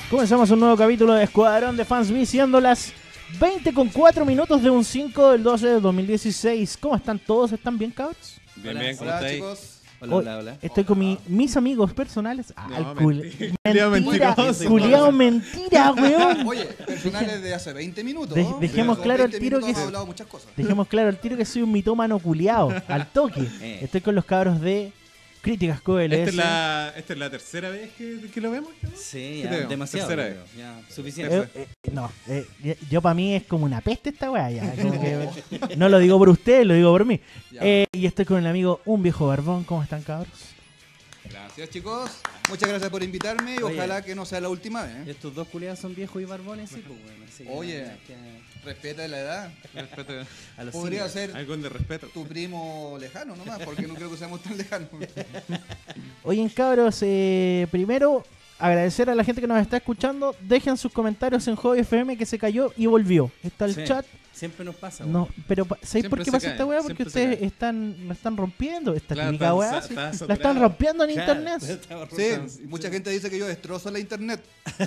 Comenzamos un nuevo capítulo de Escuadrón de Fans B, siendo las 20:04 del 5 del 12 de 2016. ¿Cómo están todos? ¿Están bien, cabros? Bien, bien, ¿cómo Hola, estáis? chicos. Hola. Estoy con mis amigos personales. No, Mentira, mentiroso. culiao, mentira, weón. Oye, personales de hace 20 minutos. Dejemos Hace claro al 20 tiro minutos que hemos hablado muchas cosas. Dejemos claro al tiro que soy un mitómano culiao, al toque. Estoy con los cabros de Críticas QLS. Esta es la tercera vez que lo vemos. ¿no? Sí, ¿Qué te ya, veo? demasiado. Tercera Creo, vez. ya, suficiente. Yo para mí es como una peste esta weá. Ya, como que no lo digo por ustedes, lo digo por mí. Ya. Y estoy con el amigo Un Viejo Barbón. ¿Cómo están, cabros? Gracias, chicos. Muchas gracias por invitarme y Oye. ojalá que no sea la última vez. Estos dos culiados son viejos y barbones, sí, pues bueno. Así que Oye. nada, que Respeta la edad. Respeto. a los Podría seniors. ser Algo de respeto. tu primo lejano nomás, porque no creo que seamos tan lejanos. Oye, cabros, primero agradecer a la gente que nos está escuchando. Dejen sus comentarios en Hobby FM, que se cayó y volvió. Está el Sí, chat. Siempre nos pasa. No, pero ¿sabéis Siempre por qué se pasa cae, esta weá? Porque siempre se ustedes la están rompiendo. Esta Claro, típica está- weá. está- sí. está La están saturado. rompiendo en Claro, internet. estaba Sí, rotando. y mucha gente dice que yo destrozo la internet.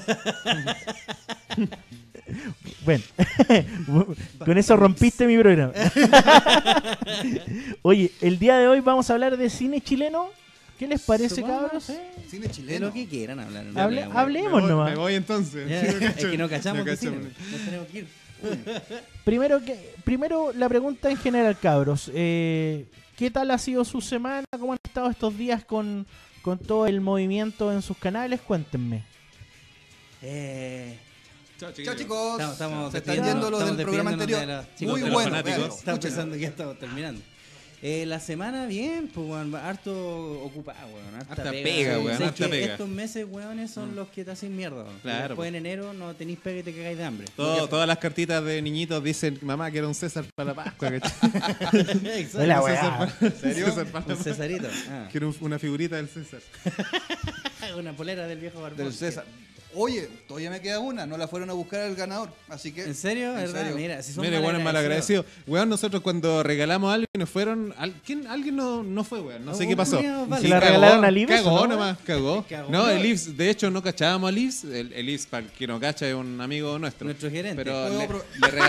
Bueno, con eso rompiste mi programa. Oye, el día de hoy vamos a hablar de cine chileno. ¿Qué les parece, Supongo, cabros? sí. Cine De chileno. lo que quieran hablar. no Hable- hay problema, hable- Me Hablemos voy- nomás. Me voy entonces. Ya, Sí, no es cacho. que no cachamos No de cine. cachamos. Nos tenemos que ir. Primero la pregunta en general, cabros. ¿Qué tal ha sido su semana? ¿Cómo han estado estos días con todo el movimiento en sus canales? Cuéntenme. Chao, Chao, chicos. Estamos Se están despidiendo- yendo los estamos del programa despidiéndonos anterior. de los chicos Muy de los bueno. fanáticos. véanlo, Estaba escúchenlo. pensando que ya estamos terminando. La semana bien, pues, weón, harto ocupada, weón. Harta pega, weón, Sé harta que pega. Estos meses, weones, son los que te hacen mierda, weón. Claro, Después en enero no tenéis pega y te cagáis de hambre. Todas las cartitas de niñitos dicen, mamá, quiero un César para la Pascua. ¿cachai? Exacto. Hola, Un weá. César para- serio? César para la Un Pascua. Cesarito. Ah. Quiero una figurita del César. Una polera del viejo barbón. Del César. Oye, todavía me queda una. No la fueron a buscar al ganador. Así que. ¿En serio? ¿En ¿Verdad? serio? Mira, si son Mire, bueno, es malagradecido. Weón, nosotros cuando regalamos algo y nos fueron. Alguien no fue, weón. No sé qué pasó. culiao, vale. ¿Se la regalaron a Lives Cagó o no? nomás, cagó. Cagó. No, el Lives, de hecho, no cachábamos a Lives. El Lives, para el que no cacha, es un amigo nuestro. Nuestro gerente. Pero Puedo le, pro-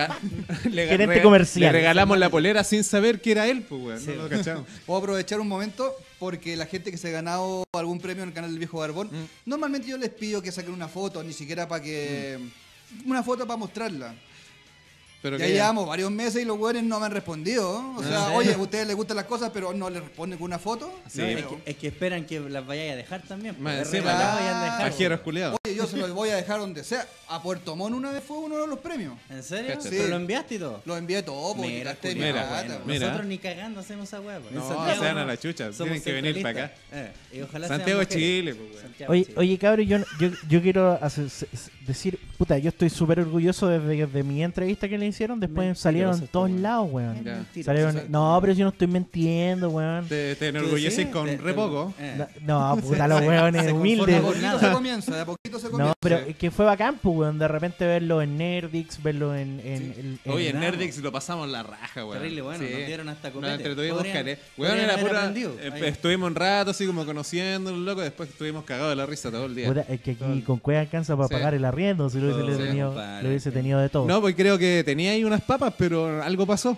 Gerente comercial. le regalamos la polera sin saber que era él, pues, weón. Sí. No lo cachamos. Puedo aprovechar un momento porque la gente que se ha ganado algún premio en el canal del Viejo Barbón, normalmente yo les pido que saquen una foto, ni siquiera para que. Una foto para mostrarla. Pero Ya que llevamos varios meses y los güeyes no me han respondido. ¿no? O sea, ¿sí? oye, a ustedes les gustan las cosas, pero no les responden con una foto. Sí, No, pero- es que esperan que las vayáis a dejar también. Más De encima, regalado vayan a dejar, pajeros weón. culiados. Oye, yo se los voy a dejar donde sea. A Puerto Montt una vez fue uno de los premios. ¿En serio? Cacha. ¿Pero Sí. lo enviaste y todo? Lo envié todo, porque Mira, gasté mi culiao, mira, plata. mira. Nosotros ni cagando hacemos esa hueá. No, se dan a la chucha, somos tienen que venir para acá. centralistas. Y ojalá Santiago, sean mujeres. Chile, pues, weón. Santiago, Oye, Chile. oye, cabrón, yo quiero decir, puta, yo estoy súper orgulloso de mi entrevista que le hicieron. Después Mentiroso salieron en este todos weón. lados, weón. Es Ya. mentira. Salieron, no, pero yo no estoy mintiendo, weón. Te enorgulleces con re poco. No, puta, los weones Se humildes. conforma De por a poquito nada. se comienza, de a poquito se comienza. No, pero es que fue bacán, pues, weón. De repente verlo en Nerdix, verlo en Oye, en Bravo. Nerdix lo pasamos la raja, weón. Terrible, bueno, nos dieron hasta copete. Nos entretuvimos, Podrían- care. Weón, podrían era haber pura. aprendido. Ahí. Estuvimos un rato así como conociendo los locos, después estuvimos cagados de la risa todo el día. Puta, es que aquí con cueva alcanza para Sí. pagar el arriendo. Si lo Todo, hubiese, sí, tenido, compadre, lo hubiese sí. tenido de todo. No, pues creo que tenía ahí unas papas, pero algo pasó.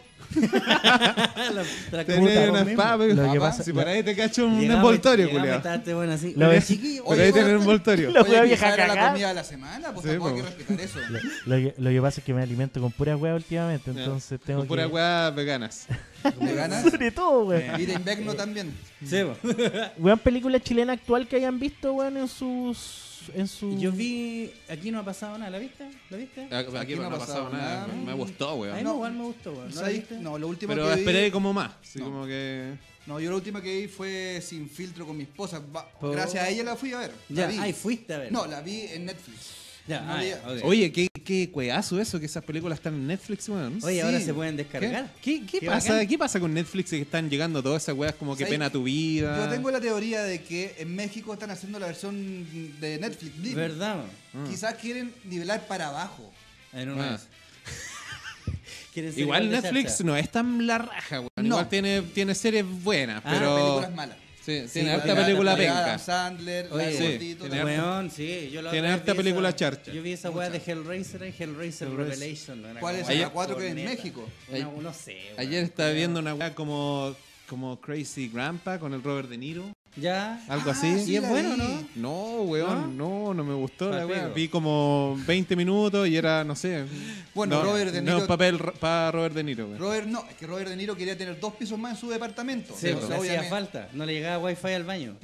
Te la Tenía ahí computa unas vos papas. Lo que Papá, pasa- si por ahí te cacho un mismo. envoltorio, Llegamos y culiao. estabas bueno así. Lo Oye, ves- chiquillo, Por Oye, ahí bueno, tener un envoltorio. Lo- Oye, wea quizá vieja era la cagada. comida de la semana, pues Sí, tampoco hay que pues. respetar eso. Lo que pasa es que me alimento con pura hueá últimamente, entonces tengo Con puras que... weas veganas. ¿Me ganas? Sobre todo, weón. Y de Invecno también. sí, po. Weón, película chilena actual que hayan visto, weón, en sus... Yo vi. Aquí no ha pasado nada, ¿la viste? ¿La viste? Aquí no ha pasado nada. Me gustó, A mí weón. no. igual me gustó, weón. ¿No la ¿Sabes? viste? No, lo último Pero que vi. esperé como más. Así No. como que. No, yo la última que vi fue Sin Filtro con mi esposa. Por- Gracias a ella la fui a ver. Ya, La vi. ahí fuiste a ver. No, la vi en Netflix. Ya, no ah, vi- ya, ok. Oye, qué cueazo eso, que esas películas están en Netflix, weón. Oye, sí. ahora se pueden descargar. ¿Qué Qué pasa? bacán. ¿Qué pasa con Netflix que están llegando todas esas weas como que ¿Sabes? pena tu vida? Yo tengo la teoría de que en México están haciendo la versión de Netflix. Blim. ¿Verdad? man? Quizás quieren nivelar para abajo. En una Ah. vez. Quieren ser Igual de Netflix charcha. no es tan la raja, weón. No. Igual tiene series buenas, Ah, pero. Películas malas. Sí, Sí, tiene harta la- película La de penca. Adam Sandler, la de Sí, Gordito, tiene la- Weón, sí, yo la Tiene otra vez harta vi película esa- charcha. Yo vi esa weá de Hellraiser y Hellraiser Revelation. ¿No? Era ¿Cuál como es Ayer- la 4 que es en corneta. México? No sé. weón. Ayer estaba viendo una weá como Crazy Grandpa con el Robert De Niro. Ya. Algo Ah, así. sí, ¿Y es la bueno, vi. no? No, weón, no me gustó la Palpico. weá. Vi como 20 minutos y era, no sé. Bueno, no, Robert De no Niro- es un papel para Robert De Niro, weón. Robert no, es que Robert De Niro quería tener 2 pisos más en su departamento. Sí, O pues, sea, le hacía obviamente- falta. No le llegaba wifi al baño.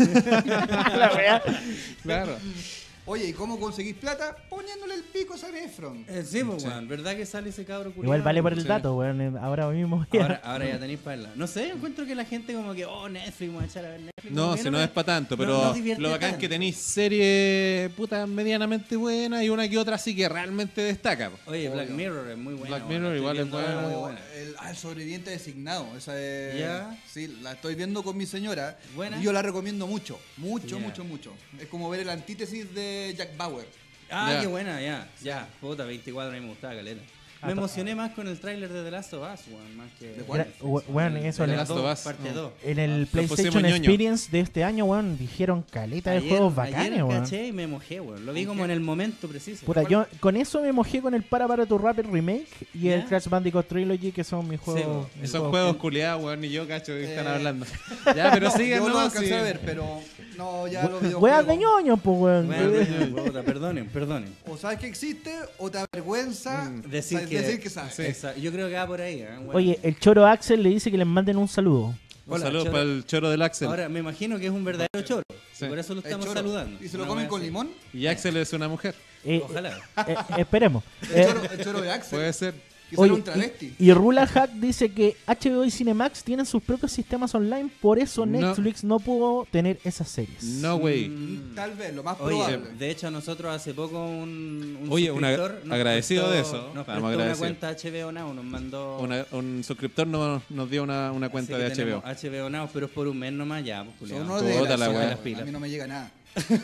La weá. Claro. Oye, ¿y cómo conseguís plata? Poniéndole el pico a Zac Efron. Sí, pues, weón. ¿Verdad que sale ese cabro culiao? Igual vale por el Sí. dato, weón. Ahora mismo. Ahora ya tenéis para No sé, encuentro que la gente como que, oh, Netflix, vamos a echar a ver Netflix. No, Como que si no me- es para tanto, no- pero no divierte lo bacán es tanto. que tenéis series puta medianamente buenas y una que otra sí que realmente destaca. Po. Oye, Black Mirror es muy buena. Black weón, Mirror la estoy igual es viendo, buena. muy Como buena. el sobreviviente designado. Esa es, Ya. Sí, la estoy viendo con mi señora. Buena. Y yo la recomiendo mucho. Mucho, Ya. mucho, mucho. Es como ver el antítesis de Jack Bauer. Ah, Ya. qué buena, ya. Puta, 24 a mí me gustaba, caleta. Me emocioné más con el tráiler de The Last of Us, weón, más que... ¿De cuál? Weón, eso The en el- Last of Us. Parte No. 2. En el Nos PlayStation pusimos ñoño. Experience de este año, weón, dijeron caleta de juegos bacanes, weón. caché y me mojé, weón. Lo vi como en el momento preciso. Puta, yo con eso me mojé con el Para tu Rapper Remake y el ¿Ya? Crash Bandicoot Trilogy, que son mis juegos. po. mis Esos juegos juegos culiados, weón, ni yo cacho de qué están Eh, hablando. Ya, pero No, sigan yo lo nomás. alcancé sí. a ver, pero no, ya los videojuegos. Weas de ñoño, pues, weón. Bueno, puta, perdonen. O sabes que existe o te avergüenza Decir que sabes. Sí. Exacto. Yo creo que va por ahí, weón. Oye, el choro Axel le dice que les manden un saludo. Un Hola, saludo Choro. para el choro del Axel. Ahora, me imagino que es un verdadero choro. Sí. Y por eso lo El estamos choro. saludando. ¿Y se lo Una comen wea con así. limón? Y Axel es una mujer. Ojalá. Esperemos. El choro de Axel. Puede ser. Que será Oye, un travesti. y Rula Hack dice que HBO y Cinemax tienen sus propios sistemas online, por eso No. Netflix no pudo tener esas series. No, güey. Tal vez, lo más Oye, probable. de hecho, nosotros hace poco un Oye, suscriptor nos agradecido de prestó- eso. Nos Estamos prestó una agradecidos. cuenta HBO Now, nos mandó... Un suscriptor nos dio una así cuenta que de tenemos HBO. HBO Now, pero es por un mes nomás ya, pues, Son culiao. unos Puta la desgraciados. wea. Las pilas. A mí no me llega nada.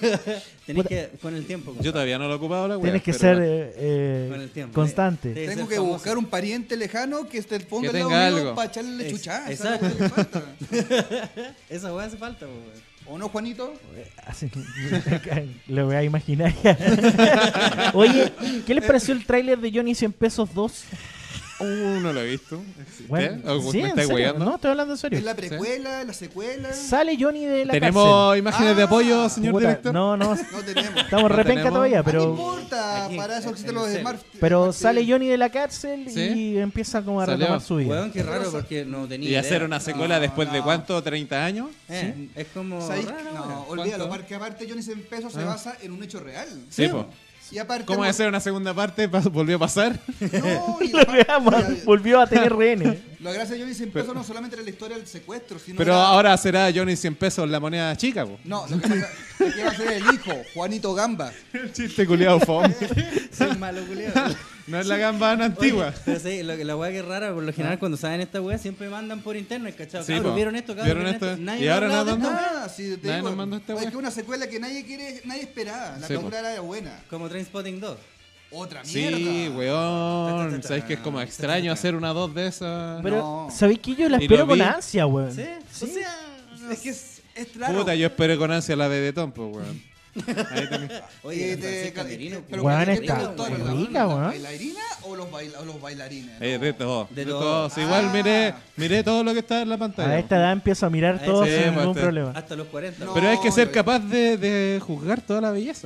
Tenés que, con el tiempo. Yo compadre. todavía no lo he ocupado la wea. Tienes que pero ser Con el tiempo. constante. Sí. Tengo ser que famoso. buscar un pariente lejano que esté el fondo Que del tenga lado mío algo. para echarle Ex- chuchá. exacto. Esa es lo que le falta. Esa weá hace falta, pues, weón. ¿O no, Juanito? Así, lo voy a imaginar. Oye, ¿qué les pareció el tráiler de Johnny 100 pesos 2? No lo he visto. ¿Existe? Bueno, ¿O sí, me en estáis serio, weyando? no, estoy hablando en serio. ¿Es la precuela? ¿La secuela? Sale Johnny de la ¿Tenemos imágenes de apoyo, Ah, señor Puta, director? No, no, No tenemos. estamos No repenca tenemos. todavía, No pero importa, Aquí, para eso en existen el los celu. Smart. pero Smart sale TV. Johnny de la cárcel ¿Sí? y empieza como a Salió. retomar su vida. Weón, qué raro, Pero porque no tenía ¿Y idea. hacer una secuela No, después de no. cuánto? ¿30 años? Es como ¿Sabéis? raro, No, weón. olvídalo, ¿Cuánto? porque aparte Johnny 100 pesos se basa en un hecho real. Sí, po. Y aparte... ¿Cómo hacer una segunda parte? ¿Volvió a pasar? No, y Lo veamos, aparte- volvió a tener rehenes. La gracia de Johnny 100 pesos no solamente era la historia del secuestro, sino Pero era- ahora será Johnny 100 pesos la moneda chica, po. No, lo que pasa es que va a ser el hijo, Juanito Gamba. El chiste culiado fome. Soy malo, culiao. No es la gambana antigua. Oye, pero sí, la weá que es rara, por lo general cuando saben esta weá siempre mandan por internet, ¿cachado? Sí, Cabros, po. ¿vieron esto? Cabros, ¿Vieron esto? Nadie Y ha ahora hablado de nada esta más. weá. Ah, sí, te Nadie digo, nos mandó esta es wea. que una secuela que nadie esperaba. La Sí, po. película era buena. Como Trainspotting 2. Otra mierda. Sí, weón. ¿Sabéis que es como extraño hacer una 2 de esas? Pero, No. ¿sabéis que yo la Y espero lo con vi. ansia, weón? ¿Sí? O sea, es que es raro. Puta, yo esperé con ansia la de Detón, pues, weón. Ahí tenés. Oye, Eh, te- Francisca Merino, pero Weón, ¿qué te está gustó? muy ¿La- rica, ¿La weón. bailarina o los bailarines? De todo. De De todo. todo. Sí, igual Ah. miré todo lo que está en la pantalla. A esta edad empiezo a mirar A todo ese- sin Sí, ningún pues, problema. Hasta los 40. No. Pero hay que ser yo- capaz de juzgar toda la belleza.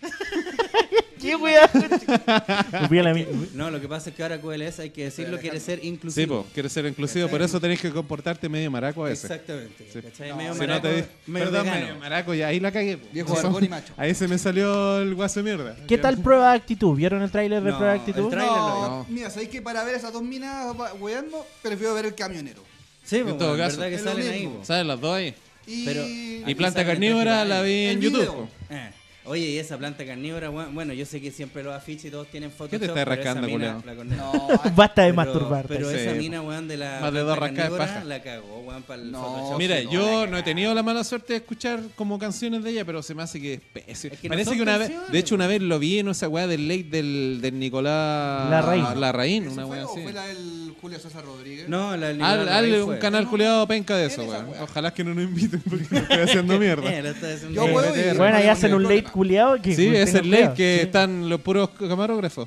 ¿Qué weón? Hubiera la No, lo que pasa es que ahora QLS, hay que decirlo, quiere ser Sí, inclusivo. pues, quieres ser inclusivo, por eso tenés que comportarte medio maraco a veces. Exactamente. Sí. ¿Cachai? No, medio Si no maraco, te medio Perdón, vegano. medio maraco, ya ahí la cagué. po. Viejo barbón y macho. Ahí se me salió el guaso de mierda. ¿Qué tal Prueba de Actitud? ¿Vieron el tráiler de No, Prueba de el Actitud? tráiler lo No, vi. mira, ¿sabéis que para ver esas dos minas weando, prefiero ver el camionero? Sí, En pues, todo bueno, caso. verdad que Es lo salen ahí. mismo. po. ¿Sabes las dos ahí? Y, Pero- Y Aquí Planta salen Carnívora tres la vi en el YouTube. video. po. Oye, y esa planta carnívora, bueno, yo sé que siempre los afiches y todos tienen fotos. ¿Qué te estás rascando, culiao? No, Basta de Pero, masturbarte. pero Sí, esa po. mina, weón, de la Más de dos planta rascadas de carnívora, paja. la cagó, weón, para el No, Photoshop. Mira, no, yo no he tenido la mala suerte de escuchar como canciones de ella, pero se me hace que es pésimo. Es que no Parece son que una vez, canciones, de hecho, una po. vez lo vi en esa weá del late del Nicolás Larraín. Larraín, ¿ese una fue weá o así. fue la del Julio César Rodríguez. No, la del Nicolás Hazle Larraín un fue. canal culiado penca de eso, Tiene esa weón. weá. Ojalá que no nos inviten porque me estoy haciendo mierda. Lo estoy haciendo Yo bien. puedo ir. Bueno, ahí no hacen hay un late problema. culiado que Sí, es tengan el late cuidado. que están los puros camarógrafos.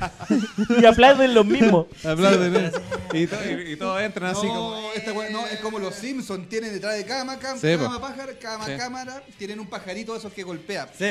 Y aplauden los mismos. Aplauden, y todos entran así como. No, esta weá, no, es como los Simpsons, tienen detrás de cada Sí, po. pájaro, cada Sí. cámara, tienen un pajarito de esos que golpea. Sí.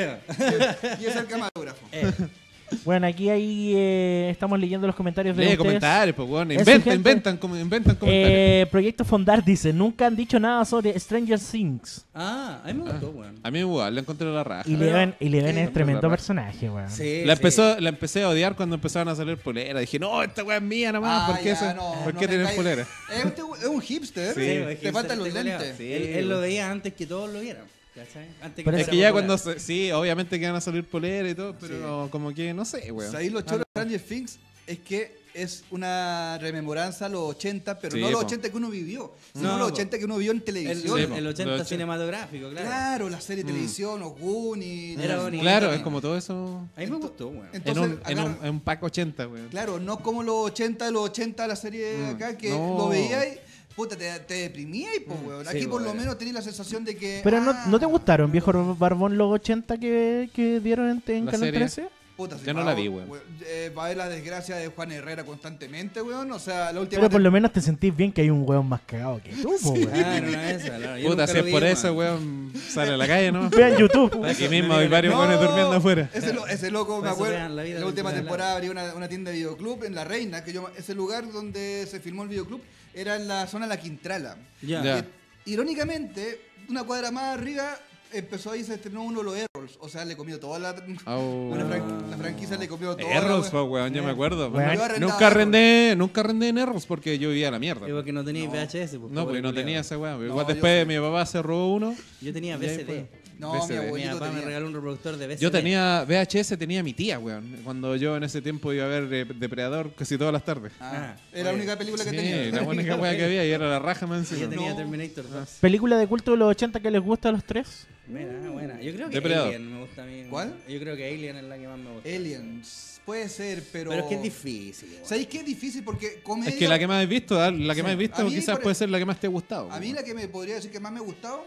Y es el camarógrafo. Bueno, aquí ahí estamos leyendo los comentarios de Lee ustedes. comentarios, pues, weón. Es Inventan, gente. inventan comentarios. Proyecto Fondar dice, nunca han dicho nada sobre Stranger Things. Ah, a mí me gustó, weón. A mí igual, le encontré la raja. Y Leven sí, es tremendo la raja. personaje, weón. Sí, La, sí. la empecé a odiar cuando empezaron a salir poleras. Dije, no, esta weá es mía nomás. ¿Por qué, ya, ¿por qué tener polera? Es un hipster. Sí, Te hipster faltan los este culiao. lentes. Sí, él lo veía antes que todos lo vieran. ¿Cachai? Antes Pero Es fuera que ya popular. cuando... Sí, obviamente que van a salir poleras y todo, pero como que no sé, weón. Ahí lo choro de Stranger Things es que es una rememoranza a los 80, pero Sí, no los po. 80 que uno vivió, sino No, los po. 80 que uno vio en El, televisión. Sí, po. el 80 Los 80. cinematográfico, claro. Claro, la serie de televisión, los Goonies. Era los- bonito. Claro, es como todo eso A mí me gustó, weón. Entonces, en un pack 80, weón. Claro, no como los 80 de los 80 la serie de acá, que no. lo veías y puta, te deprimías, pues, weón. Aquí sí, por lo weón. menos tenías la sensación de que. Pero ah, ¿no te gustaron, viejo barbón, los 80 que dieron en La Canal serie. 13? Puta, si Yo no va- la vi, weón. Va a ver la desgracia de Juan Herrera constantemente, weón. O sea, la última. Pero por lo menos te sentís bien que hay un weón más cagado que tú, po, weón. Claro, no es esa. Claro. Yo Puta, nunca si lo es vi, por weón. eso, weón, sale a la calle, ¿no? Vean YouTube. Aquí mismo hay varios weones durmiendo afuera. Ese loco, Por me eso acuerdo, vean la vida en la del última Nicolás temporada abría una tienda de videoclub en La Reina, que ese lugar donde se filmó el videoclub era en la zona de La Quintrala. Ya. Ya. Irónicamente, una cuadra más arriba empezó ahí, se estrenó uno de los Errols. O sea, le comió toda la... Au. La franquicia le comió todo. Erros, pues, weón, yo me acuerdo. Weón. Yo arrendaba Nunca arrendé en Erros porque yo vivía a la mierda. Es porque no tenía VHS. Pues, No, pobre porque no culiao. tenía esa weá. No, Igual yo después sí. mi papá se robó uno. Yo tenía Y ahí VCD. fue. No, VCD. mi Mi abuelito papá me tenía. regaló un reproductor de VCD. Yo tenía VHS, tenía mi tía, weón. Cuando yo en ese tiempo iba a ver Depredador casi todas las tardes. Ah, Ah, era la oye. única película que Sí, tenía. la única weá que había y era la raja más Yo encima. tenía No. Terminator 2. ¿Película de culto de los 80 que les gusta a los tres? Buena, buena. Yo creo que Depredador. Alien me gusta a mí. ¿Cuál? Yo creo que Alien es la que más me gusta. Aliens. Puede ser, pero... Pero es que es difícil. igual. ¿Sabéis qué es difícil? Porque comedia... Es que la que más he visto, la que más he A visto mí, quizás por- puede ser la que más te ha gustado. A mí weón. la que me podría decir que más me ha gustado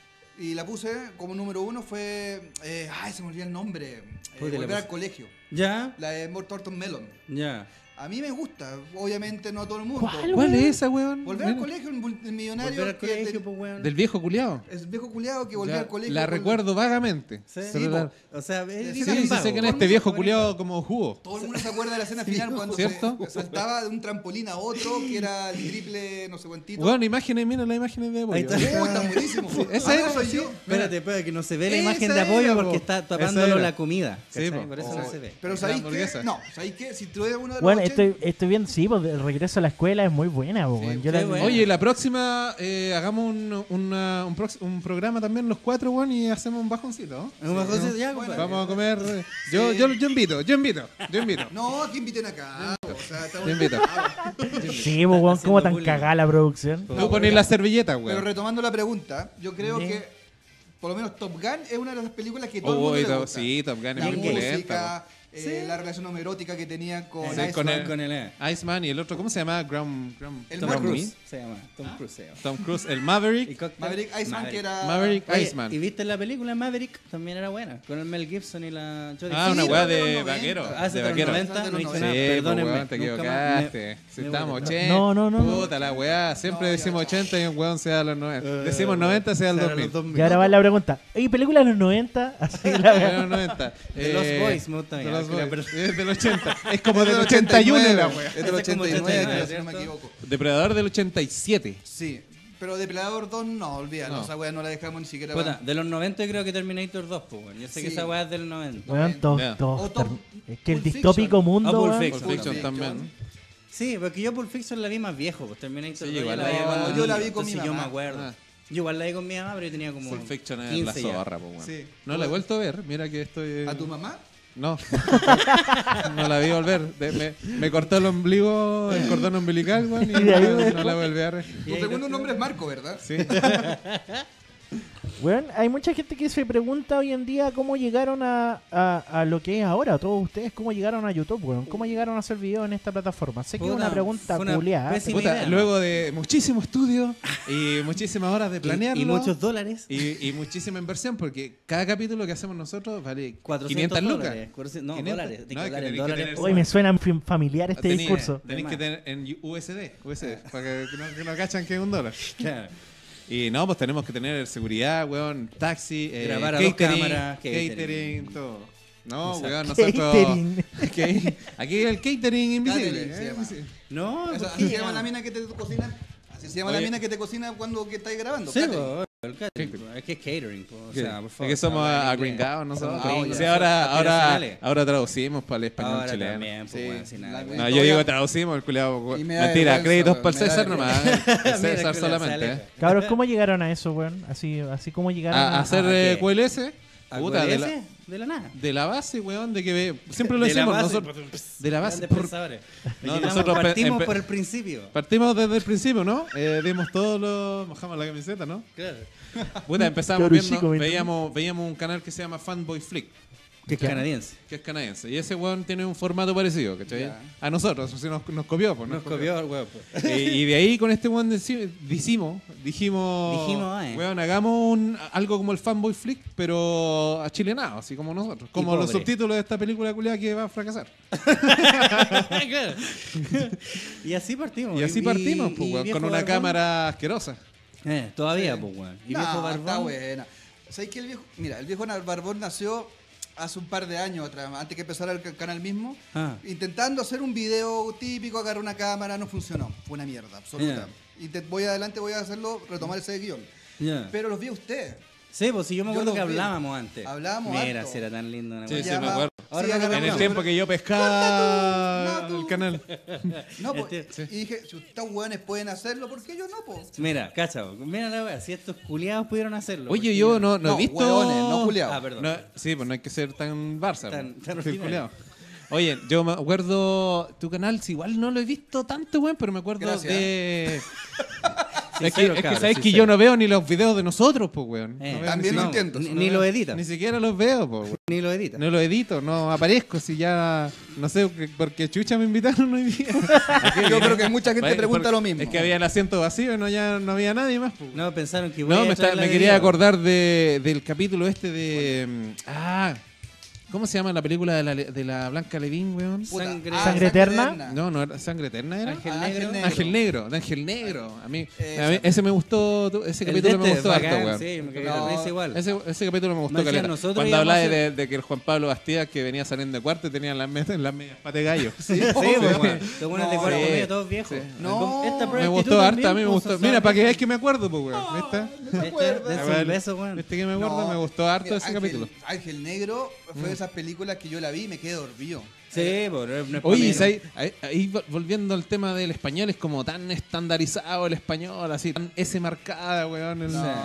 y la puse como número uno fue... ay, se me olvidó el nombre. ¿Por qué la Volver al puse? colegio. ¿Ya? La de Thornton Melon. Ya. A mí me gusta. Obviamente no a todo el mundo. ¿Cuál? ¿Cuál es esa, weón? Volver al Mira. colegio, el millonario... Volver al que colegio, pues, weón. Del viejo culiao. Es viejo culiado que volvió Ya, al colegio. la con- recuerdo vagamente. Sí, Pero la- O sea, es Sí, Sí, sí, sí sé quién es este viejo culiao como jugo. Todo el mundo se acuerda de la escena final cuando ¿Cierto? se saltaba de un trampolín a otro, que era el triple, no sé cuántito. Weón, imágenes, mira las imágenes de Ahí Apoyo. está. Puta, buenísimo. esa Ah, era, soy sí. yo. Espérate, espérate, que no se ve la Esa imagen de apoyo era, porque po. está Esa tapándolo era. la comida. Sí, ¿cachai? po. Por eso no se ve. Pero La ¿sabéis hamburguesa. qué? No, ¿sabéis qué? Si tú eres uno de los Bueno, 80, estoy viendo, sí, pues el regreso a la escuela es muy buena, po, weón. Yo sí, la- bueno. Oye, la próxima hagamos un programa también los cuatro, weón, y hacemos un bajoncito. ¿no? Un bajoncito, ya, Bueno, compadre. Vamos a comer. Yo invito. no, que inviten acá. O sea, estamos- Yo invito. Sí, pues, weón, cómo tan bullying. cagada la producción. Tú ponés la servilleta, Pero weón. retomando la pregunta, yo creo Bien. que por lo menos Top Gun es una de las películas que todo el mundo Uy, le gusta. sí, Top Gun es La muy pulenta. música, la relación homoerótica que tenían con Sí, Iceman. con el- Con el Iceman y el otro, ¿cómo se llama? El Tom Maverick. Cruise se llama. Tom Cruise se llama. Tom Cruise, el Y Maverick. Cocktail- Maverick Iceman, que era... Maverick Oye, Iceman. ¿y viste la película Maverick? También era buena. Con el Mel Gibson y la Jodie Ah, una Sí, weá pero de de los 90. vaquero. Ah, ese De de los vaquero. 90, Sí, no hice pues, nada. Sí, pues, Perdónenme. weón, te nunca más equivocaste. Si me estamos voy a- 80. No, no, no, no. Puta la weá. Siempre No, decimos ya, 80 y un weón sea a los 90. Decimos 90 sea al Será los 2000. 2000. Y ahora va la pregunta. ¿Y película de los 90? Así la De los 90. De los Boys, me gusta a mí, De los que la Boys. per- Es del 80. Es como del 81 la weá. Es del Ese es como 89, 89, si no me ¿cierto? equivoco. Depredador del 87. Sí, pero Depredador 2 no, olvídalo. No. Esa weá no la dejamos ni siquiera. Puta, de los 90 yo creo que Terminator 2, pues, weón. Yo sé que Sí. esa weá es del 90. Weón, todos, Ya. todos O Top- es que el Pulp distópico Fiction. mundo, Ah, Pulp weón. Fiction. Pulp Fiction Fiction. también. Sí, porque yo Pulp Fiction la vi más viejo, pues Terminator Sí, 2 igual ya la vi vi cuando más yo la niño, vi con mi entonces yo me mamá. acuerdo. Ah. Yo igual la vi con mi mamá, pero yo tenía como Pulp Fiction es la 15 ya. zorra, pues, weón. Sí. No la he vuelto a ver. Mira que estoy. ¿A tu mamá? No. No la vi volver. Me cortó el ombligo, el cordón umbilical, weón, y Y de ahí, no weón. la volví a ver. Tu segundo nombre es Marco, ¿verdad? Sí. Bueno, hay mucha gente que se pregunta hoy en día cómo llegaron a lo que es ahora. Todos ustedes, cómo llegaron a YouTube, weón. ¿Cómo llegaron a hacer videos en esta plataforma? Sé que es una pregunta fue una culiada. pésima Puta, idea, ¿no? luego de muchísimo estudio y muchísimas horas de planearlo. Y muchos dólares. Y muchísima inversión, porque cada capítulo que hacemos nosotros vale 400 500 lucas. dólares. 400, no, 500. dólares. No, es que tenés que dólares. tener- Hoy me suena familiar este Tenés- discurso. Tenéis que tener en USD, para que no cachan que es $1. Claro. Y no, pues tenemos que tener seguridad, weón, taxi, Grabar a dos catering, cámaras, catering, todo. No, Exacto. weón, nosotros... Catering. Aquí el catering invisible. Catering, se ¿eh? llama. Sí. No, Eso, ¿por así qué? se llama la mina que te cocina. Así se llama Oye. la mina que te cocina cuando que estáis grabando. Sí, catering. po, el catering, po. Es que es catering, po. O sea, por Es favor. que somos hablar en inglés. agringados nosotros. Somos gringos. Sí, ahora Aspiracionales. traducimos para el español Ahora chileno. también, pues, Sí. bueno, sin nada, La- weón. No, Y yo todavía- digo traducimos, el culiado. Y me da Mentira, vergüenza, créditos para el me da César nomás. vergüenza. El Mira, César que solamente. sale. ¿eh? Cabros, ¿cómo llegaron a eso, weón? Así como llegaron A hacer ¿a qué? QLS. ¿A Puta, de la, QLS? De la nada. de la base, weón, de que siempre lo De la decimos base, nosotros. De la base. Grandes por- pensadores. No, Llegamos, nosotros partimos por el principio. Partimos desde el principio, ¿no? Dimos todos los... Mojamos la camiseta, ¿no? Claro. Puta, empezamos Cabro viendo, chico, veíamos un canal que se llama Fanboy Flick, Que es canadiense. que es canadiense. Y ese weón tiene un formato parecido, ¿cachai? Ya. A nosotros, o sea, nos copió, pues. Nos copió el huevo. Y de ahí con este weón dijimos, Dijimos, weón, hagamos algo como el Fanboy Flick, pero achilenado, así como nosotros. Como los pobre. subtítulos de esta película culiada que va a fracasar. Claro. Y así partimos. Y así partimos, pues, y weón, viejo con una barbón. cámara asquerosa. Todavía, pues, weón. Y viejo No, barbón. está buena. ¿Sabes que el viejo? Mira, el viejo Barbón nació hace un par de años atrás, antes que empezara el canal mismo, intentando hacer un video típico, agarrar una cámara, no funcionó. Fue una mierda, absoluta. Y voy a hacerlo, retomar ese guión. Ya. Pero los vi a ustedes. Sí, pues si yo me acuerdo Yo que lo vi. hablábamos antes. Hablábamos Mira, harto. si era tan lindo. Una Sí, weá. sí, me acuerdo. Ahora Sí, no lo agarramos En el vemos. tiempo que yo pescaba No, el canal. No, pues, Este- y dije, si estos hueones pueden hacerlo, ¿por qué yo no, pues? Mira, cacha, mira la weá. Si estos culiados pudieron hacerlo. Oye, porque yo no he visto... hueones, no culiados. Ah, perdón. No, sí, pues no hay que ser tan Barça. Tan pues. Sí, ordinario. culiao. Oye, yo me acuerdo tu canal, si igual no lo he visto tanto, weón, pero me acuerdo Gracias. de... Sincero, es que cabros, sabes que sincero. yo no veo ni los videos de nosotros, pues, weón. No veo También ni lo siquiera- intento. Ni lo edita. Ni siquiera los veo, pues, weón. Ni lo edita. No lo edito, no aparezco, si ya... No sé, porque chucha me invitaron hoy día. Yo creo que mucha gente Bueno, pregunta porque lo mismo. Es que había el asiento vacío y no había nadie más, pues. No, pensaron que No, voy a traer la me quería bebida. acordar del capítulo este de... ¿cómo se llama la película de la Blanca Levin, weón? Puta, ¿Sangre eterna? No, no era Sangre Eterna, ¿era? Ángel Ah, Negro. Ángel Ángel Negro, de Ángel Negro. A mí Esa. ese me gustó, ese El capítulo de me este, gustó bacán, harto, weón. Sí, me cagué No, la risa igual. Ese capítulo me gustó Más caleta. decían, nosotros Cuando íbamos a hablaba hacer- de que el Juan Pablo Bastidas que venía saliendo de cuarto y tenía las medias patas de gallo. Sí, pues, weón. Los buenos de No, cuarto sí. medio, todos viejos. No. Esta prueba Me de gustó actitud harto, a mí me también, gustó. pues, Mira, ¿sabes? para que veáis que me acuerdo, pues, weón. ¿Viste? Dense un beso, weón. ¿Viste que me acuerdo? Me gustó harto ese capítulo. Ángel Negro fue de esas películas que yo la vi y me quedé dormido. Sí, pues, no es Oye, pa' menos. ahí volviendo al tema del español, es como tan estandarizado el español, así, tan S marcada, weón.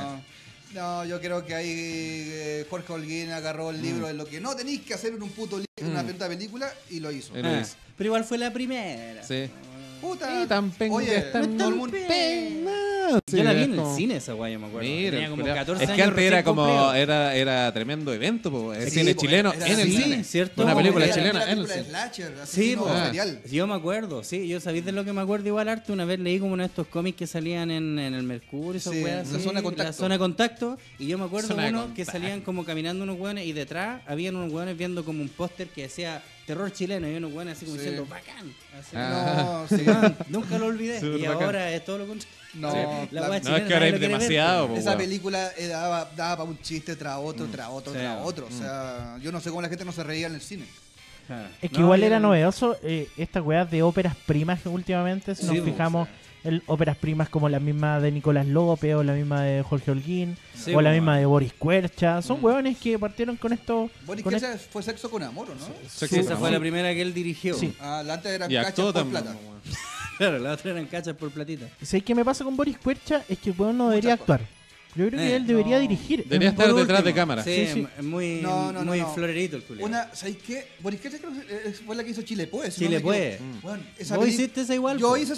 No, yo creo que ahí Jorge Holguín agarró el libro de lo que no tenéis que hacer en un puto una puta película y lo hizo. Lo hizo. Pero igual fue la primera. Sí. Puta. Y tan penca, Oye, tan todo el mundo- peinado. Yo la vi es en el como- cine esa guay, yo me acuerdo. Mira, Tenía como culiao. 14 es años. que antes era recién como cumplido. era tremendo evento, po, el Sí, cine po, chileno era en el cine, cine, ¿cierto? una película Era chilena una en el película de cine. slasher, Sí, asesino po. serial. Yo me acuerdo, sí. Yo sabéis de lo que me acuerdo igual harto. Una vez leí como uno de estos cómics que salían en el Mercurio, esas Sí, weas la así, zona de contacto. La zona de contacto. Y yo me acuerdo Zona de uno que contacto. salían como caminando unos hueones y detrás habían unos hueones viendo como un póster que decía terror chileno y unos hueones así como Sí. diciendo bacán. Así, Ah. No, sí. weón, nunca lo olvidé. Súper Y bacán. ahora es todo lo contrario. No, la la- wea No, chilena es que ahora nadie es lo quiere ver, demasiado, po. po. Esa weón. película daba para un chiste tras otro, tras otro, Sí. tras otro. O sea, yo no sé cómo la gente no se reía en el cine. Ah. Es que No, igual yo- era novedoso estas weas de óperas primas que últimamente, si Sí, nos po, fijamos, óperas primas como la misma de Nicolás López o la misma de Jorge Holguín Sí, o la po, misma man. de Boris Cuercha. Son hueones que partieron con esto. Boris con Kercha fue Sexo con Amor, ¿o no? Sexo Sí, con esa fue amor. la primera que él dirigió. Sí. Ah, la antes eran Y cachas actuó por también, plata. weón. Claro, la otra eran cachas por platita. ¿Sabes qué me pasa con Boris Cuercha? Es que el weón no debería Muchas cosas. actuar. Yo creo que Eh, él debería no. dirigir. Debería En- estar por detrás de último. cámara. Sí, Sí. muy, No, no, no, muy no. florerito el culiao. ¿Sabéis qué? Boris Kercha creo que fue la que hizo Chile Pues. Chile Puede. Bueno, ¿Vos hiciste esa igual? Yo po? hice esa película. Podríais prestarla porque no la he pillado. La online. encuentro porque creo que la borré, con todo respeto. Que Puta la wea.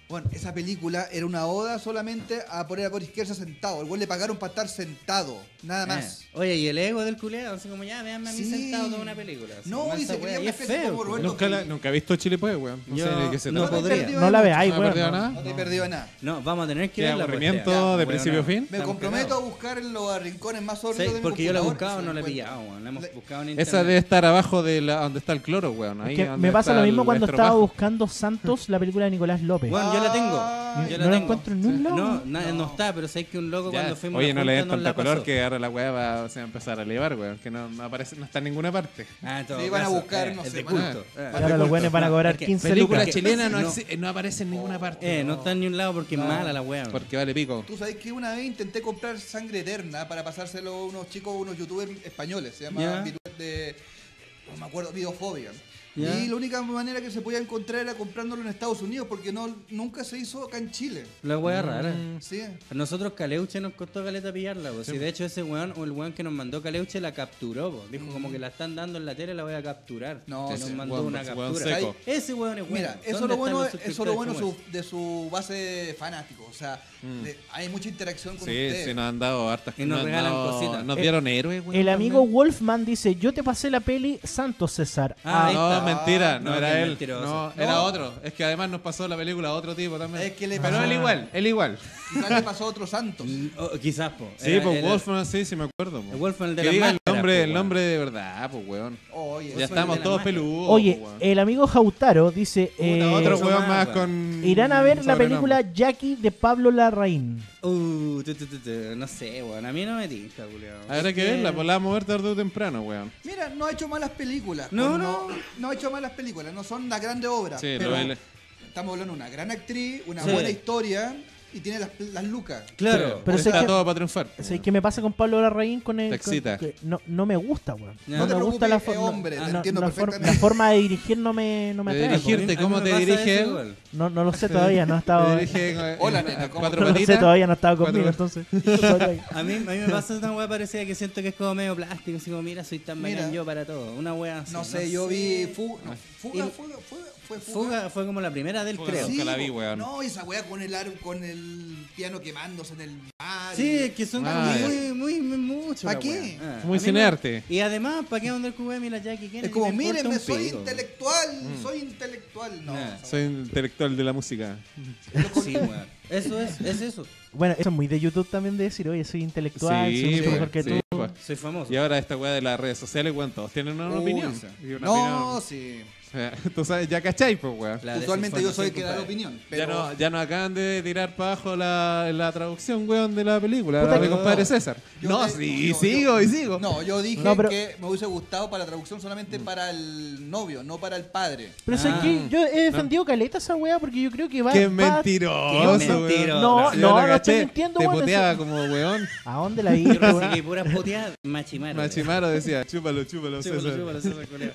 Bueno, esa película era una oda solamente a poner a Boris Kersa sentado. El güey le pagaron para estar sentado, nada más. Oye, y el ego del culeado, así como ya, véanme a mí Sí. sentado toda una película. Así, No, como y esa se creía wea, una y es especie feo. como pues. Roberto Nunca he visto Chile pues, weón. No sé Yo de qué se no trata. podría. No la veáis, ¿No he weón. perdido no. nada? No te he perdido nada. No, vamos a tener que ¿Qué verla. pues, aburrimiento ya, de weón, principio a no. fin? Me Estamos comprometo cagados. a buscar en los rincones más sórdidos Sí, de mi porque yo la he computador, buscado, si no la he encuentro. pillado, weón. La hemos buscado en Esa internet. debe estar abajo de donde está el cloro, weón. Ahí Es que donde me pasa está lo mismo el cuando estaba estropajo. buscando Santos, la película de Nicolás López. Bueno, yo la tengo. Ah, Yo no la la tengo. encuentro en ningún lado. No está, pero sé que un loco Ya. cuando fuimos Oye, a no una le den junta nos tanta la color pasó. que ahora la weá se va a empezar a elevar, weón. Que no aparece, no está en ninguna parte. Ah, en todo Sí, van a caso, buscar, no es sé, de van a- culto. Y ahora los buenos van a cobrar Es que 15 Película lucas. chilena no, No. no aparece en ninguna parte. No está en ni un lado porque es mala la wea. Porque vale pico. Tú sabes que una vez intenté comprar Sangre Eterna para pasárselo a unos chicos, unos youtubers españoles. Se llama Ya. no me acuerdo, Videofobia. Ya. Y la única manera que se podía encontrar era comprándolo en Estados Unidos porque nunca se hizo acá en Chile. La wea rara. Sí. A nosotros Caleuche nos costó caleta pillarla, pues. Si de hecho ese weón o el weón que nos mandó Caleuche la capturó, pues. Dijo como que la están dando en la tele, la voy a capturar. No, nos ese mandó weón- una ese weón captura. seco. Ese weón es bueno. Mira, eso ¿Dónde lo bueno, están los eso lo bueno suscriptores como de su base fanático. O sea, hay mucha interacción con Sí, ustedes. sí, nos han dado hartas Y nos han regalan dado- cositas. Nos dieron héroes, weón. El amigo también. Wolfman dice, yo te pasé la peli Santos César. Ah, ahí No, está. mentira, no, No, era qué él. mentiroso. No, No. era otro. Es que además nos pasó la película a otro tipo también. Es que le Pero pasó- él igual, él igual. Quizás le pasó a otros santos. Quizás, po. Sí, Era- pues era- Wolfman, sí, sí me acuerdo. po. El Wolfman, el de que las diga el máscaras, nombre, po, el weón. nombre de verdad, pues weón. Oye, Ya Wolfman estamos de la todos máscara. peludos. Oye, po, weón. el amigo Jautaro dice, Otro eso weón más, más weón. con. irán a ver la sobrenombre. película Jackie de Pablo Larraín. No sé, weón. A mí no me tinca, culiao. Habrá que verla, pues la vamos a ver tarde o temprano, weón. mira, no ha hecho malas películas. No, Pues no. no ha hecho malas películas. No son una grande obra. Sí, pero lo bailé. estamos hablando de una gran actriz, una Sí. buena historia y tiene las lucas. Claro. Pero sé está que- todo para triunfar. po, ¿Sabes weón. qué me pasa con Pablo Larraín? Con el, Te excita. que no me gusta, weón. Ya. No, No te me gusta preocupes, la es forma. hombre, te entiendo la perfectamente. forma de dirigir no me De atrae. dirigirte, weón. A mí ¿cómo me te pasa dirige eso él? igual. No lo sé todavía, no ha estado. Te dirige en Hola, nena, ¿cómo cuatro No lo sé patitas. todavía, no ha estado Cuatro- conmigo, entonces. Soy- A mí me pasa una wea parecida que siento que es como medio plástico, así como, mira, soy tan Mira. bacán yo para todo. Una wea así. No sé, yo vi Fuga, Y- fue Fuga fue como la primera del Fuga, creo. Nunca la vi, weón. No, esa weá con el piano quemándose en el mar. Sí, es que son Ah, muy mucho. ¿Pa' la qué? wea. Ah, Muy a mí cinearte. Y además, ¿para qué onda el QM y la Jackie Kennedy? Es como, Me importa mírenme, un soy pico. intelectual, soy intelectual. No, Nah. Soy intelectual de la música. Sí, weón. Eso es eso. Bueno, eso es muy de YouTube también de decir, oye, soy intelectual, soy mucho pues, mejor que sí, tú. pues. Soy famoso. Y ahora esta weá de las redes sociales, weón, todos tienen una Uy, opinión. sí. Y una No, opinión. sí. O sea, tú sabes, ya cachai, pues, weón. La Usualmente yo soy el que da la desinformación, opinión. Pero Ya nos acaban de tirar para abajo la traducción, weón, de la película. Puta de mi que- compadre César. yo No, te- sí, no, sigo y sigo. No, yo dije No, pero- que me hubiese gustado para la traducción solamente para el novio, no para el padre. Pero ¿sabes Ah. qué? Yo he defendido caleta esa weá porque yo creo que va. Qué va- mentiroso, Qué weón. mentiroso. No, Yo no, la no caché, estoy mintiendo, te weón, puteaba eso- como weón. ¿A dónde la vi? Yo recibí puras puteadas. Machimaro. Machimaro decía, chúpalo, chúpalo, Chúpalo, César. chúpalo, César, culeo.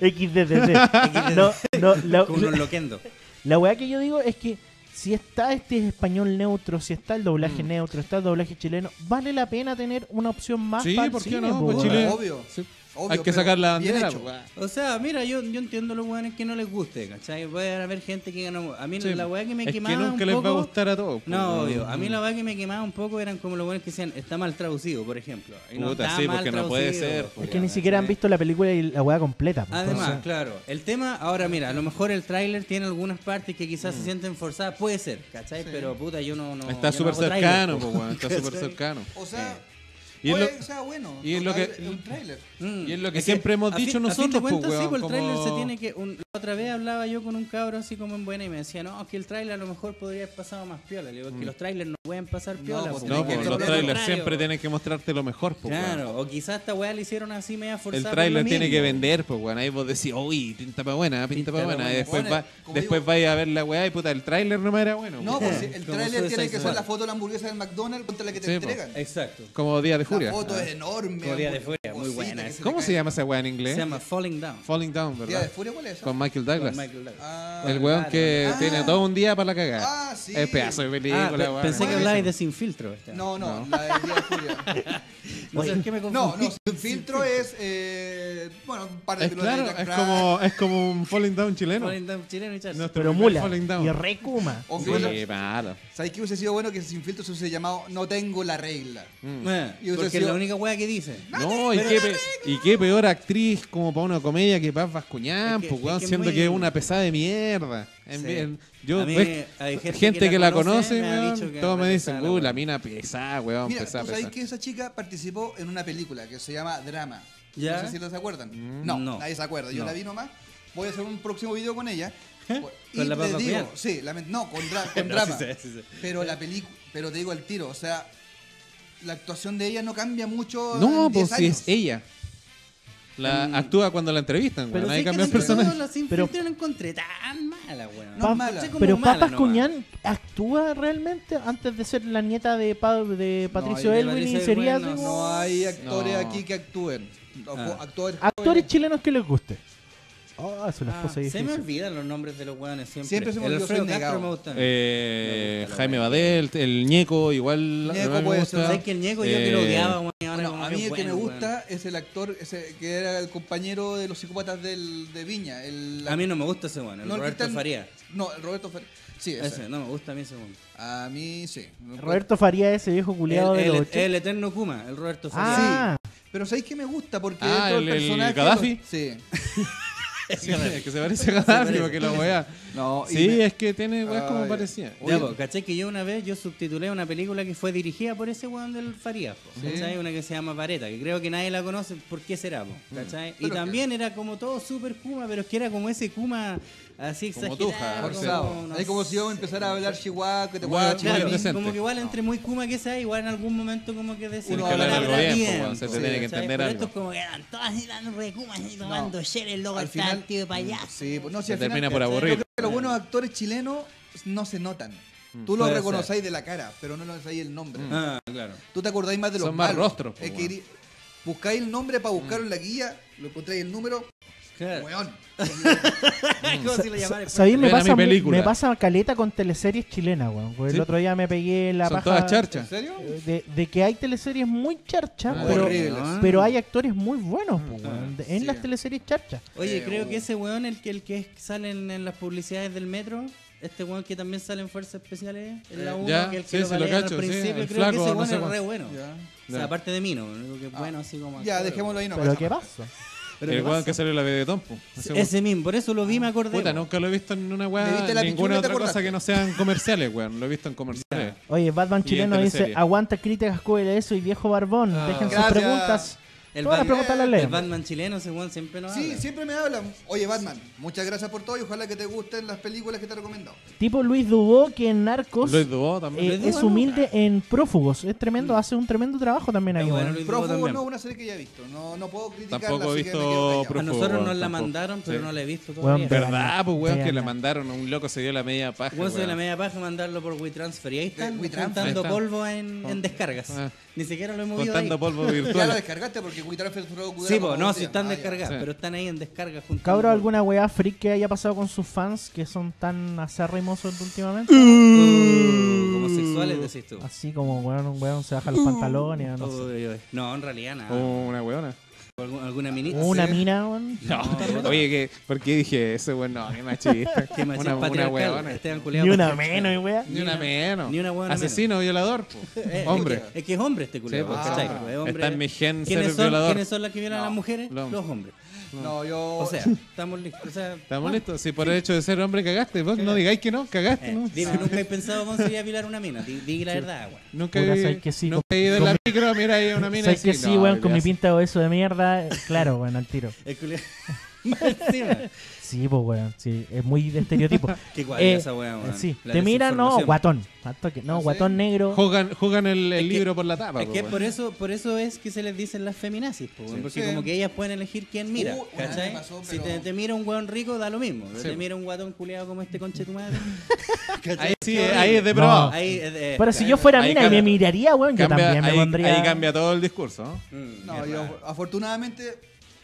XDDD. No, Con un loquendo. la weá que yo digo es que si está este español neutro, si está el doblaje neutro, está el doblaje chileno, vale la pena tener una opción más Sí, para el ¿por qué cine, no? po, Pues weón. Chile- Obvio. Sí. Obvio, Hay que pero sacar la bien bandera, hecho. weón. O sea, mira, yo entiendo a los weones que no les guste, ¿cachai? Puede haber gente que no. A mí Sí. la weá que me Es que quemaba nunca un les poco. va a gustar a todos. No, pues, obvio. A mí la weá que me quemaba un poco eran como los weones que decían, está mal traducido, por ejemplo. Y no Puta, está sí, mal porque no puede traducido, ser, Es que ni siquiera han visto la película y la weá completa. po, Además, entonces- claro, el tema, ahora mira, a lo mejor el tráiler tiene algunas partes que quizás se sienten forzadas, puede ser, ¿cachai? Pero puta, yo no Está yo súper no hago tráiler, cercano, po. pues, weón. Está súper ¿Cachai? cercano. O sea, Y es puede lo- que sea bueno. y es lo que- Es un tráiler. Mm. Y es lo que Es siempre hemos a fin- dicho a fin de nosotros, pues, cuentas, sí, weón, pues, el tráiler como- se tiene que... La otra vez hablaba yo con un cabro así como en buena y me decía, no, que el tráiler a lo mejor podría haber pasado más piola. Le digo, que los trailers no pueden pasar piola. pues, po, No, tiene porque pues que los ser trailers contrario, siempre po. tienen que mostrarte lo mejor, pues, weón. Claro, o quizás esta weá la hicieron así media forzada. El por tráiler lo tiene mismo. que vender, pues, weón. Ahí vos decís, uy, pinta pa' buena, pinta pa' Pinta pa' buena. Y buena. después, Bueno, como después digo- vais a ver la weá y puta, el tráiler no me era bueno. No, pues. pues el Como tráiler Suicide tiene que ser Squad. la foto de la hamburguesa del McDonald's contra la que te Sí, po. entregan. Exacto. Como Día de La Furia. foto es enorme. Como Día de hamburguesa, Furia, muy cosita buena que esa. se ¿Cómo te se cae. llama esa weá en inglés? Se llama Falling Down. Falling Down, ¿Día de ¿verdad? Furia cuál es esa? Con Michael Douglas. Con Michael Douglas. Ah, El weón que Ah. tiene todo un día para la cagada. Ah, sí. Es pedazo de película, Ah, weón. pensé que Bueno, hablabais de Sin Filtro. esta. No, la de Día de Furia. No sé, ¿qué me confundí? No, Sin Filtro es, bueno, un par de Claro, pilotos es como un Falling Down chileno. Falling Down chileno y Charles. Nuestro Pero primer mula. Falling Down. Y recuma. O Sí, incluso- malo. ¿Sabes qué hubiese sido bueno que Sin Filtro se hubiese llamado No Tengo la Regla? Y usted Porque es sido- la única wea que dice. No, y qué peor actriz como para una comedia que Paz Vascuñán, Es que- pues, weón, es que siendo muy- que es una pesada de mierda. Sí. Yo, A mí hay gente que la conoce, me ha weón, dicho que todos me es dicen, pesada la la weá". mina pesada, weón, Mira, pesada, tú sabes pesada. que esa chica participó en una película que se llama Drama. ¿Ya? No sé si los se acuerdan. No. Nadie se acuerda. Yo No. la vi nomás. Voy a hacer un próximo video con ella. Y ¿Con la les Papa digo, Fiat? sí, no, con No, drama. sí sé, sí sé. Pero la película, pero te digo el tiro, o sea, la actuación de ella no cambia mucho. No, en 10 pues si años. es ella. Actúa cuando la entrevistan, Pero weón. Nadie sí cambia el que personaje. la Sin Pero- Filtro la encontré tan mala, weón. No, mala. Sé como Pero mala Papas nomás. Cuñán actúa realmente antes de ser la nieta de Patricio No, de Elwin y Patricio sería Elwin, así como- No hay actores No. aquí que actúen. Actores actores chilenos que les guste. Oh, eso les Ah, puse se me difícil. olvidan los nombres de los weones siempre. Siempre se me El olvidó, soy Alfredo Castro negado. me gusta. a mí. Me gusta la Jaime weá. Badel, el Ñeco, igual. Ñeco igual me puede gusta. ser. ¿Sabes que el Ñeco yo que lo odiaba, weón? y ahora Bueno, como a mí el que bueno, me weón. gusta es el actor ese que era el compañero de los psicópatas de Viña. A mí no me gusta ese weón, el No, el que Roberto está en- Faría. No, el Roberto Faría. Sí, ese. Ese, no me gusta a mí ese weón. A mí sí. Roberto Faría, ese viejo culiado de los 80. El eterno Kuma, el Roberto Faría. Ah, Pero ¿sabéis que me gusta? Porque Ah, dentro del el personaje... Gaddafi. Sí. Sí, que se parece a Gaddafi, porque la weá. No, y Sí, me- es que tiene weas como Ay. parecía. Ya, pues, ¿cachai? Que yo una vez yo subtitulé una película que fue dirigida por ese weón del Farías, po, Sí. ¿cachai? Una que se llama Vareta, que creo que nadie la conoce, ¿por qué será, po? ¿cachai? Y Pero también era como todo súper Kuma, pero es que era como ese Kuma así Como exagerado. tuja, forzado. no Ahí como si yo sé. empezara a hablar chihuahua, que te Bueno, voy a claro, Claro, decente. como que igual entre muy Kuma que sea, igual en algún momento como que decir Uno una habla palabra algo bien, bien, po, weón, se po, te tiene que ¿cachai? entender Pero algo. estos como que eran todas así dando re Kuma así tomando share, el loco Al está final- el tío de payaso. Sí, pues no, si Se al final- termina por Yo aburrir. creo que los buenos actores chilenos no se notan. Tú los Puede reconocéis de la cara, pero no lo sabéis el nombre. Ah, claro. Tú te acordáis más de los Son más malos. rostros, po, Es que weón. buscáis el nombre para buscarlo en la guía, lo encontráis el número, Claro. weón. Como si lo llamara- ¿sabéis? Me Ven a pasa, mi película. me pasa caleta con teleseries chilenas, weón. Porque Sí. el otro día me pegué la Son paja todas ¿En charchas. serio? de que hay teleseries muy charchas, Ah, pero, horribles. pero hay actores muy buenos, po, weón, en sí. las teleseries charchas. Oye, creo que ese weón, el que sale en las publicidades del metro, este weón que también sale en Fuerzas Especiales, en la 1, ya, que el que sí, lo se lo balean cacho, al sí, principio, el creo flaco, que ese no weón sé es cuál. re bueno. Ya. O sea, aparte de mí, no, lo único que es bueno así como... Ya, actor, dejémoslo ahí, no Pero pasa ¿qué nada. pasa? Pero El ¿qué weón pasa? que salió en la B de Tompo. Ese mismo, por eso lo vi, me acordé. Puta, weón. nunca lo he visto en una ¿Le weá, viste la ninguna pichula, te otra cosa acordaste? que no sean comerciales, weón. Lo he visto en comerciales. Oye, Batman Y en chileno dice, teleserie. aguanta críticas QLS y viejo barbón. Dejen sus Gracias. preguntas. El, Todas las Batman, preguntas las el leemos. Batman chileno, ese weón siempre nos Sí, habla. siempre me hablan. Oye, Batman, muchas gracias por todo y ojalá que te gusten las películas que te he recomendado. Tipo Luis Dubó, que en Narcos Luis Dubó también. Luis Dubó, es ¿no? humilde en Prófugos. Es tremendo, hace un tremendo trabajo también ahí, Es bueno, weón. Luis Dubó Prófugo también. no, una serie que ya he visto. No puedo criticarla, Tampoco he así que me visto quedo callado. Prófugo. A nosotros nos la tampoco. mandaron, pero Sí. no la he visto Weón, todavía. pero- ¿Verdad, pues, weón? Que Vean. le mandaron a un loco, se dio la media paja. Weón, se dio weón. la media paja mandarlo por WeTransfer y ahí están WeTransfer. juntando Ahí está. polvo en descargas. Ah. Ni siquiera lo hemos movido de ahí. Contando polvo Ya la virtual. descargaste porque WeTransfer solo Sí, pues, no, como si un están día. descargadas, Sí. pero están ahí en descarga juntando Cabro, polvo. ¿alguna weá freak que haya pasado con sus fans que son tan acérrimos últimamente? Homosexuales, decís tú. Así como, weón, un weón se baja los pantalones, no sé. Uy, uy. No, en realidad nada. Oh, una weona. ¿Alguna minita? Una mina, weón. No, oye, ¿por qué dije eso, weón? No, qué machista. Qué machista una patriarcal. weona. Esteban culiao Ni una patriarcal. menos, weá. Ni una menos. Ni una weona Asesino, violador, po. Hombre. Es que es hombre este culiao, Sí, pues, ¿cachai? ah. Es hombre. Está en mi gen ¿Quiénes ser son, violador. ¿Quiénes son las que violan a las No, mujeres? los Los hombres. No, yo... O sea, estamos listos. O sea, ¿Estamos listos? Si por el hecho de ser hombre cagaste, vos no digáis que no, cagaste, ¿no? dime, nunca he pensado cómo sería violar una mina. Di la verdad, weón. Nunca Puta, he sabes que sí, nunca con- he ido en con la mi- micro, mira ahí una mina. ¿Sabes así, que sí, no, weón? Con ya mi sé. pinta de eso de mierda, claro, weón, al tiro. El culiao. Más encima. Sí, pues, weón, sí, es muy de estereotipo. Qué guay esa weá, weón. Sí, La te miran, no, desinformación. guatón. Al toque. No, ¿Ah, sí? guatón negro. Juegan el Es que- libro por la tapa, Es po, que weón. por eso es que se les dicen las feminazis, po, weón, porque Sí. como que ellas pueden elegir quién mira, una vez ¿cachai? me pasó, Si pero- te mira un weón rico, da lo mismo. Si Sí. te mira un guatón culiado como este conche tu madre. Ahí sí, Qué ahí es horrible. de probado. Ahí, Pero si yo fuera Ahí mina y cambia- me miraría, weón, yo Cambia- también me ahí, pondría. ahí cambia todo el discurso, ¿no? No, yo afortunadamente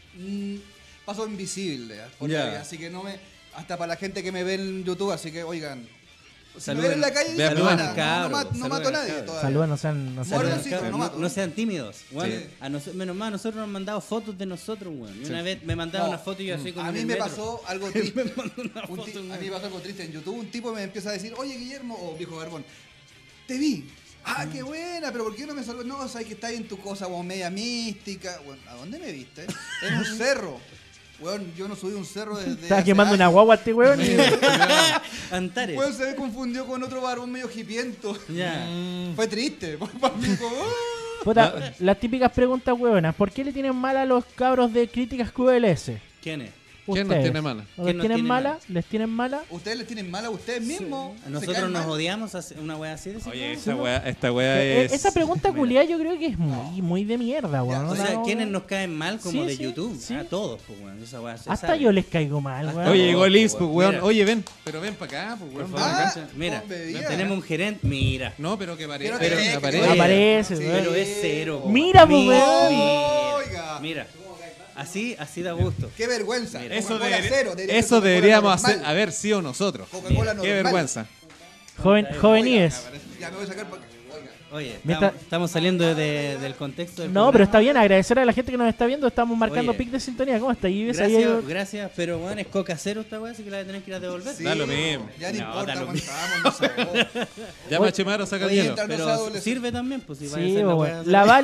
paso invisible por Ya. la vida, así que no me... Hasta para la gente que me ve en YouTube, así que oigan, Si me ven en la calle, Vean, digo, vean, no mato a nadie todavía. Saludos, no sean... Muerden, sí, pero no mato. No sean tímidos. Bueno, Sí. menos mal, nosotros nos han mandado fotos de nosotros, weón. Y una vez me mandaron una foto y yo así como. A mí me pasó algo triste. Me mandó una A foto, mí me pasó algo triste en YouTube. Un tipo me empieza a decir, oye Guillermo, o viejo Barbón, te vi. Ah, qué buena, pero ¿por qué no me saludó? No, sabes que está ahí en tu cosa como media mística. Bueno, ¿a dónde me viste? En un cerro. Weón, yo no subí un cerro desde. Estaba hace quemando una años. guagua este weón. Antares. Weón se me confundió con otro barbón medio hipiento. Ya. Fue triste. Para mí, como, Puta, las típicas preguntas hueonas. ¿Por qué le tienen mal a los cabros de críticas QLS? ¿Quién es? ¿Quién nos Ustedes. tiene mala? ¿O ¿Quién ¿Les nos tienen tiene mala? mala? ¿Les tienen mala? Ustedes les tienen mal a ustedes mismos. A se nosotros caen nos mal. odiamos, una wea así de Oye, Sí, esta wea es... Esa pregunta culiada yo creo que es muy de mierda, weón. O sea, No, ¿quiénes nos caen mal como Sí, de sí, YouTube? sí. A todos, pues, weón. Esa wea se Hasta sabe. yo les caigo mal, weón. Oye, llegó Por Liz, favor, pues, weón. mira. Oye, ven. Pero ven para acá, pues, weón. Por ven favor. acá. Mira, con bebida. tenemos un gerente. Mira. No, pero que aparece. Pero que aparece. Oye, aparece, sí. weón. Pero es cero. Mira, pues, Mira, weón. Oiga. Mira. Así da gusto. Qué vergüenza. Mira. Eso, Coca-Cola cero, debería ser eso Coca-Cola deberíamos normal. haber sido nosotros. Coca-Cola Qué normal. vergüenza. Joven Ives. Ya me voy a sacar porque. Oiga. Oye, Mientras- estamos saliendo del contexto del No, pero programa. está bien, agradecer a la gente que nos está viendo. Estamos marcando Oye. pic de sintonía. ¿Cómo está, Ives? Gracias, pero weón, es coca cero esta weá, así que la voy a tener que ir a devolver. Sí, Da lo mismo. Ya no No, importa da lo cuánto vamos, no sabemos. Ya, Machimaro, saca el Oye, hielo. entra- no sea Pero adolescente. sirve también, pues si va a Sí, hacer la weón. weá.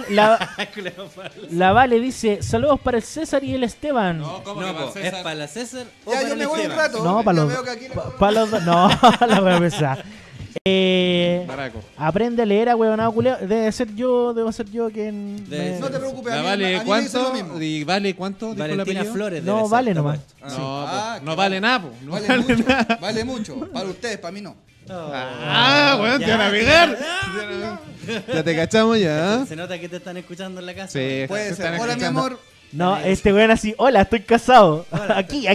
La Vale dice, saludos para el César y el Esteban. No, ¿cómo que No, para po, es César? para la César o Ya, para yo el me voy un Esteban. rato. No, Ya para los, veo que aquí la- pa los dos. No, la voy a empezar. Baraco. Aprende a leer a huevonado culeo. Debo ser yo quien. Debe No te preocupes, a La mí, vale a mí me dicen cuánto lo mismo. y vale cuánto dijo el Valentina apellido. Flores. No, debe ser, vale está nomás. puesto. No, Ah, pues, que no vale nada, pues. No Vale vale mucho, nada. vale mucho. Para ustedes, para mí no. Ah, weón, te van a pegar. Ya te cachamos ya. Se nota que te están escuchando en la casa. Sí, Puede te ser. están Hola, mi escuchando. amor. No, este weón así, hola, estoy casado. aquí.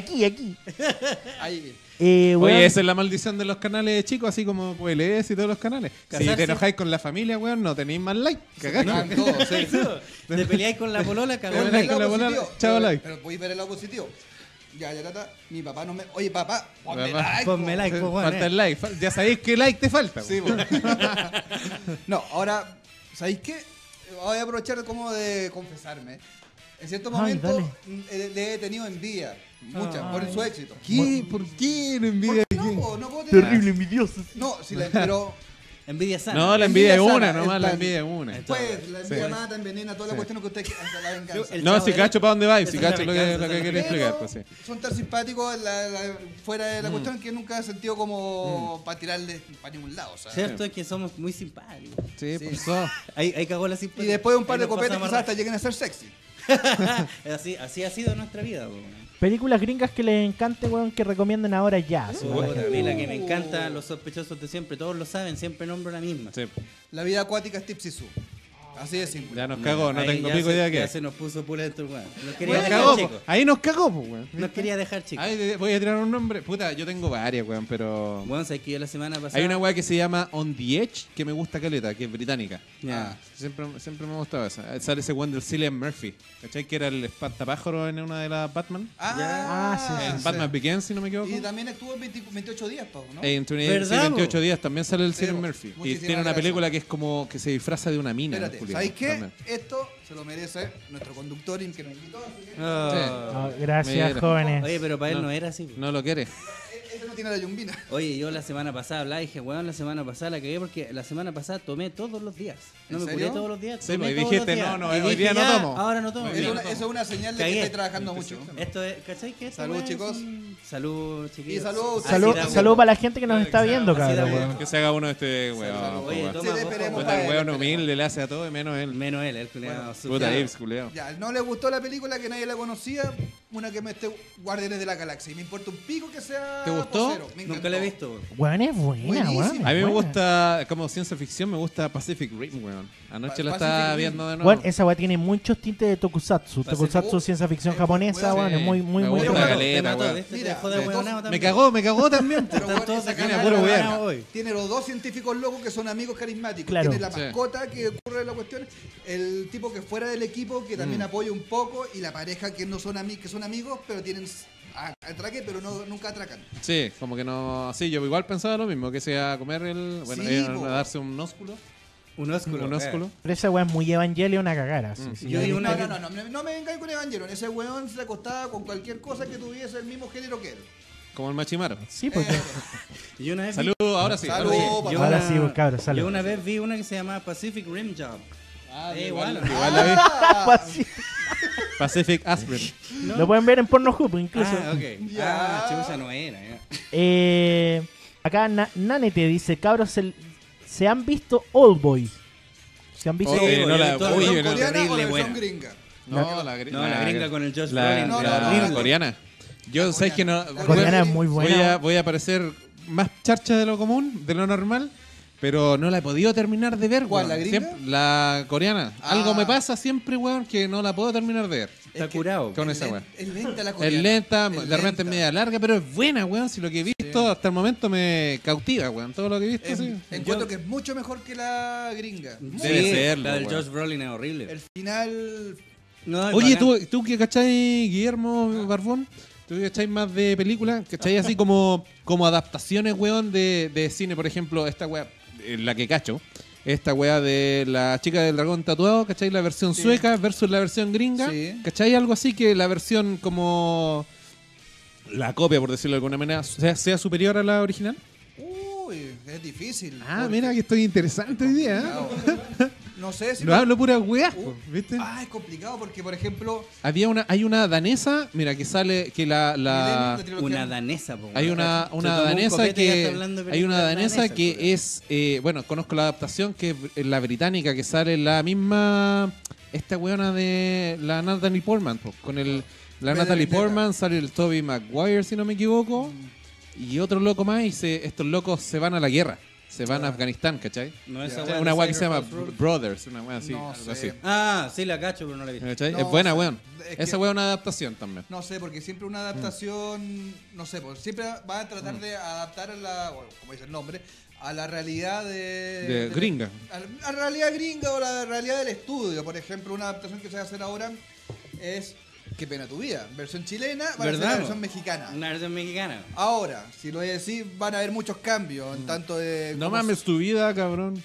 Ahí. Weón, Oye, esa es la maldición de los canales chicos, así como QLS y todos los canales. Si Casarse. te enojáis con la familia, weón, no tenéis más like. Cagaste. Van todos, sí. Te peleáis con la polola, Pero cagó Te el peleáis el con la lado bola, positivo. chao, Pero- like. Pero podéis ver el lado positivo. Ya, mi papá no me. Oye, papá, ponme Papá. like. Ponme po. like, pues, weón. Falta el like. Ya sabéis qué like te falta. Sí, po. No, ahora, ¿sabéis qué? Voy a aprovechar como de confesarme. En cierto Ay, momento dale. le he tenido envidia. Mucha, por su éxito. ¿Qué? ¿Por qué no envidia? No, po, no puedo tener. terrible envidioso. No, si la, pero Envidia sana. No, la envidia es Envidia una, sana, nomás en la plan- envidia es una. pues la envidia Sí. mata, envenena, toda la cuestión que usted quiera, hasta la venganza. El No, chavo si de- cacho para dónde vais, si Esa es cacho la lo que venganza, quiere Pero explicar, pues sí. son tan simpáticos fuera de la cuestión que nunca he sentido como para tirarle para ningún lado. ¿sabes? Cierto es que somos muy simpáticos. Sí, Sí. por eso. Ahí cagó la Y simpatía. después de un par Ahí de nos copetes pasamos quizás a- hasta lleguen a ser sexy. así ha sido nuestra vida, po. Películas gringas que les encante, weón, que recomienden ahora ya. así, Puta, para la a gente. mí la que me encanta, Los sospechosos de siempre, todos lo saben, siempre nombro la misma. Sí. La vida acuática es Tipsy Sue. Así de simple. Ya nos cagó, no Ahí tengo ya pico se- idea qué Ya es. se nos puso pulento el weón. Nos quería Nos dejar cagó, chicos. po. Ahí nos cagó, pues, weón. Nos quería dejar chicos. Ahí voy a tirar un nombre. Puta, yo tengo varias, weón, pero. Bueno, sabes que yo la semana pasada. Hay una weá que se llama On the Edge que me gusta caleta, que es británica. Ya. Siempre me ha gustado esa. Sale ese weón del Cillian Murphy. ¿Cachai? Que era el espantapájaro en una de las Batman. Ah, En Batman Begins, si no me equivoco. Y también estuvo en 28 días, Pau, ¿no? En ¿Verdad, 28 po? días también sale el Sí, Cillian po. Murphy. Y Muchísimas tiene una gracias. película que es como que se disfraza de una mina. Espérate, Julián, ¿sabéis qué? también. Esto se lo merece nuestro conductor que nos invitó. Así que Oh. Ah, gracias, Mira. jóvenes. Oye, pero para él no era así. po. No lo quiere. ese no tiene la yumbina. Oye, yo la semana pasada hablaba y dije, weón, la semana pasada la cagué porque la semana pasada tomé todos los días. No ¿En me serio? curé todos los días. Sí, tomé pues, y todos dijiste, los días. no, Y hoy dije, día no ya, tomo. Ahora no tomo. Hoy Es día una, no eso es una señal de que Cagué. estáis trabajando mucho. Esto es, ¿cachai? Que esta Salud, weá es chicos. Salud, chiquillos. Y salud. Así Salud, da salud gusto. para la gente que nos está viendo, Así da cabrón. gusto. weón. Que se haga uno de este weón. Salud. po, Oye, weón. toma, Sí, vos, esperemos por Puta, para el él, weón esperemos. humilde le hace a todo y menos él. Menos él, el culiado. Puta, Ives, culeo. Ya, no le gustó la película que nadie la conocía, una que me esté Guardianes de la Galaxia. Y me importa un pico que sea. ¿Te gustó? posero. Me Nunca encantó. la he visto. weón. Weón, es buena, Buenísima. weón. A mí me buena. gusta, como ciencia ficción, me gusta Pacific Rim, weón. Anoche la Pacific estaba Rim. viendo de nuevo. Weón, esa weá tiene muchos tintes de tokusatsu. Tokusatsu, ciencia ficción japonesa, weón, weón. Es muy, muy, me muy gusta buena. caleta, Te mató, weón. ¿viste? Mira, Te dejó de de huevonao dos- también. Me cagó también. Pero Están bueno, todos esa sacando Mira, cara puro de weón. huevonao hoy. Tiene los dos científicos locos que son amigos carismáticos. Claro. Tiene la Sí. mascota que ocurre en la cuestión, el tipo que fuera del equipo que también apoya un poco y la pareja que no son que son amigos pero tienen Atraque, pero nunca atracan. Sí, como que no. Sí, yo igual pensaba lo mismo, que sea comer el. Bueno, Sí, a darse un ósculo. Un ósculo. Un ósculo. Pero esa weá es muy Evangelion a cagar. Así, sí, Yo vi una- No me vengáis con Evangelion. Ese weón se acostaba con cualquier cosa que tuviese el mismo género que él. Como el Machimaro. Sí, porque. Yo una vez Saludos, ahora sí. Saludos, ahora sí. papá. yo Ahora una- sí, pues, cabros, salud. Yo una vez vi una que se llamaba Pacific Rim Job. Igual, igual. igual la vi. Así. Pacific Aspirin. ¿No? Lo pueden ver en Pornhub incluso. Ah, ok. Ya. Chusa no era. Ya. Acá Nanete dice, cabros, ¿se han visto Oldboy? ¿Se han visto? Oye, no la- toda oye, ¿Versión no, coreana o terrible la versión buena. gringa? No, La gringa con el Josh la, Brolin. No, la no, coreana. Yo sé que no. La coreana es muy buena. Voy a parecer más charcha de lo común, de lo normal, pero no la he podido terminar de ver. ¿Cuál, weón. la gringa? Siempre- la coreana. Ah. Algo me pasa siempre, weón, que no la puedo terminar de ver. Está curado. Con esa weón. Es lenta la coreana. Es lenta, Es de repente es lenta. media larga, pero es buena, weón. Si lo que he visto hasta el momento me cautiva, weón. Todo lo que he visto, sí. Encuentro que es mucho mejor que la gringa. Debe serlo, La del weón. Josh Brolin es horrible. El final... No, es Oye, bacán. tú que cachai, Guillermo Barbón, tú que cachai más de películas, cachai así como adaptaciones, weón, de cine, por ejemplo, esta weá, la que cacho, esta weá de la chica del dragón tatuado, cachai, la versión Sí. sueca versus la versión gringa, Sí. cachai, algo así que la versión como la copia, por decirlo de alguna manera, sea superior a la original. Uy, es difícil. Ah, porque- mira que estoy interesante hoy día, ¿eh? Claro. No sé si... No hablo pura weá, ¿viste? Ah, es complicado porque, por ejemplo... Hay una danesa, mira, que sale, que la Millennium, la trilogía- Una danesa, po, Hay weón. una Se tomó un danesa copete y ya está que hablando de hay una películas danesa danesas, que weón. es bueno, conozco la adaptación que es la británica, que sale la misma esta weona de la Natalie Portman, po, con la Bella Natalie Vendetta. Portman, sale el Tobey Maguire si no me equivoco, y otro loco más, y estos locos se van a la guerra, se van a Afganistán, ¿cachai? No, esa Ya. weá Una de weá que se llama Cyber Patrol. Brothers, una weá así, No algo sé. así. Ah, sí, la cacho, pero no la he visto. ¿Cachai? No es buena, sé. weón. Es que- Esa weá es una adaptación también. No sé, porque siempre una adaptación, no sé, pues siempre van a tratar de adaptar a la, bueno, como dice el nombre, a la realidad De gringa. A la realidad gringa o la realidad del estudio. Por ejemplo, una adaptación que se va a hacer ahora es Qué pena tu vida. Versión chilena, van a hacer la ¿Verdad? versión mexicana. Una versión mexicana. Ahora, si lo decís, van a haber muchos cambios en tanto de... No cómo mames tu vida, cabrón.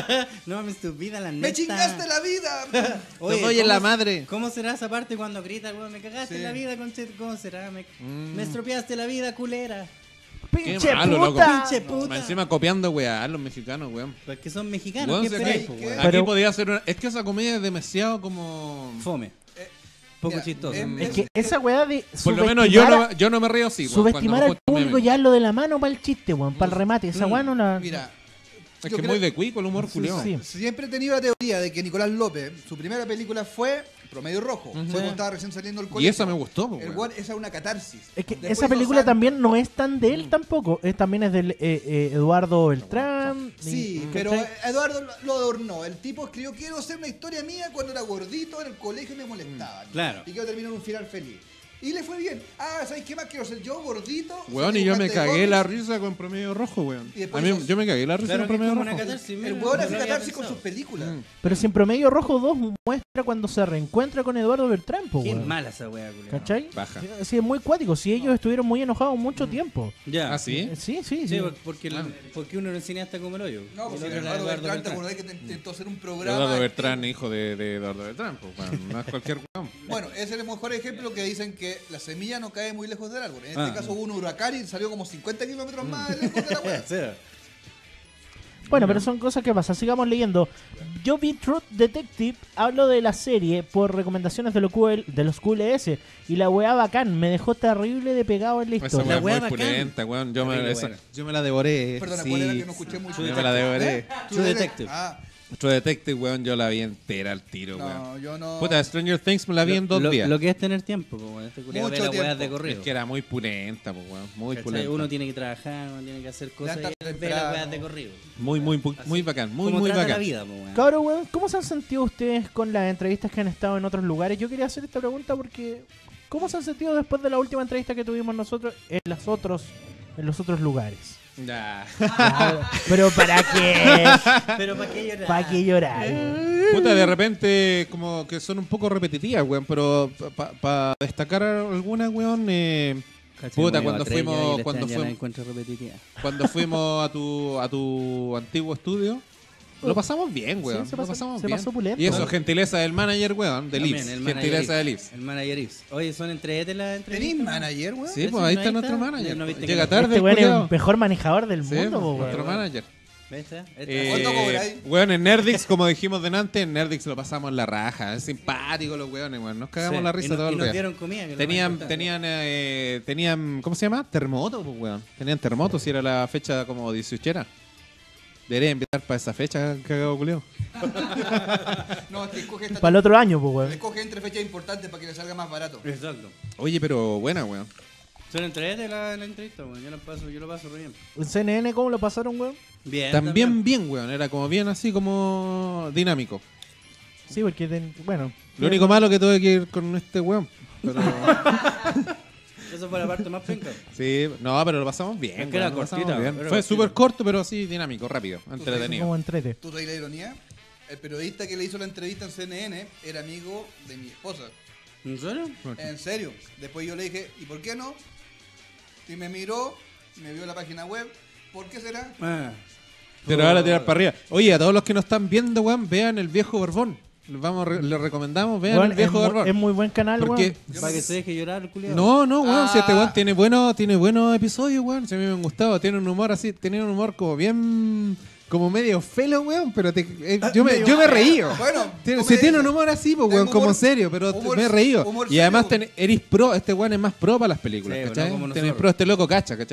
No mames tu vida, la neta. ¡Me chingaste la vida! Te doy en la madre. ¿Cómo será esa parte cuando grita, weón? Me cagaste Sí. la vida, ¿cómo será? Me estropeaste la vida, culera. Qué ¡Pinche malo, loco. puta! Pinche puta. Más encima copiando, weá, los mexicanos, weón. Porque son mexicanos, Weón, ¿qué si esperáis, aquí, po, ¿qué? weón? aquí Pero- podía ser una... Es que esa comedia es demasiado como... Fome. Poco mira, chistoso. Es que esa weá de Por lo menos yo subestimar yo no me río así, weón, subestimar cuando al me público meme. ya lo de la mano para el chiste, weón, para el remate. Esa weá no la... Mira, Es yo que creo- muy de cuico el humor, Sí, culiao. sí. siempre he tenido la teoría de que Nicolás López, su primera película fue Promedio Rojo. Fue Ujú. cuando estaba recién saliendo del Y colegio. esa me gustó, po, El weón. weón, esa es una catarsis. Es que Después esa película hizo también Santa. no es tan de él tampoco. También es del Eduardo Beltrán. Sí, y- pero ¿cachai? Eduardo lo adornó. El tipo escribió, quiero hacer una historia mía cuando era gordito en el colegio y me molestaban. Claro. Y quiero terminar en un final feliz. Y le fue bien. Ah, ¿sabes qué más quiero ser yo, gordito? Weón, soy y yo me dibujante de cagué la cómics? risa con Promedio Rojo, weón. Y después A mí, hizo- yo me cagué la risa Claro con que es Promedio como Rojo. una catarsis. mira, El weón no hace lo había catarsis con pensado. sus películas. Pero si en Promedio Rojo 2 muestra cuando se reencuentra con Eduardo Beltrán, po, Qué weón. mala esa wea, culiao. ¿Cachai? Baja. Sí, es muy cuático. Si ellos estuvieron muy enojados mucho tiempo. Ya. ¿Ah, sí? Sí, sí, Sí, sí. porque, porque uno era un cineasta como el hoyo. No, Y pues el si otro era Eduardo Beltrán, ¿te Beltrán. acordás que intentó hacer un programa? Eduardo Beltrán, hijo de Eduardo Beltrán, pues, weón. No es cualquier weón. Bueno, ese es el mejor ejemplo que dicen que la semilla no cae muy lejos del árbol. En este Ah. caso hubo un huracán y salió como 50 kilómetros más lejos de la wea. Sí. Bueno, pero son cosas que pasan. Sigamos leyendo. Yo vi Truth Detective, hablo de la serie por recomendaciones de los QLS. Y la weá bacán, me dejó terrible de pegado en la Esa historia. weá es wea muy bacán. pulenta, weón. Terrible buena. Yo me la devoré. Perdona, sí. ¿cuál era que no escuché mucho? Yo me la devoré. True Detective. Ah, True Detective, weón, yo la vi entera al tiro, no, weón. yo no. Puta, Stranger Things me la vi en 2 días. Lo que es tener tiempo, pues, bueno, este culiao ve Mucho las weas tiempo. de corrido. Es que era muy pulenta, pues, weón. Muy ¿Cachai? pulenta. Uno tiene que trabajar, uno tiene que hacer cosas y Levantarse él ve temprano. las weas de corrido. Muy bacán. Muy, Como muy trata la bacán. vida, pues, weón. Cabros, weón, ¿cómo se han sentido ustedes con las entrevistas que han estado en otros lugares? Yo quería hacer esta pregunta porque ¿cómo se han sentido después de la última entrevista que tuvimos nosotros en los otros lugares? Ya. Pero ¿para qué? Pero ¿para qué llorar? ¿Para qué llorar? Puta, de repente como que son un poco repetitivas, weón, pero para destacar algunas, weón, puta, cuando fuimos a tu antiguo estudio, lo pasamos bien, weón. Sí, lo pasamos se bien. pasó pulento. Y eso, gentileza del manager, weón, de Lips. Gentileza de Lips. El manager Ips. Oye, son entrete las entrevistas. ¿Tenís manager, weón? Sí, pues ahí está nuestro manager. No viste Llega que- tarde, Este weón es culiao. el mejor manejador del Sí, mundo, po, nuestro weón. manager. ¿Viste? ¿Cuánto cobráis? Weón, en Nerdix, como dijimos delante, en Nerdix lo pasamos en la raja. Es simpático los weones, weón. Nos cagamos Sí, la risa y todo el nos día. dieron comida. que es lo más importante. Tenían, ¿cómo se llama? Terremoto, pues, weón. Tenían terremoto, si era la fecha como 18era. Debería invitar para esa fecha, cagado culeo. No, es que escoge esta. Para el otro año, pues, weón. Escoge entre fechas importantes para que le salga más barato. Exacto. Oye, pero buena, weón. Son entrete la entrevista, weón. Yo lo paso re bien. ¿En CNN cómo lo pasaron, weón? Bien. También bien, weón. Era como bien así como dinámico. Sí, porque, bueno. Lo único malo que tuve que ir con este weón. Pero... Eso fue la parte más penca. sí, no, pero lo pasamos bien. Es que era weón, lo pasamos cortita, bien. era Fue cortita. súper corto, pero sí dinámico, rápido, Como entretenido. entrete. ¿Tú sabes la ironía? El periodista que le hizo la entrevista en CNN era amigo de mi esposa. ¿En serio? En serio. Después yo le dije, ¿y por qué no? Y me miró, me vio la página web. ¿Por qué será? Ah. Pero ahora tirar para arriba. Oye, a todos los que nos están viendo, weón, vean el viejo Borbón. Les recomendamos, vean Weón, el viejo es Borbón. muy buen canal, Porque weón. Para que se deje llorar el culiado. no, weón, si este weón Ah. tiene buenos episodios, weón. Si a mí me han gustado, tiene un humor así, tenía un humor como bien, como medio felo, weón, pero yo me reí. Bueno, Si tiene un humor así, pues, weón, Tengo como humor- serio, pero humor- me he reído. humor Y además serio. eres pro, este weón es más pro para las películas, Sí, ¿cachai? no como Tenés nosotros. pro, este loco cacha, ¿cachai?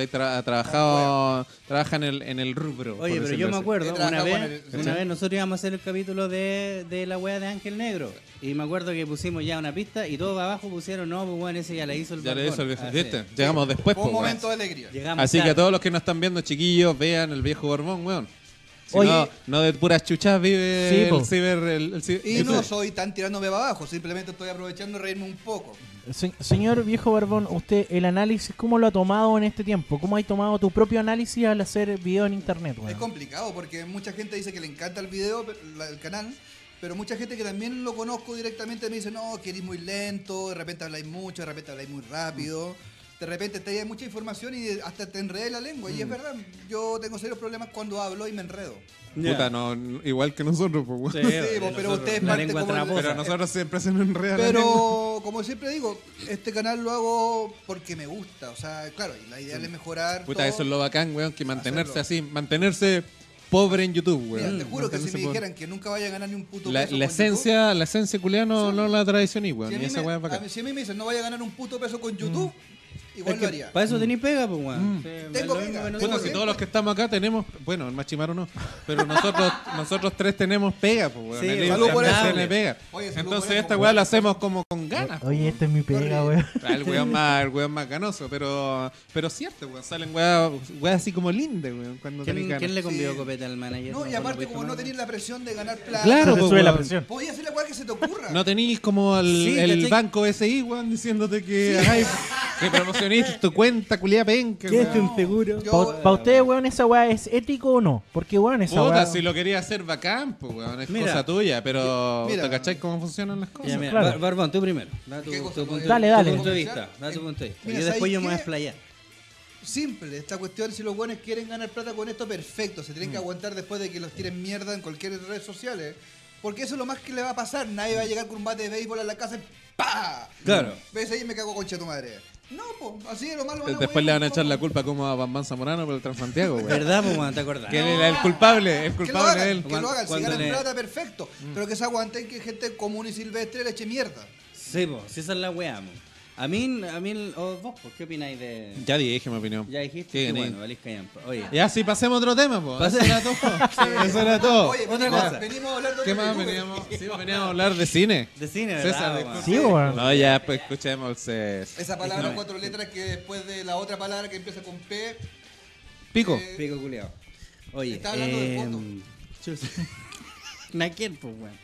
Trabaja en el rubro. Oye, por pero decirlo yo me así. acuerdo, He una trabajado vez, con una vez nosotros íbamos a hacer el capítulo de la wea de Ángel Negro. Y me acuerdo que pusimos ya una pista y todos abajo pusieron, no, pues bueno, ese ya la hizo el Ya le Barbón. hizo el viejo, Ah, ¿viste? sí. Llegamos después, Fue pues, un weón. momento de alegría. Llegamos Así que a tarde. todos los que nos están viendo, chiquillos, vean el viejo Borbón, weón. Si Oye. no de puras chuchas vive Sí, po. el ciber. El ciber- Y no soy tan tirándome para abajo, simplemente estoy aprovechando de reírme un poco. Señor viejo Barbón, usted el análisis, ¿cómo lo ha tomado en este tiempo? ¿Cómo has tomado tu propio análisis al hacer video en internet, Es weón? complicado porque mucha gente dice que le encanta el video, el canal, pero mucha gente que también lo conozco directamente me dice, no, que eres muy lento, de repente habláis mucho, de repente habláis muy rápido, de repente te hay mucha información y hasta te enredé la lengua. Y es verdad, yo tengo serios problemas cuando hablo y me enredo. Puta, no, igual que nosotros, pues, weón. Sí, Sí, de pero nosotros, ustedes la parte lengua como el- traposa. Pero a nosotros siempre se nos enreda la lengua. Pero como siempre digo, este canal lo hago porque me gusta. O sea, claro, y la idea es mejorar. Puta, todo. eso es lo bacán, weón, que mantenerse Hacerlo. así, mantenerse pobre en YouTube, Mira, weón. te juro que si me Mantenerse pobre. dijeran que nunca vaya a ganar ni un puto La peso con esencia culiada no la traicioní, YouTube, weón. si a Y mí esa me- weá es bacán. si a mí me dicen no vaya a ganar un puto peso con YouTube, igual Es lo que haría. para eso tenéis pega, pues, weón. Sí, Tengo es lo mismo pega. que Puta, nosotros. si todos los que estamos acá tenemos, bueno, el Machimaro no, pero nosotros tres tenemos pega, pues, weón. Sí, El salud por Instagram eso. tiene pega. Oye, salud Entonces por eso, esta weón. weá la hacemos como con ganas. Oye, esta es mi pega, weón. El weón más ganoso, pero cierto, weón. Salen weas así como lindas, weón. Cuando tenés ¿Quién ganas. le convió Sí. copete al manager? No, y ¿No aparte lo como pudiste no tomar? tenéis la presión de ganar plata, Claro, Se po, sube la weón. presión. podías hacer la weá que se te ocurra. No tenéis como Sí, el ¿cachai? banco SI, weón, diciéndote que, ay, que promocioniste tu cuenta, culia penca, ¿Qué es weón. un seguro? Yo- ¿Para ustedes, weón, esa weá es ético o no? Porque, weón, esa Puta, weá... si lo querías hacer bacán, pues, weón, es Mira. cosa tuya, pero Mira. ¿te cachai cómo funcionan las cosas? Ya, mira, Claro. Barbón, tú primero. Da tu, ¿Qué tu cosa? punto, Dale, tu dale. punto de vista. Da tu punto de vista. Mira, Yo después ¿sabes yo me voy a qué? explayar. Simple, esta cuestión, si los buenos quieren ganar plata con esto, perfecto. Se tienen que aguantar después de que los tiren mierda en cualquier red social. Porque eso es lo más que le va a pasar. Nadie va a llegar con un bate de béisbol a la casa y ¡pah! Claro. Ves ahí y me cago concha tu madre. No, po, así es lo malo. Después le van a echar la culpa como a Bambán Zamorano por el Transantiago, weón. ¿Verdad, pues, weón? ¿Te acordás? Que él era el culpable es Que lo culpable hagan, él. que lo hagan. Si Cuando ganan le- plata, perfecto. Pero que se aguanten que gente común y silvestre le eche mierda. Sí, pues, si esa es la weá, po. A mí, vos, pues, ¿qué opináis de...? Ya dije mi opinión. Ya dijiste, Sí, qué gané. bueno, valís callampa. Oye, Ya, sí, pasemos a otro tema, pues. Eso Pase- era todo. Eso era todo. Oye, Otra venimos, cosa. venimos a hablar de ¿Qué otro más youtuber. veníamos? Sí, veníamos a hablar de cine. de cine, ¿verdad? César, weón? disculpe. Sí, weón. No, ya, pues escuchemos. Esa palabra Déjame. 4 letras que después de la otra palabra que empieza con P. Pico. Pico culiao. Oye, Está hablando de foto. chus. Naquier, pues, weón.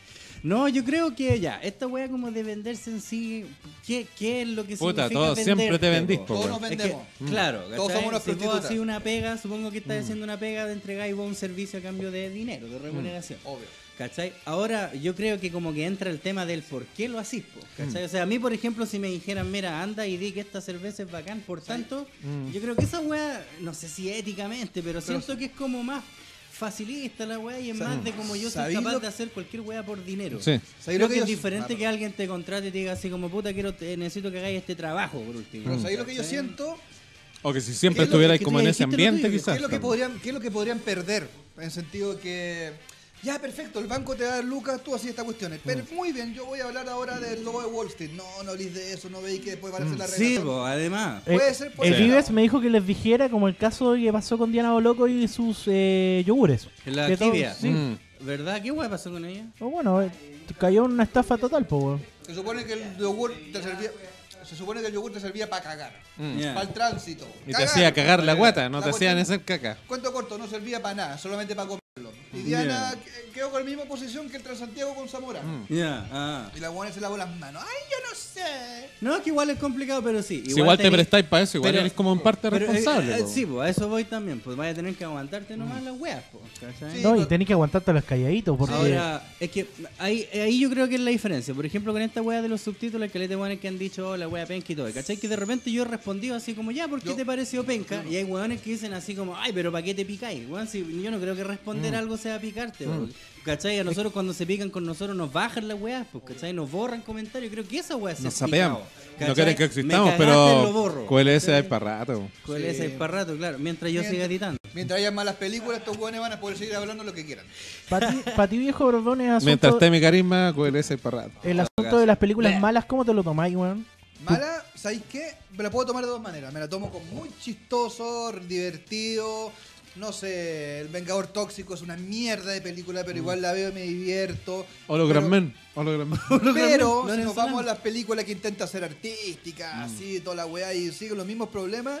No, yo creo que ya, esta wea como de venderse en sí, ¿qué es lo que Puta, significa todos siempre te vendís, po, Todos weón. nos Es que, vendemos. claro, Todos ¿cachai? somos unas Si vos prostitutas. haces una pega, supongo que estás haciendo una pega de entregar y vos un servicio a cambio de dinero, de remuneración. Obvio. ¿Cachai? Ahora yo creo que como que entra el tema del por qué lo hacís, po, ¿cachai? O sea, a mí, por ejemplo, si me dijeran, mira, anda y di que esta cerveza es bacán, por tanto, yo creo que esa weá, no sé si éticamente, pero siento que es como más facilista la weá y es más de como yo soy ¿sabéis capaz lo- de hacer cualquier weá por dinero. Sí. ¿Sabéis Creo lo que que es yo- diferente que alguien te contrate y te diga así como, puta, necesito que hagáis este trabajo, por último. Pero ¿sabéis lo que yo ¿cachai? siento? O que si ¿Qué siempre es lo estuvierais que como tú en ya ese dijiste lo ambiente, tuyo? quizás. ¿Qué es lo que podrían perder? En el sentido que, ya, perfecto, el banco te va a dar lucas, tú así estas cuestiones. Pero muy bien, yo voy a hablar ahora del lobo de Wall Street. No hablís de eso, no veis que después va a ser la Sí, relación. po, además. Puede ser, puede El ser. Vives me dijo que les dijera como el caso que pasó con Diana Boloco y sus yogures. La Que todo- Activia. sí. ¿Verdad? ¿Qué weá pasó con ella? O bueno, cayó en una estafa total, po, weón. Se supone que el yogur te servía... Se supone que el yogur te servía para cagar. Ya. Para el tránsito. Y te hacía cagar la guata, no La te hacían cuestión- hacer caca. Cuento corto, no servía para nada, solamente para comerlo. Y Diana quedó con la misma posición que el Transantiago con Zamora. Ya, ah. Y la buena se lavó las manos. ¡Ay, yo no sé! No, es que igual es complicado, pero sí. Si igual te tenés- prestáis para eso, igual pero- eres como en parte pero, responsable. po. sí, pues a eso voy también. Pues vaya a tener que aguantarte nomás las weas, pues. ¿cachai? Sí. No, y pero- tenés que aguantarte los calladitos porque... Ahora, es que ahí yo creo que es la diferencia. Por ejemplo, con esta wea de los subtítulos, que le te weones que han dicho, oh, la wea penca y todo. ¿Cachai? Que de repente yo he respondido así como, ya, ¿por qué te pareció penca? Y hay weones que dicen así como, ay, pero ¿para qué te picáis? Weón, si yo no creo que responder algo sea picarte, weón. ¿Cachai? A nosotros cuando se pican con nosotros nos bajan las weas, pues, ¿cachai? Nos borran comentarios. Creo que esa wea es Nos ser sapeamos. picado, No ¿cachai? quieren que Me existamos, cagaste, lo pero borro. QLS hay para rato. ¿Cuál es el parrato? Claro, mientras yo siga editando. Mientras haya malas películas, estos hueones van a poder seguir hablando lo que quieran. Para ti, viejo Bordón, es asunto, Mientras esté mi carisma, QLS hay para rato. el asunto de las películas malas, ¿cómo te lo tomáis, weón? Mala, ¿sabéis qué? Me la puedo tomar de dos maneras. Me la tomo como muy chistoso, divertido. No sé, El Vengador Tóxico es una mierda de película, pero igual la veo y me divierto. Hologram Pero- Man. Hologram Man. Pero Lo si nos venezolano. vamos a las películas que intenta ser artística, así, toda la weá, y siguen los mismos problemas,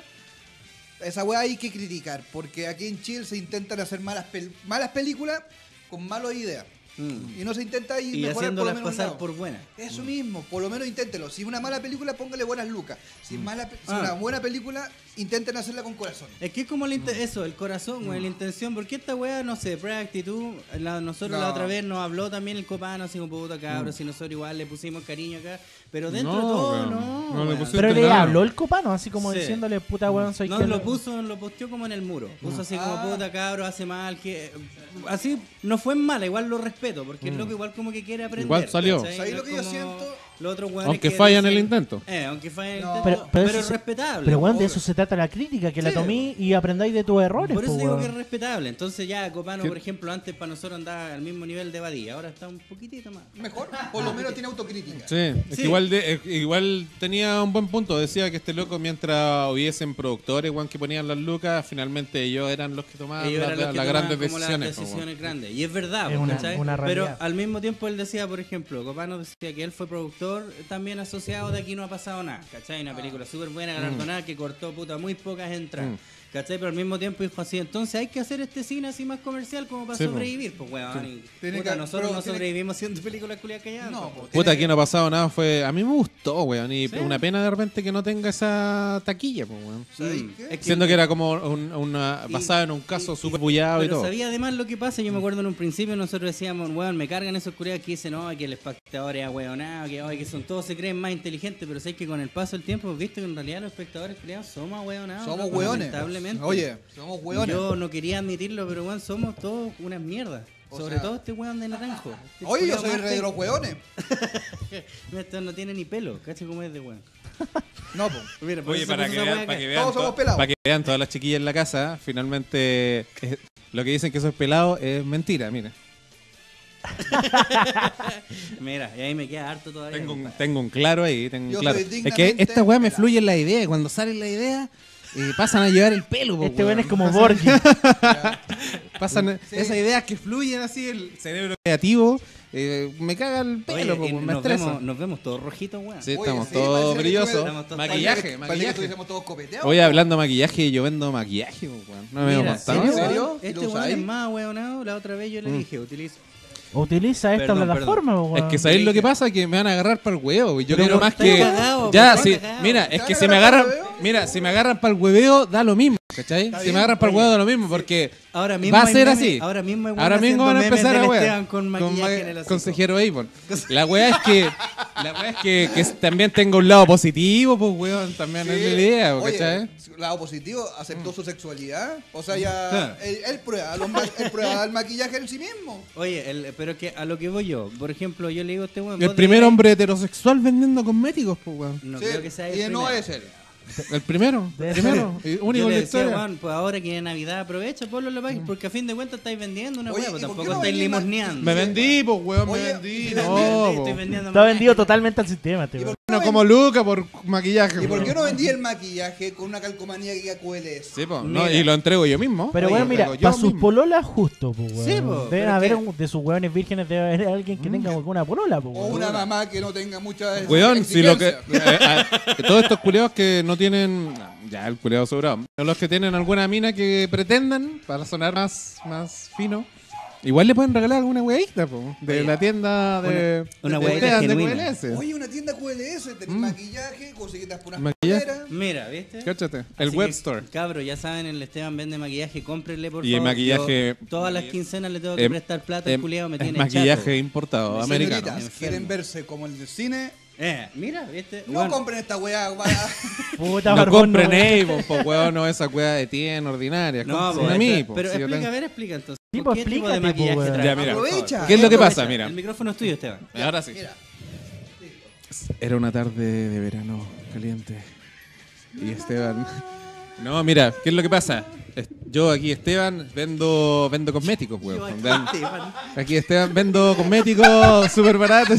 esa weá hay que criticar, porque aquí en Chile se intentan hacer malas películas con malas ideas. Y no se intenta ir Y mejorar por lo haciéndolas menos un pasar lado. por buenas. Eso mismo, por lo menos inténtelo. Si una mala película, póngale buenas lucas. Si una buena película, intenten hacerla con corazón. Es que es como eso, el corazón, güey, la intención. Porque esta weá, no sé, prueba de actitud. Nosotros No. la otra vez nos habló también el copano, así como puta cabros, si nosotros igual le pusimos cariño acá. Pero dentro de No, todo, weón. no. No le weón. pusiste Pero le nada. habló el copano, así como Sí. diciéndole, puta weón, soy No, que lo posteó como en el muro. Puso así como, Ah. puta cabro, hace mal, que... Así, no fue en mala, igual lo respeto, porque el loco igual como que quiere aprender. Igual salió. ¿cachai? ¿Sabes No lo es que yo como siento? los otros weones Aunque que falla en el dicen- intento. Aunque falla en el No. intento, Pero pero eso es se- respetable. Pero weón, de obvio. eso se trata la crítica, que la Sí. tomí y aprendáis de tus errores, Por eso po, digo weón. que es respetable. Entonces ya Copano, ¿Qué? por ejemplo, antes para nosotros andaba al mismo nivel de Badía, ahora está un poquitito más. Mejor, por lo menos tiene autocrítica. Sí, es Sí. que igual tenía un buen punto. Decía que este loco, mientras hubiesen productores, weón, que ponían las lucas, finalmente ellos eran los que tomaban Ellos eran los que las tomaban grandes como decisiones. las po, weón. decisiones grandes. Y es verdad, Es po, una- ¿cachai? una Pero realidad. al mismo tiempo él decía, por ejemplo, Copano decía que él fue productor también asociado de Aquí no ha pasado nada, ¿cachai? Una película súper buena, galardonada, que cortó puta muy pocas entradas. ¿Cachai? Pero al mismo tiempo dijo así, entonces hay que hacer este cine así más comercial como para Sí, po. sobrevivir, pues weón. Y, Tiene puta, que- nosotros pero no tiene- sobrevivimos haciendo películas culiadas calladas. No, po. pues, Puta, tiene- aquí no ha pasado nada. A mí me gustó, weón. Y Sí. una pena de repente que no tenga esa taquilla, pues, weón. ¿Sabéis Mm. qué? Es Siendo que era como basada en un caso súper bullado y Pero todo. sabía además lo que pasa, yo me acuerdo en un principio nosotros decíamos, weón, me cargan esos curiados que dicen, no, que el espectador es ahueonado, que son todos se creen más inteligentes, pero sé que con el paso del tiempo hemos visto que en realidad los espectadores culiados somos ahueonados. Somos loco, hueones. Lamentablemente. Oye, somos hueones. Yo no quería admitirlo, pero weón, somos todos unas mierdas. O Sobre sea- todo este weón de naranjo. Este Oye, yo culiao soy el más rey de los hueones. Este no tiene ni pelo, cacha cómo es de weón. No, pues. Mira, por Oye, eso para puso que, esa vean, weá para, acá. que vean Todos somos to- pelados. para que vean todas las chiquillas en la casa, finalmente lo que dicen que soy pelado es mentira, mira. Mira, y ahí me queda harto todavía. compadre. Tengo un claro ahí, tengo un Yo claro. soy Es que dignamente esta weá me pelado. fluye en la idea y cuando sale la idea pasan a llevar el pelo, po, Este weón es weón. como Borgi. Pasan Sí. esas ideas que fluyen así, el cerebro creativo, me caga el pelo, Oye, po, y me nos estresa. nos vemos todos rojitos, weón. Sí, Oye, estamos sí, todos parece que brillosos. estamos todos- Maquillaje, Parece que maquillaje. estuviésemos todos copeteados. Oye, hablando de maquillaje, yo vendo maquillaje, po, weón. No me Mira, había contado. ¿en ¿serio? serio? ¿Y Este lo weón usáis? es más weonado. La otra vez yo le dije, utilizo. Utiliza esta Perdón, plataforma, weón. Es que ¿sabéis lo que pasa? Que me van a agarrar para el huevo. Yo quiero más estáis que... cagado, Ya, estáis sí. cagado. Mira, es ¿Te que van a si me agarrar agarran... pa'l hueveo? Mira, si me agarran para el hueveo, da lo mismo. ¿Cachai? Si me agarran para el huevo, da lo mismo. Porque Ahora mismo va a hay ser memes, así. Ahora mismo hay Ahora weones mismo van a haciendo empezar a memes del wear. Esteban con maquillaje en el hocico. consejero Avon. La weá es que... La weá es que también tenga un lado positivo, pues weón. También es la idea, Oye, ¿cachai? lado positivo, aceptó su sexualidad. O sea, ya Claro. él prueba, él prueba el maquillaje en sí mismo. Oye, pero es que a lo que voy yo, por ejemplo, yo le digo a este weón. El vos primer deberías- hombre heterosexual vendiendo cosméticos, pues weón. No Sí, creo que sea el y no primero. es él. El primero. Debe Primero. Y único Yo en le la decía, historia. weón, pues ahora que es Navidad aprovecha, ponlo en la página, porque a fin de cuentas estáis vendiendo una Oye, hueá, ¿y por tampoco qué no estáis vendí limosneando. Me vendí, pues weón, me Oye, vendí. ¿y No, Estoy po. vendiendo Está vendido totalmente al sistema, este weón. Bueno, como Luca por maquillaje. ¿Y por weón. qué no vendí el maquillaje con una calcomanía que ya QLS? Sí, po. Mira. No, y lo entrego yo mismo. Pero Oye, bueno, mira, Yo para sus mismo. pololas justo, pues, weón. Sí, po, Deben pero haber que- de sus weones vírgenes, debe haber alguien que tenga alguna polola, pues, O weón. una mamá que no tenga mucha Weón, si lo que. exigencia. Todos estos culeados que no tienen. Ya, el culeado sobrado. Los que tienen alguna mina que pretendan, para sonar más fino, igual le pueden regalar alguna weadita, po, de Oye, la tienda de. una de weadita Esteban de genuina. QLS. Oye, una tienda QLS, tenés maquillaje, cositas por unas Maquillaje. poleras. Mira, ¿viste? Cáchate, el Así web que, store. Cabro, ya saben, el Esteban vende maquillaje, cómprenle por Y el favor. maquillaje- Yo todas las quincenas le tengo que prestar plata, el culiado me es tiene maquillaje chato. importado, americano. Señoritas, Enfermo. quieren verse como el del cine. Mira, ¿viste? No Bueno, compren esta weá. Puta, No barbón, compren weón. Avon, po, weón, no esa weá de tien ordinaria. no, Compren po, a mí, pero, po, pero si yo explica, tengo- a ver, explica entonces. Sí, ¿Con pues, qué tipo de explícate, maquillaje pues, trae? Ya, mira. Aprovecha. ¿Qué es lo que Aprovecha. pasa? Mira. El micrófono es tuyo, Esteban. Ahora sí. Mira, Era una tarde de verano caliente. Y Esteban. No, mira, ¿qué es lo que pasa? Yo aquí, Esteban, vendo cosméticos, weón. Aquí, Esteban, vendo cosméticos súper baratos.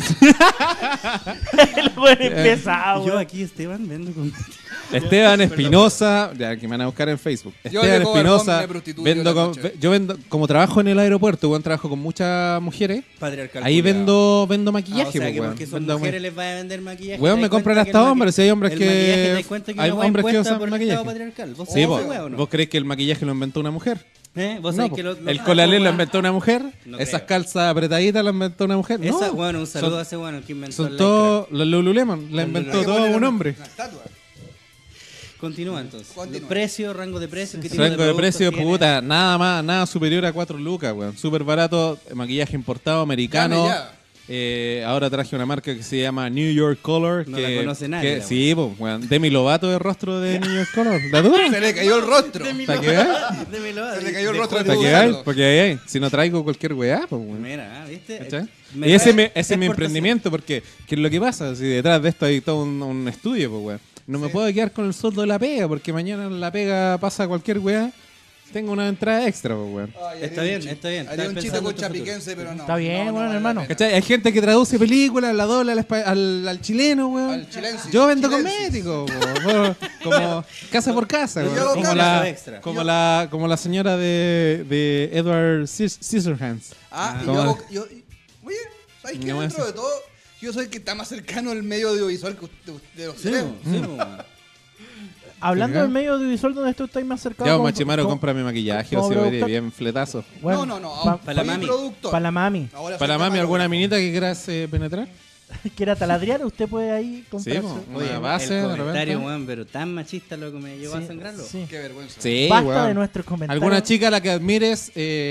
El weón empezado, Yo weón. aquí, Esteban, vendo con... Esteban Espinosa, ya que me van a buscar en Facebook. Yo Esteban llego al Espinosa, home, me prostituyo la noche. yo vendo, como trabajo en el aeropuerto, weón, trabajo con muchas mujeres. Patriarcal. Ahí culiao. vendo Ah, maquillaje, o sea, que weón. porque son Vendo- mujeres les va a vender maquillaje. Weón, ¿te me das compran cuenta hasta que el hombres, si hay hombres el que- maquillaje, ¿te das cuenta que hay una weá hombres que impuesta usan por el maquillaje. Estado patriarcal? ¿Vos Sí, sabés po. esa weá o no? ¿Vos crees que el maquillaje lo inventó una mujer? ¿Vos No, sabés po. que lo El colalé lo inventó una mujer. No Esas creo. calzas apretaditas lo inventó una mujer. Esa, No, bueno, un saludo son- a ese bueno que inventó Son el todos los Lululemon. La Los inventó hay que todo poner un hombre. Una estatua. lycra. Continúa entonces. Continúa. Precio, rango de precio. ¿qué tipo Rango de productos precio, tiene? puta, nada más, nada superior a 4 lucas, weón. Súper barato, maquillaje importado, americano. Llame Ahora traje una marca que se llama New York Color. No que, la conoce nadie, que- la sí, pues, weón. Demi Lovato de rostro de New York Color. ¿La dura? Se le cayó el rostro. ¿Para qué veas? Démelo, Se le cayó el rostro de ¿Para tu qué usarlo. veas? Porque ahí, si no traigo cualquier weá, pues, weón. Mira, ¿viste? ¿Cachai? Me Y ese trae es mi exportación. emprendimiento, porque ¿qué es lo que pasa? Si detrás de esto hay todo un estudio, pues, weón. No me puedo quedar con el sueldo de la pega, porque mañana en la pega pasa cualquier weá. Tengo una entrada extra, pues, weón. Ay, Está haría bien, un está bien. Haría Estás un chiste pensando con en tu futuro. chapiquense, pero no. Está bien, no, bueno, vale la hermano. pena. ¿Cachai? Hay gente que traduce películas, la dobla al chileno, weón. Al chilensis. Yo vendo Chilensis. cosméticos, weón. Como casa por casa, Yo weón. hago Como cambio la, extra. como la señora de Edward Scissorhands. Ah, y ¿Cómo? oye, ¿sabes qué? No, Dentro eso. de todo, yo soy el que está más cercano al medio audiovisual que de los Sí, celebros. sí, weón. Hablando ¿Ya? del medio audiovisual donde tú estás más cercano. Ya, como- Machimaro, como- cómprame maquillaje, como o si voy de productor. bien fletazo. Bueno, no, no. pa' la soy mami. productor. Para la mami. Ahora soy Para la mami, camarógrafo. ¿alguna minita que quieras penetrar? Quiera taladriar, usted puede ahí Sí, comprarse. po. Oye, Una base, de el repente. comentario, weón, pero tan machista lo que me llegó a Sí, sangrarlo. sí. Qué vergüenza. Sí, Basta weón. de nuestros comentarios. ¿Alguna chica a la que admires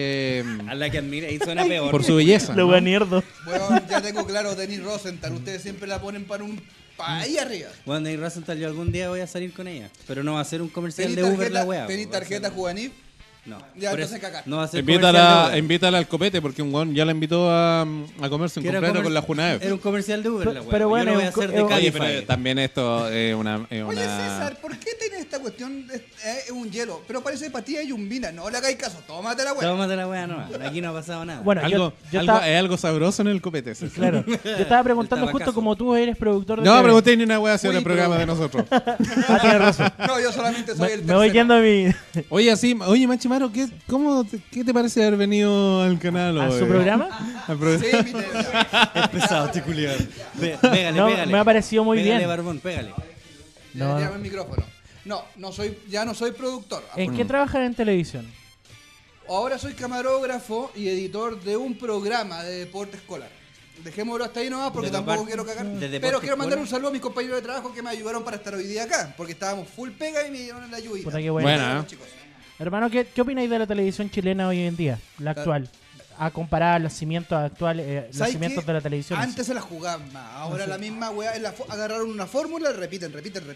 A la que admira y suena peor. por su belleza? Lo ¿no? buenierdo. Bueno, ya tengo claro, Denis Rosenthal. Ustedes siempre la ponen para ahí arriba. Bueno, y Rosenthal, yo algún día voy a salir con ella. Pero no va a ser un comercial ¿Tenís de Uber la weá. ¿Tenís po, va a tarjeta ser- juvenil? No. Ya, Por entonces eso, cagaste. no va a ser comercial de Uber. Invítala al copete porque un weón ya la invitó a comerse un Que era completo comer- con la Junaev. Era un comercial de Uber la weá. Pero bueno, yo lo voy a es un hacer co- de es- Oye, Cabify. pero también esto es una... Oye, César, ¿por qué tenés esta cuestión? Es un hielo, pero parece patilla y yumbina. No le hagáis caso, tómate la weá. Tómate la weá nomás. Aquí no ha pasado nada. Bueno, Algo, yo algo- estaba, es algo sabroso en el copete. César. claro, yo estaba preguntando El justo tabacazo. como tú eres productor de No TV. pregunté ni una wea sobre Uy, el programa pero- de nosotros. Ah, tienes razón. No, yo solamente soy el Me voy tercero. yendo a mi Oye, así, oye, Machimaro, ¿qué te parece haber venido al canal a hoy? su programa. Al pro- Sí, mi nena. Es pesado, este culiado. Pégale, No, pégale. me ha parecido muy Pégale, bien. barbón, pégale. Ya, No. llama el micrófono. No, ya no soy productor. ¿En qué trabajan en televisión? Ahora soy camarógrafo y editor de un programa de deporte escolar. Dejémoslo hasta ahí nomás porque tampoco quiero cagar. Pero quiero mandar un saludo a mis compañeros de trabajo que me ayudaron para estar hoy día acá. Porque estábamos full pega y me dieron la ayuda. Puta, qué bueno. Chicos. Hermano, ¿qué opináis de la televisión chilena hoy en día? La actual. A comparar los cimientos actuales, los cimientos de la televisión. Antes se la jugaban más. Ahora la misma weá, agarraron una fórmula, repiten.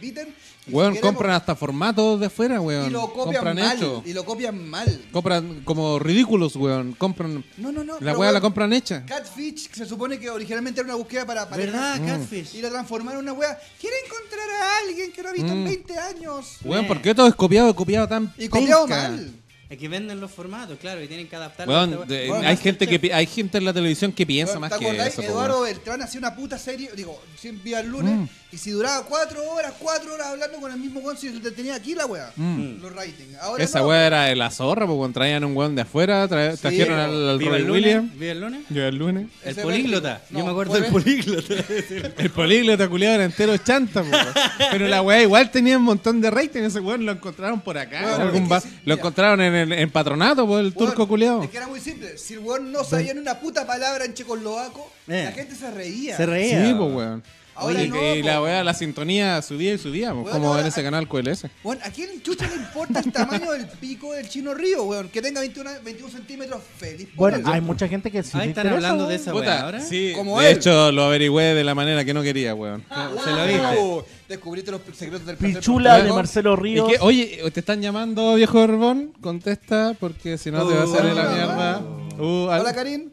Weón, compran hasta formatos de afuera, weón. Y lo copian mal. Y lo copian mal. Compran como ridículos, weón. Compran. No. La weá la compran hecha. Catfish, que se supone que originalmente era una búsqueda para ¿Verdad? Catfish. Y la transformaron en una weá. Quiere encontrar a alguien que no ha visto en 20 años. Weón, ¿por qué todo es copiado tan Y copiado penca? mal. Es que venden los formatos, claro, y tienen que adaptarlo. Weón, hay gente en la televisión que piensa Bueno, más ¿te que acordás? eso. Eduardo Beltrán hacía una puta serie, digo, siempre el lunes, y si duraba 4 horas hablando con el mismo weón, si te tenía aquí la weá, los ratings. Ahora Esa no. weá era de la zorra, porque traían un weón de afuera, trajeron al ¿Viva el Roy lunes? Williams. ¿Viva el lunes? Yo el lunes. El Ese políglota. no, Yo me acuerdo fue- del políglota. El políglota culiado era entero chanta, po, weón. Pero la weá igual tenía un montón de rating. Ese weón lo encontraron por acá. Bueno, en algún es que ba- sí, lo mira. encontraron en Patronato, por el Weón, turco culiado. Es que era muy simple. Si el weón no sabía ni una puta palabra en checoslovaco, la gente se reía. Se reía. Sí, pues weón. Ahora Y, no, y la po. weá, la sintonía subía y subía, po, Weón, como ahora en ese hay- canal QLS. Bueno, ¿a quién chucha le importa el tamaño del pico del Chino Río, weón? Que tenga 21 centímetros, feliz. por Bueno, él. hay mucha gente que sí Ahí le están interesa, hablando de weón. esa weá ahora. Sí, Como de él. hecho lo averigüé de la manera que no quería, weón. Se lo viste. Descubriste los secretos del placer. Pichula de Bueno, Marcelo ¿Y Ríos. qué? Oye, ¿te están llamando, viejo Herbón? Contesta, porque si no te va a salir la hola. mierda. Hola, Karim.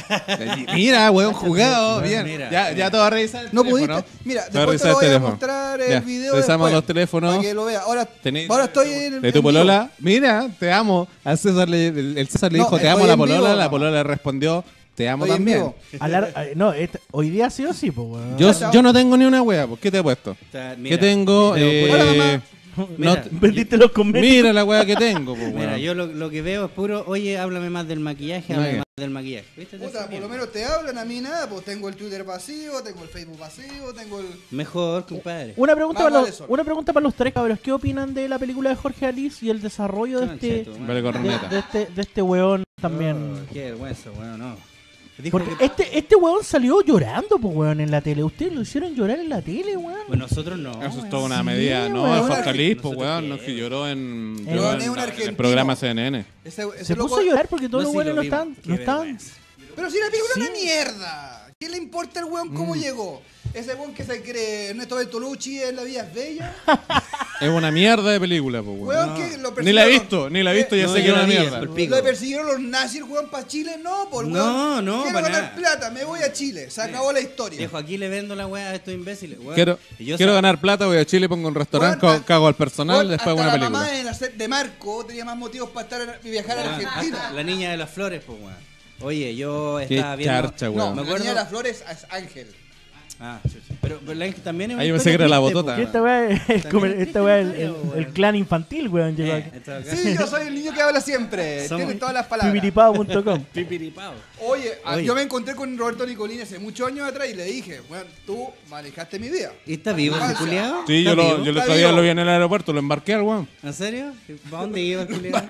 Mira, weón, jugado, bien. Mira, ya, mira. ya te voy a revisar el No teléfono. pudiste. Mira, Te voy a después te revisar lo voy el a teléfono. mostrar el Ya, video. revisamos después, los teléfonos. Para que lo vea. Ahora estoy en el. de tu en vivo. polola. Mira, te amo. Al César el César le No, dijo, te estoy amo a la en vivo, polola. La mamá. polola le respondió, te amo Estoy en también. vivo. No, hoy día sí o sí, pues, weón. Yo no tengo ni una wea, pues, ¿qué te he puesto? O sea, ¿Qué mira, tengo? Hola, mamá. Mira. Vendiste los convenios. Mira la wea que tengo, pues, Mira, weón. yo lo que veo es puro, oye, háblame más del maquillaje, háblame más del maquillaje. ¿Viste? Puta, por lo menos te hablan, a mí nada. Pues tengo el Twitter vacío, tengo el Facebook vacío, tengo el. Mejor, compadre. Una pregunta, Más para vale los, solo. una pregunta para los tres cabros. ¿Qué opinan de la película de Jorge Alice y el desarrollo de Concha este, tu madre. Vale, corneta. de este weón también? Oh, qué vergüenza, bueno, no. Dijo Porque que- este weón salió llorando, pues, weón, en la tele. ¿Ustedes lo hicieron llorar en la tele, weón? Pues nosotros no. Eso es weón. toda una Sí, medida, ¿no? weón. El Jorge Alice, pues, Nosotros weón, no, qué, que lloró en Weón, es un el argentino. programa CNN. Ese Se loco- puso a llorar porque todos No, los sí, weones lo no vimos. estaban. Qué No estaban. vergüenza. Pero si la película es Sí. una mierda. ¿Qué le importa al weón cómo llegó? Ese weón que se cree Ernesto Bertolucci en La Vida es Bella. Es una mierda de película, pues, weón. Weón que lo Ni la he persiguieron. visto, ya No, sé que yo es una la vi, mierda. el pico. Lo persiguieron los nazis, weón, para Chile. No, por No, weón. no, Quiero para ganar nada. plata, me voy a Chile. Se acabó la historia. Viejo, aquí le vendo la weá a estos imbéciles, weón. Quiero Y yo ganar plata, voy a Chile, pongo un restaurante, Weón, cago al personal, weón, después hago hasta una la película. mamá en la set de Marco tenía más motivos para viajar a Weón, Argentina. hasta la niña de las flores, pues, weón. Oye, yo Qué estaba viendo... charcha, No, weón. me la acuerdo- niña de las flores es Ángel. Ah, sí, sí. Pero la Ángel también es una Ahí pensé que era la historia botota. Y esta weá es esta weá es También es el clan infantil, weón. Llegó aquí. en todo caso. Sí, yo soy el niño que habla siempre. Somos- Tiene todas las palabras. Pipiripao.com. Pipiripao. Oye, Oye. yo me encontré con Roberto Nicolini hace muchos años atrás y le dije, bueno, tú manejaste mi vida. ¿Y está vivo ese Infancia. culiado? Sí, yo el Está otro día vivo. lo vi en el aeropuerto, lo embarqué al weón. ¿En serio? ¿Para dónde iba el culiado?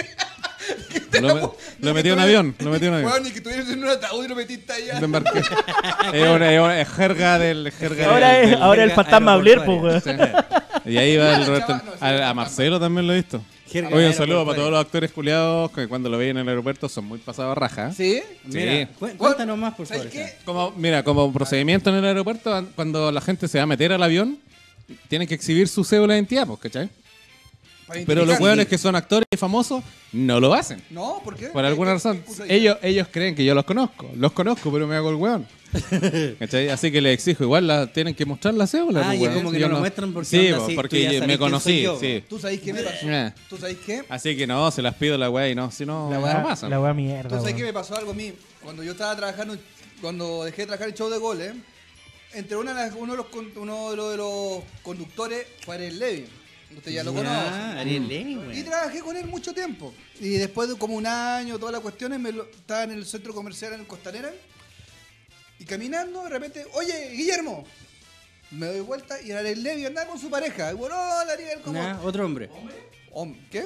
Lo metí en un avión, lo metí en un avión. Bueno, ni que tuvieras en un ataúd y lo metiste allá. Lo embarqué. Es jerga del... Ahora el fantasma Blair, pues, weón. Sí. Y ahí va el Ah, Roberto. chaval, no, sí, A Marcelo también lo he visto. Jerga Oye, un saludo aeroportuaria. para todos los actores culiados que cuando lo veían en el aeropuerto son muy pasados a raja. ¿Sí? Mira, cuéntanos más, por favor. ¿Sabes qué? Como procedimiento en el aeropuerto, cuando la gente se va a meter al avión, tienen que exhibir su cédula de identidad, pues, ¿cachai? Para Pero los identificar. hueones que son actores y famosos no lo hacen. No, ¿por qué? Por alguna razón. Ellos creen que yo los conozco. Los conozco, pero me hago el hueón. ¿Cachai? Así que les exijo. Igual tienen que mostrar la cédula. Ah, pues, y es weón. como Si que yo no lo muestran porque Sí, onda pues, así, tú ya porque sabes me quién conocí. soy yo, Sí. ¿Tú sabés qué me pasó? Eh. ¿Tú sabés qué? Así que no, se las pido la weá y no, si no, La no weá, pasa. la weá mierda. ¿Tú sabés qué weón. me pasó algo a mí? Cuando yo estaba trabajando, cuando dejé de trabajar en show de goles, entre uno de los conductores fue Ariel Levy. Usted ya lo conoce. Ah, Ariel Levy, Y güey. trabajé con él mucho tiempo. Y después de como un año, todas las cuestiones, estaba en el centro comercial en el Costanera. Y caminando, de repente, oye, Guillermo. Me doy vuelta y era Ariel Levy andaba con su pareja. Y bueno, hola Ariel, ¿cómo? Nah, otro hombre. ¿Qué?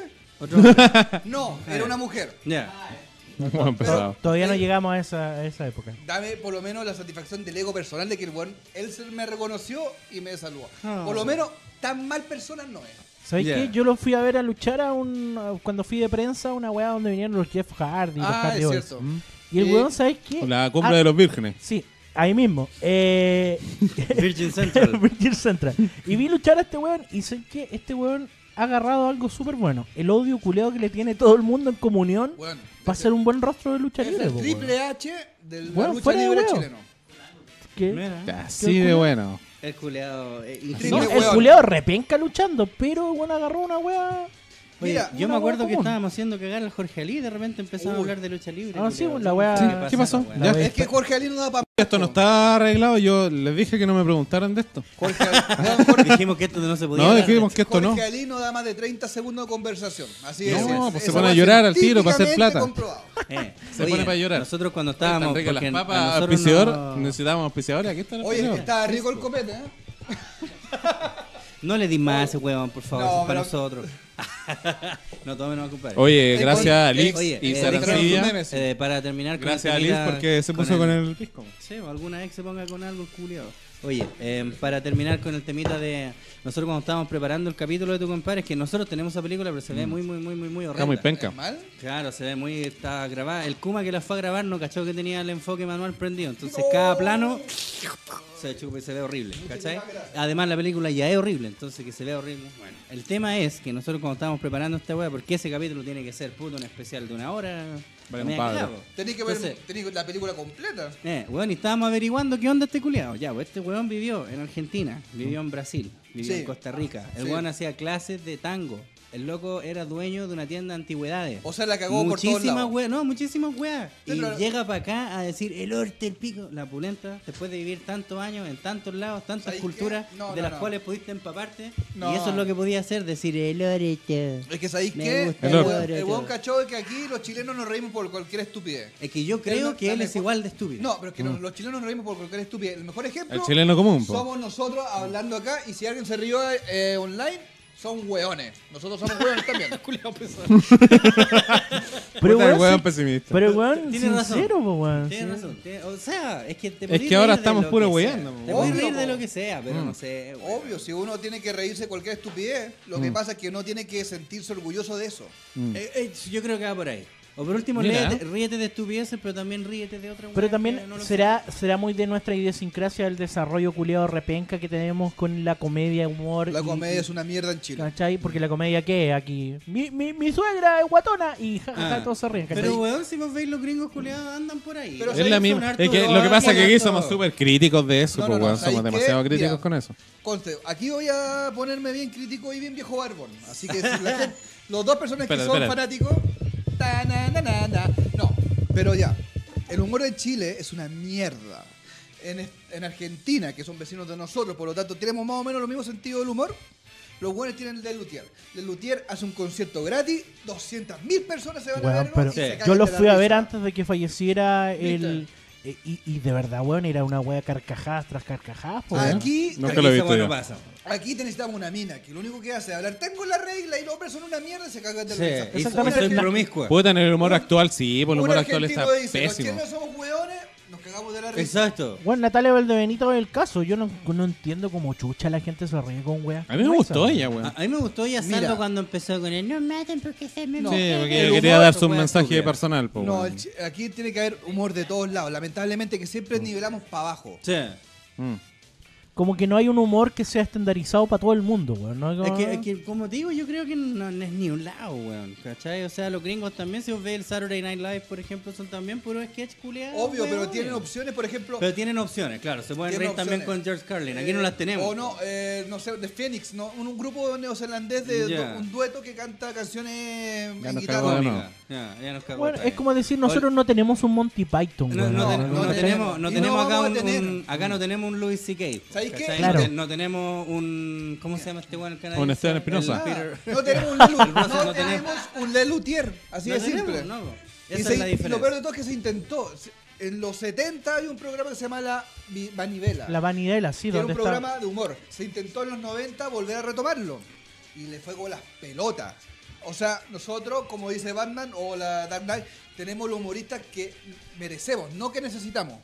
Otro hombre. No, era una mujer. Ya. Bueno, pesado. Todavía no llegamos a esa época. Dame por lo menos la satisfacción del ego personal de que él me reconoció y me saludó. Ah. Por lo menos, tan mal persona no es. ¿Sabes Yeah. qué? Yo lo fui a ver a luchar cuando fui de prensa, una weá donde vinieron los Jeff Hardy, los Ah, Hardy es Boys. cierto. Y el weón, ¿sabes qué? La cumbre de los vírgenes. Sí, ahí mismo. Virgin Central. Virgin Central. Y vi luchar a este weón y sé que este weón ha agarrado algo súper bueno. El odio culeado que le tiene todo el mundo en comunión Bueno, va a ser un buen rostro de lucha es libre. el po, triple weón. H de la Bueno, lucha fuera de libre huevo. chileno. ¿Qué? Mira. Así de bueno. El culeado. Triple No, weón. el culeado repenca luchando, pero bueno, agarró una wea. Oye, Mira, yo una me acuerdo wea que común. estábamos haciendo cagar al Jorge Ali y de repente empezamos a Uy. hablar de lucha libre. Ah, sí, culiao. la wea- Sí, ¿Qué pasó? la wea? Ya. Es que Jorge Ali no da para Esto no está arreglado. Yo les dije que no me preguntaran de esto. Jorge Ali, Dijimos que esto no se podía No, hablar. dijimos que esto no. Jorge Ali no da más de 30 segundos de conversación. Así es. No, pues se Esa pone a weá llorar al tiro para hacer científicamente plata. comprobado. Se pone para llorar. Nosotros cuando Están estábamos. ricas porque las a papas, nosotros auspiciador. no- Necesitábamos auspiciadores. Aquí está el Oye, auspiciador. está rico el copete, ¿eh? No le di más a ese huevón, por favor, No, eso es para pero- nosotros. No tomen más, compadre. Oye, gracias a Liz Oye, y trajeron Sarancilla. sus memes. Para terminar con Gracias a el Liz temita porque se puso con el pisco. Sí, o alguna ex se ponga con algo culiado. Oye, para terminar con el temita de nosotros cuando estábamos preparando el capítulo de tu compadre, es que nosotros tenemos esa película, pero se ve muy horrenda. Está muy penca. ¿Es mal? Claro, se ve muy, está grabada. El Kuma que la fue a grabar no cachó que tenía el enfoque manual prendido. Entonces cada plano se chupa y se ve horrible, ¿cachai? Además la película ya es horrible, entonces que se ve horrible. Bueno, el tema es que nosotros cuando estábamos preparando esta weá, porque ese capítulo tiene que ser puto un especial de 1 hora. Vale, media compadre. cagada, po. Tenéis que ver Entonces, tenéis la película completa. weón, y estábamos averiguando qué onda este culiado. Ya, pues este weón vivió en Argentina, vivió en Brasil, vivió Sí. en Costa Rica. El Sí. weón hacía clases de tango. El loco era dueño de una tienda de antigüedades. O sea, la cagó por todos Muchísimas lados. weas, no, muchísimas weas. Sí, Y pero- llega para acá a decir el orte, el pico, la pulenta, después de vivir tantos años en tantos lados, tantas ¿Sabes culturas, qué? No, de no, las no. cuales pudiste empaparte. No. Y eso es lo que podía hacer, decir el orte. Es que sabéis Me que gusta el orte. el buen cachó es que aquí los chilenos nos reímos por cualquier estupidez. Es que yo creo El- que la él es mejor- igual de estúpido. No, pero es que los chilenos nos reímos por cualquier estupidez. El mejor ejemplo El chileno común, po. somos nosotros hablando acá y si alguien se rió online, son hueones. Nosotros somos hueones también. Pero Puta, el weón, weón sí- pesimista. pero weón, Tiene razón. sincero, po, weón. Tienes Sí. razón. O sea, es que te Es podés que ahora reír de estamos lo puro que weyando, sea. po. Te podés Obvio, reír de po. lo que sea, pero no sé. weón. Obvio, si uno tiene que reírse de cualquier estupidez, lo que pasa es que uno tiene que sentirse orgulloso de eso. Yo creo que va por ahí. O por último, Mira. ríete de estupideces, pero también ríete de otra Pero weá también que no lo será muy de nuestra idiosincrasia el desarrollo culiado repenca que tenemos con la comedia, humor. La y- comedia es una mierda en Chile. ¿Cachai? Porque la comedia, ¿qué es aquí? Mi suegra es guatona y jajaja, Ah. todos se ríen. ¿cachai? Pero weón, si vos veis los gringos culiados andan por ahí. Pero Es la Son misma. hartos Es que lo que pasa es que aquí hartos- somos súper críticos de eso, No, po, no, no, weón. ¿sabes Somos qué? demasiado críticos Mira. con eso. Conste, aquí voy a ponerme bien crítico y bien viejo barbón. Así que si la gente, los dos personas Espera, que son espera. fanáticos, no, pero ya, el humor en Chile es una mierda. En Argentina, que son vecinos de nosotros, por lo tanto tenemos más o menos los mismos sentidos del humor. Los buenos tienen el de Luthier. El Luthier hace un concierto gratis, 200.000 personas se van a Weón, verlo pero y se Sí. cagan yo lo de la fui a ver risa. antes de que falleciera el. ¿Viste? Y de verdad, weón, era una wea carcajadas tras carcajadas, po, weón. Aquí, Nunca Aquí lo he esa visto weá yo. no pasa. aquí te necesitamos una mina que lo único que hace es hablar, tengo la regla y los hombres son una mierda y se cagan de la Sí, risa. Exactamente. soy Un argen- promiscua. Puta, en el humor actual sí, por el un humor actual argentino está dice, los pésimo. chilenos somos hueones, nos cagamos de la risa. Exacto. Bueno, Natalia Valdebenito es el caso. Yo no entiendo cómo chucha la gente se ríe con wea. A mí me gustó ella, weón. A mí me gustó ya Mira. salvo cuando empezó con el no maten porque se me No. Sí, muere". porque el ella quería humor, dar su weón, mensaje estúpida. personal, po, No, weón. aquí tiene que haber humor de todos lados. Lamentablemente que siempre nivelamos para abajo. Sí. Mm. Como que no hay un humor que sea estandarizado para todo el mundo, weón. ¿no? Es que, como te digo, yo creo que no es ni un lado, weón. ¿Cachai? O sea, los gringos también, si vos ves el Saturday Night Live, por ejemplo, son también puros sketch culiados. Obvio, pero weón. tienen opciones, por ejemplo. Pero tienen opciones, claro. Se pueden tienen reír también opciones. con George Carlin. Aquí no las tenemos. O no, no sé, de Phoenix, ¿no? Un grupo neozelandés de Ya. un dueto que canta canciones Ya en nos guitarra. cagó de Cómica. nuevo. Ya nos cagó Bueno, otra es vez. como decir, nosotros no tenemos un Monty Python, No, weón. no ¿cachai? tenemos. no Y tenemos no acá vamos a tener. acá no tenemos un Louis C.K. ¿Sabéis qué? ¿cachai? Claro. No tenemos un... ¿Cómo se llama este weón canadiense? Un Esteban Espinosa. El Nada. Peter- No tenemos un Lelu, El Rosa no no tenemos. tenemos un Lelutier, así No de tenemos, simple. no, Y, esa es la y lo diferencia. peor de todo es que se intentó. En los 70 hay un programa que se llama La Vanivela. La vanidela, sí, que era un donde está. programa de humor. Se intentó en los 90 volver a retomarlo. Y le fue con las pelotas. O sea, nosotros, como dice Batman o la Dark Knight, tenemos los humoristas que merecemos, no que necesitamos.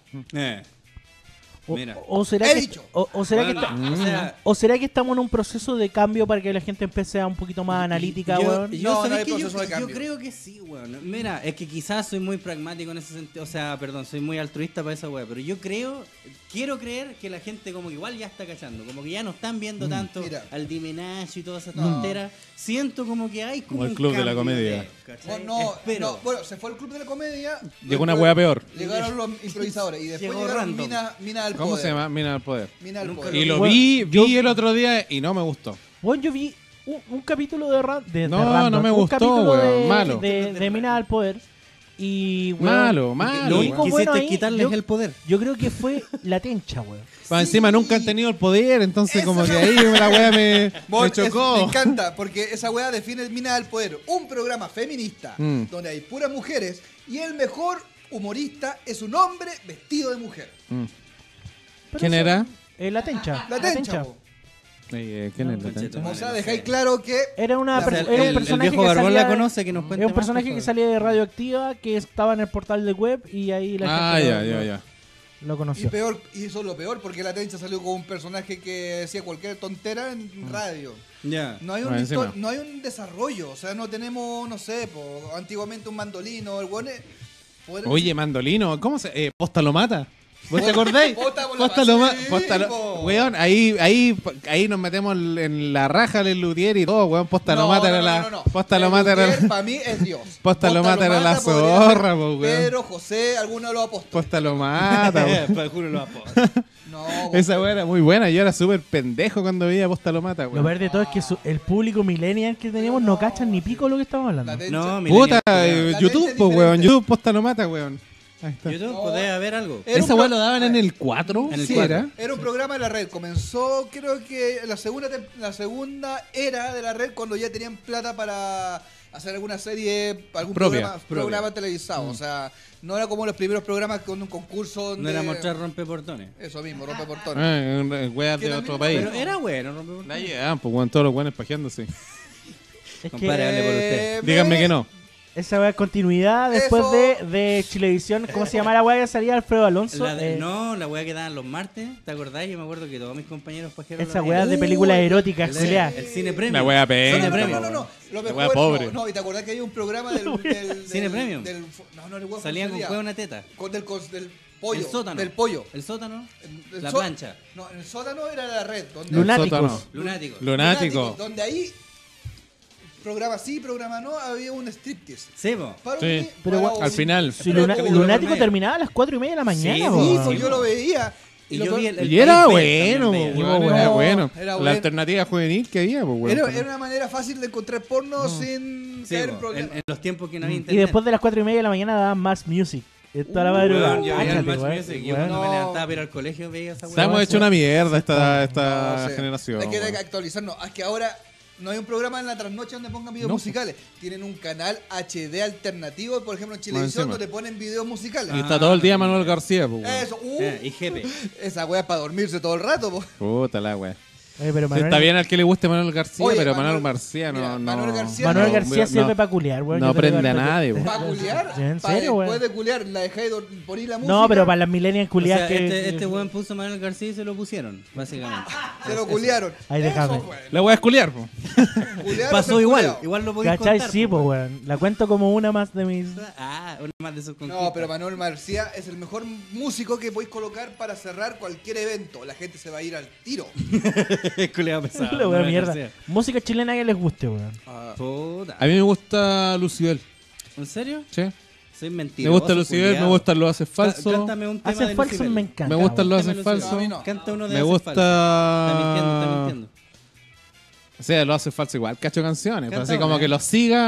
Mira. O será He que, dicho. o será que Bueno, o sea, o será que estamos en un proceso de cambio para que la gente empiece a un poquito más analítica, weón. No, ¿sabes no hay qué? proceso de Yo cambio. creo que sí, weón. Mira, es que quizás soy muy pragmático en ese sentido. O sea, perdón, soy muy altruista para esa weá. Pero yo quiero creer que la gente como que igual ya está cachando. Como que ya no están viendo tanto Mira. al Dimenacho y todas esas No. tonteras. Siento como que hay como Como el un Club de la cambio Comedia. ¿cachai? No, Espero. bueno, se fue el Club de la Comedia. Llegó una después wea peor. Llegaron los improvisadores y después Llegó llegaron random. Mina al ¿Cómo Poder. se llama? Mina al poder. Mina al Nunca Poder. Y lo Bueno, vi el otro día y no me gustó. Bueno, yo vi un capítulo de, No, Random, no me un gustó, capítulo weón, malo. de Mina al Poder. Y, weón, Malo. Lo único Quisiste bueno ahí, quitarles el poder. yo creo que fue la tencha, weón. Para Sí. encima nunca han tenido el poder, entonces Eso como que no. ahí la wea me Me chocó. encanta, porque esa weá define Mina al Poder. Un programa feminista Mm. donde hay puras mujeres y el mejor humorista es un hombre vestido de mujer. Mm. Pero ¿Quién eso- era? La tencha. La tencha, po. ¿Quién es la tencha? O sea, dejáis claro que Era, una La- per- o sea, era un el personaje viejo que Barbón salía la conoce, que nos cuente Era un más, personaje por que favor. salía de Radioactiva, que estaba en el portal de web y ahí la Ah, gente ya. lo y conoció. peor, y eso es lo peor, porque la tencha salió con un personaje que decía cualquier tontera en radio. Ya. No hay, Bueno, encima. no hay un desarrollo, o sea, no tenemos, no sé, antiguamente un mandolino, el weón Oye, mandolino, ¿cómo se...? ¿Posta lo mata? ¿Vos te acordáis? Posta lo mata, sí, po. Weón, ahí nos metemos en la raja del Lutier y todo, weón. Posta lo mata era la... Posta lo mata era la... Para mí es Dios. Posta lo mata era la podría zorra, ser po, weón. Pedro, José, alguno de los apóstoles. Posta lo mata, weón. Para juro lo apoyo. No, Esa weón era muy buena. Yo era súper pendejo cuando veía Posta lo mata, Lo weón. peor de todo es que el público millennial que tenemos no cachan ni pico lo que estamos hablando. la tencha. No, Puta, La YouTube, tencha es po, weón. diferente. YouTube, Posta lo mata, weón. Ahí está. YouTube, podés haber algo. Era Esa un weón pro- lo daban en el 4, En el ¿sí 4. era? Era un programa de la red. Comenzó, creo que la segunda era de la red cuando ya tenían plata para hacer alguna serie, algún Propia. programa televisado. O sea, no era como los primeros programas con un concurso donde... No era mostrar rompeportones. Eso mismo, rompe portones. Weas Que de también otro era país. Pero era bueno rompeportones. La llevan, pues weón, todos los weones pajeándose. Es Compadre, que hable por usted. Díganme que no. esa weá es continuidad después Eso- de Chilevisión. ¿Cómo se llama la weá que salía Alfredo Alonso? No, la weá que daban los martes, ¿te acordás? Yo me acuerdo que todos mis compañeros pajeros Esa la weá veían. de películas eróticas, el, Celia. el cine premium. La weá Cine penca. premium. No. Lo La mejor, wea pobre. No, y te acordás que hay un programa del Cine premium. No, el wea Salían con salía. hueá una teta. Del pollo. El sótano. Del pollo. El sótano. El La só- plancha. No, el sótano era la red. Donde Lunáticos. Sótano. Lunático. Lunático. Donde ahí, programa sí, programa no, había un striptease. Sí, po. Para Sí. mí, Pero para gua- Al final. Si Pero Lunático medio. terminaba a las 4:30 de la mañana, Sí, po. Sí, Sí, pues yo po. lo veía. Y lo yo peor- vi el Y era País bueno, también veía. weón, era No, bueno. era La bueno. alternativa juvenil que había, pues weón. Era una manera fácil de encontrar porno sin Sí, caer en po, problemas. en los tiempos que no había Y internet. después de las 4:30 de la mañana daban más music. Toda la madrugada. Weón, yo veía el Cáchate, Match weón. Music, yo Weón. cuando me No. levantaba para ir al colegio veía esa weá. Estamos hecho una mierda esta No sé. generación. Hay que weón. actualizarnos. Es que ahora no hay un programa en la trasnoche donde pongan videos No. musicales. Tienen un canal HD alternativo, por ejemplo en Chilevisión, encima. donde ponen videos musicales. Y está todo el día Manuel García, pues weón. Eso, Y jefe. esa weá es para dormirse todo el rato. Po. Puta la weá. Oye, pero Sí, Manuel, está bien al que le guste Manuel García, Oye, pero Manuel- Manuel García no. mira, no Manuel García Manuel no, García sirve para culiar, weón. no Yo te lo prende a digo. nadie, weón. ¿Para culiar? ¿En Pa- serio, weón? Después de culiar, la dejáis poner la música. No, pero para las millennials O culiadas sea, que... este weón puso Manuel García y se lo pusieron, básicamente. Se lo culiaron. Ahí déjame. Eso fue. La weá es culiar, po. Culiar o Pasó ser igual, culiao. igual lo podéis ¿Cachai? contar. Sí, po, pues, weón. La cuento como una más de mis... Ah, una más de sus conquistas. No, pero Manuel García es el mejor músico que podéis colocar para cerrar cualquier evento. La gente se va a ir al tiro. Es culiao pesado. La weá Manuel mierda. García. Música chilena que les guste, weón. Puta. A mí me gusta Lucibel. ¿En serio? ¿Sí? Soy Me mentiroso. gusta Lucibel, me culiao. gustan los haces falsos. Cántame un tema Hace de falso Lucibel. me encanta. Me gustan los weón. haces Cántame Lucibel. falsos. A mí no. Canta uno de Me haces gusta. falsos. Está mintiendo, está mintiendo. O sea, lo hace falso igual, cacho canciones. Canta Así una, como que lo siga, no.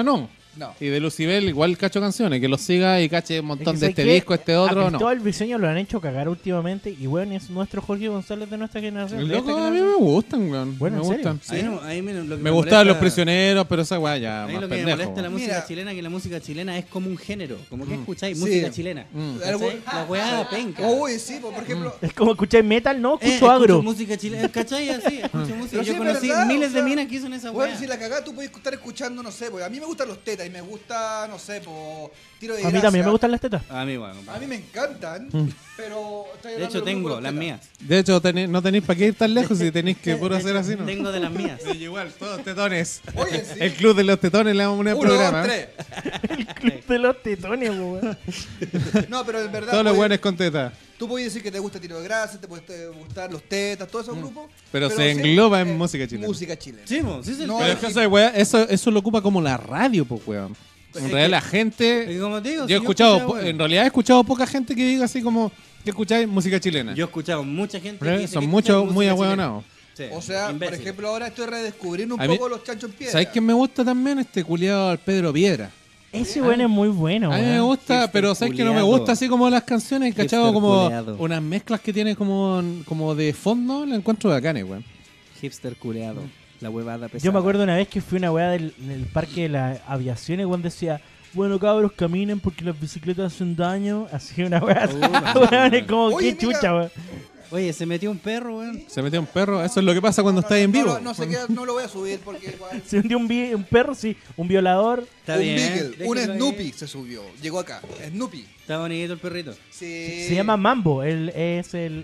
No. Y de Lucibel igual cacho canciones, que los siga y cache un montón Es de que este ¿sabes qué? disco, este otro, A no. Cristóbal Briseño lo han hecho cagar últimamente y bueno, es nuestro Jorge González de nuestra generación. El de esta loco a mí generación. me gustan, weón. Bueno, me ¿en serio? gustan. Ahí no- ahí lo que Me gustaban los molesta- prisioneros, pero esa weá ya A mí más lo que me pendejo. molesta de la música Mira. chilena, que la música chilena es como un género. Como que escucháis Sí. música chilena. Algo- ¿Cachai? La weá penca. Uy, sí, pues, por ejemplo. Es como escucháis metal, no, escucho Escucho agro. música chilena, ¿cachai? Así, escucho música. Pero Yo sí, conocí ¿verdad? miles O de sea, minas que hizo en esa Bueno, weá. si la cagada tú puedes estar escuchando, no sé, pues a mí me gustan los tetas y me gusta, no sé, por tiro de A mí gracia. también me gustan las tetas. A mí, bueno. A mí me encantan, pero... estoy De hablando hecho, los tengo grupos las de los mías. De hecho, no tenéis para qué ir tan lejos si tenéis que puro hacer así, ¿no? Tengo de las mías. Sí, igual, todos tetones. tetas. Oye, sí. El club de los tetones le damos un 1, 2, programa. 3. El club de los tetones, weón. No, pero en verdad... Todos los puedes- buenos con teta. Tú puedes decir que te gusta Tiro de Gracia, te puede gustar los tetas, todos esos grupos. Pero se siempre engloba en es música chilena. Música chilena. Sí, mo, sí, es el No, Pero es que esa weá, eso lo ocupa como la radio, pues, weón. En Es realidad que- la gente... Y como te digo, Yo si he escuchado, escuchaba, en realidad he escuchado poca gente que diga así como que escucháis música chilena. Yo he escuchado mucha gente Pero que dice son que muchos escucha muy música ahueonados. chilena. Sí, O sea, por imbéciles. ejemplo, ahora estoy redescubriendo un A mí- poco los chanchos en piedra. ¿Sabes quién me gusta también? Este culiado al Pedro Piedra. Ese weón es muy bueno, A mí me weón. gusta, Hipster pero ¿sabes que no me culiado. gusta así como las canciones, cachado? Hipster Como culiado. unas mezclas que tiene como de fondo, la encuentro bacanes, weón. Hipster culeado. La huevada pesada. Yo me acuerdo una vez que fui a una weá del parque de la aviación y weón decía, bueno cabros, caminen porque las bicicletas hacen daño. Así una weá. Weón, es como Oye, qué mira. chucha, weón. Oye, se metió un perro, weón. Se metió un perro, eso es lo que pasa cuando estáis en vivo. No sé qué, no lo voy a subir porque igual... Se hundió un perro, sí, un violador. Está un bien. Beagle, un déjelo ahí. Snoopy se subió. Llegó acá. Snoopy. Está bonito el perrito. Sí. Se llama Mambo, él es el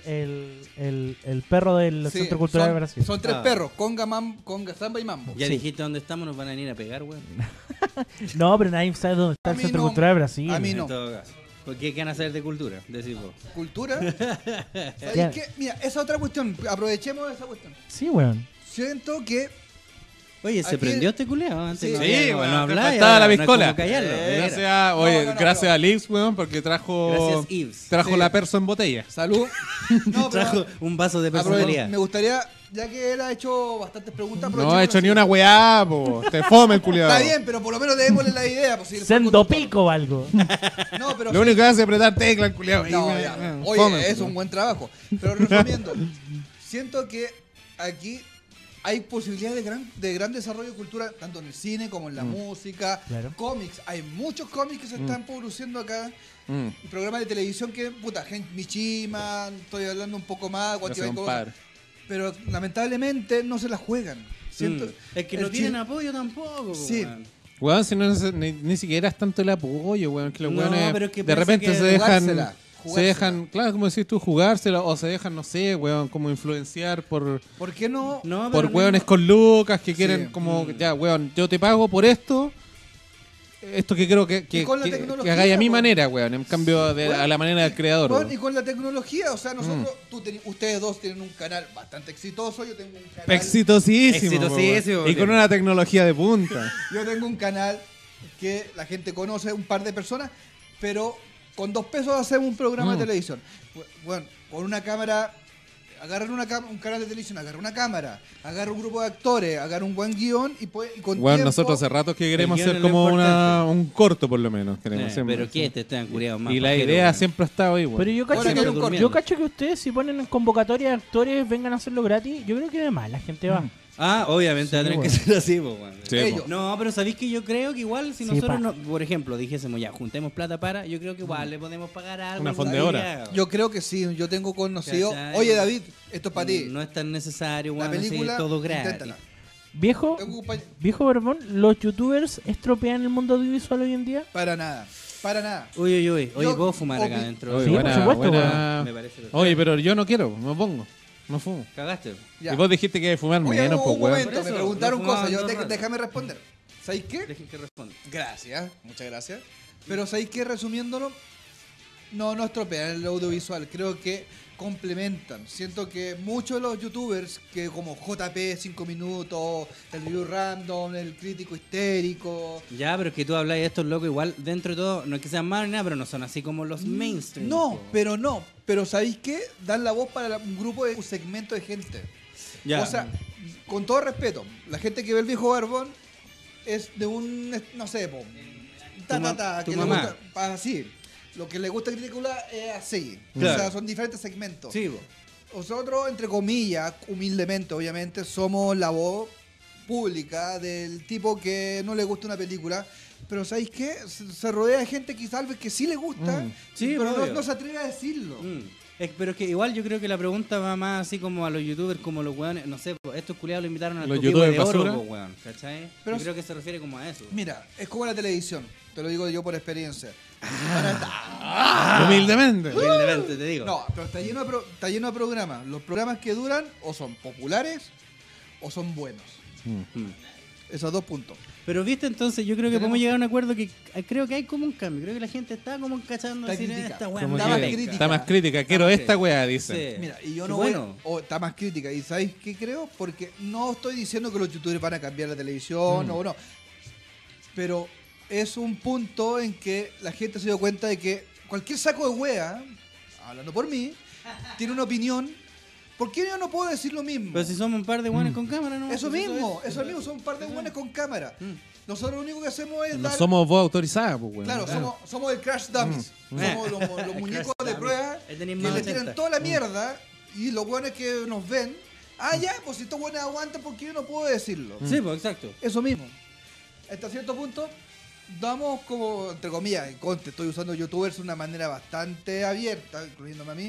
perro del Sí, Centro Cultural son, de Brasil. Son 3 Ah. perros, conga, samba y mambo. Ya Sí. dijiste dónde estamos, nos van a venir a pegar, weón. No, pero nadie sabe dónde está A el mí Centro no. Cultural de Brasil. A mí En no. todo caso. Porque ¿qué van a hacer de cultura? Decís vos. Cultura. Ya. ¿Sabes qué? Mira, esa otra cuestión. Aprovechemos esa cuestión. Sí, weón. Siento que Oye, ¿se Aquí- prendió este culeado? Antes Sí. no, Sí, había- no, weón, no te hablaba, faltaba y la ahora no hay piscola. cómo callarlo, mira. Gracias, oye, No, no, gracias pero- a Lips, weón, porque trajo Gracias, Yves. trajo Sí. la perso en botella. salud. No, pero Trajo un vaso de aprove- personalidad. me gustaría, ya que él ha hecho bastantes preguntas, No ha aprovechemos hecho así. ni una weá, po. Te fome el culiado. Está bien, pero por lo menos démosle la idea. Pues, si le fue Sendo conductor. pico o algo. No, pero Lo único que hace es apretar tecla el culiado. No, ya. Oye, es un buen trabajo. Pero resumiendo, siento que aquí hay posibilidades de gran desarrollo de cultura, tanto en el cine como en la música, Claro. cómics. Hay muchos cómics que se están produciendo acá. Mm. Y programas de televisión que, puta, gente Michima, estoy hablando un poco más, Gracias, Guatibay, compadre. pero lamentablemente no se la juegan. Siento, Es que el no tienen chi- apoyo tampoco, Sí. weón. Weón, si no ni siquiera es tanto el apoyo, weón, que los No, weones pero es que de parece repente que se dejan, jugársela. se dejan, claro, como decís tú, jugársela, o se dejan, no sé, weón, como influenciar por ¿Por qué no? No, por pero no- weones con lucas que quieren Sí. como, ya, weón, yo te pago por esto que creo que Y con la tecnología, hagáis a mi weón. manera, weón, en cambio de Bueno, a la manera del creador. Bueno, weón. y con la tecnología, o sea, nosotros, ustedes dos tienen un canal bastante exitoso, yo tengo un canal. Exitosísimo. Exitosísimo, weón. Y con tío. una tecnología de punta. Yo tengo un canal que la gente conoce, un par de personas, pero con 2 pesos hacemos un programa de televisión. Bueno, con una cámara, agarrar un canal de televisión, agarrar una cámara, agarrar un grupo de actores, agarrar un buen guión y con Weón, tiempo, nosotros hace rato que queremos guión hacer es lo como importante. un corto por lo menos. Queremos siempre. Pero ¿qué? Te están curiados más. Y la pajero, idea weón. siempre ha estado ahí, weón. Pero yo cacho, Ahora que hay un que, corto. yo cacho que ustedes si ponen en convocatoria de actores vengan a hacerlo gratis, yo creo que además la gente va. Ah, obviamente va a tener que weón. ser así, po, weón. Sí, ellos. po. No, pero sabéis que yo creo que igual si Sí, nosotros, pa. no, por ejemplo, dijésemos ya, juntemos plata para, yo creo que igual le podemos pagar algo. Una algún fondedora. día. Yo creo que sí, yo tengo conocido. ¿Cachai? Oye, David, esto es para ti. No es tan necesario, La weón, así, película, todo gratis. inténtala. Viejo, Tengo un compañero- viejo Barbón, ¿los youtubers estropean el mundo audiovisual hoy en día? Para nada, para nada. Uy, uy, uy. Oye, Yo- ¿puedo fumar acá opi- adentro? Oye, Sí, por supuesto, Me parece perfecto. Oye, pero yo no quiero, me pongo. No fumo. ¿Cagaste? Ya. Y vos dijiste que fumar Oye, menos, pues, un weón. momento, Por me eso, preguntaron no fumaban cosas, yo todo el rato. déjame responder. ¿Sabéis qué? Dejen que responda. Gracias, muchas gracias. Pero ¿sabéis qué? Resumiéndolo, no estropean el audiovisual, creo que complementan. Siento que muchos de los youtubers, que como JP 5 minutos, el review random, el crítico histérico... Ya, pero es que tú hablas de estos locos igual, dentro de todo, no es que sean malos ni nada, pero no son así como los mainstream. No, pero ¿sabéis qué? Dan la voz para un grupo, un segmento de gente. Ya. O sea, con todo respeto, la gente que ve el viejo Barbón es de un, no sé, po, Tu que le mamá. gusta, así. Lo que le gusta criticar es así. Claro. O sea, son diferentes segmentos. Sí, po. Nosotros, entre comillas, humildemente, obviamente, somos la voz pública del tipo que no le gusta una película. Pero ¿sabéis qué? Se rodea de gente quizás que sí le gusta, Sí, pero obvio. no se atreve a decirlo. Pero es que igual yo creo que la pregunta va más así como a los youtubers, como los weones, no sé, pues, estos culiados lo invitaron al Los Coquimbo youtubers de oro, basura. pues, weón, ¿cachai? Pero yo creo que se refiere como a eso. Mira, es como la televisión. Te lo digo yo por experiencia. Humildemente. Humildemente te digo. No, pero está lleno de programas. Los programas que duran o son populares o son buenos. Mm. Esos 2 puntos. Pero viste, entonces yo creo que Tenemos- podemos llegar a un acuerdo que creo que hay como un cambio. Creo que la gente está como cachando Está decir, criticando. esta weá Como me Está más que penca". crítica. está más crítica. Quiero más esta weá, dicen. Sí. Mira, y yo Qué no bueno. voy. Está más crítica. ¿Y sabéis qué creo? Porque no estoy diciendo que los youtubers van a cambiar la televisión o no. Pero es un punto en que la gente se dio cuenta de que cualquier saco de wea, hablando por mí, tiene una opinión. ¿Por qué yo no puedo decir lo mismo? Pero si somos un par de weones con cámara, ¿no? Eso Pues mismo, es. eso mismo, son un par de buenos con cámara. Nosotros lo único que hacemos es No dar... somos voz autorizada, pues, weón. Claro, somos el Crash Dummies. Somos los muñecos Crash de Dummies. prueba Ahí que tenéis le más tiran 80. toda la mierda y los buenos que nos ven. Ya, pues si estos buenos aguantan, ¿por qué yo no puedo decirlo? Sí, pues exacto. Eso mismo. Hasta cierto punto, damos como, entre comillas, estoy usando youtubers de una manera bastante abierta, incluyéndome a mí.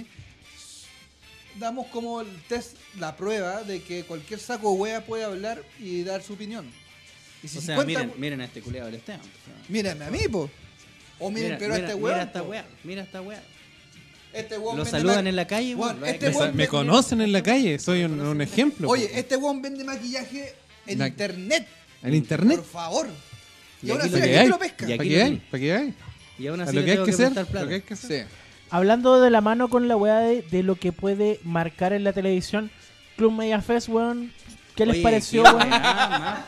Damos como el test, la prueba de que cualquier saco de wea puede hablar y dar su opinión. Y si O sea, 50 miren a este culiado del Esteban. mírenme a mí, po. O miren, pero a este weón. Mira esta po. weá, mira esta weá. Este weón Lo vende saludan ma- en la calle, Weón, weón. lo este hay que- weón Me conocen en la calle, soy un ejemplo. Oye, pues. este weón vende maquillaje en La- internet. ¿En internet? Por favor. Y Y ahora aquí sí lo la que gente hay, lo pesca. y ¿Para aquí qué lo hay? tenéis. ¿Para qué hay? Y aún A así lo le que hay tengo que que ser. prestar plata. Lo que hay que ser. Sí. Hablando de la mano con la weá de lo que puede marcar en la televisión, Club Media Fest, weón, ¿qué les Oye, pareció, qué weón? weá, ma.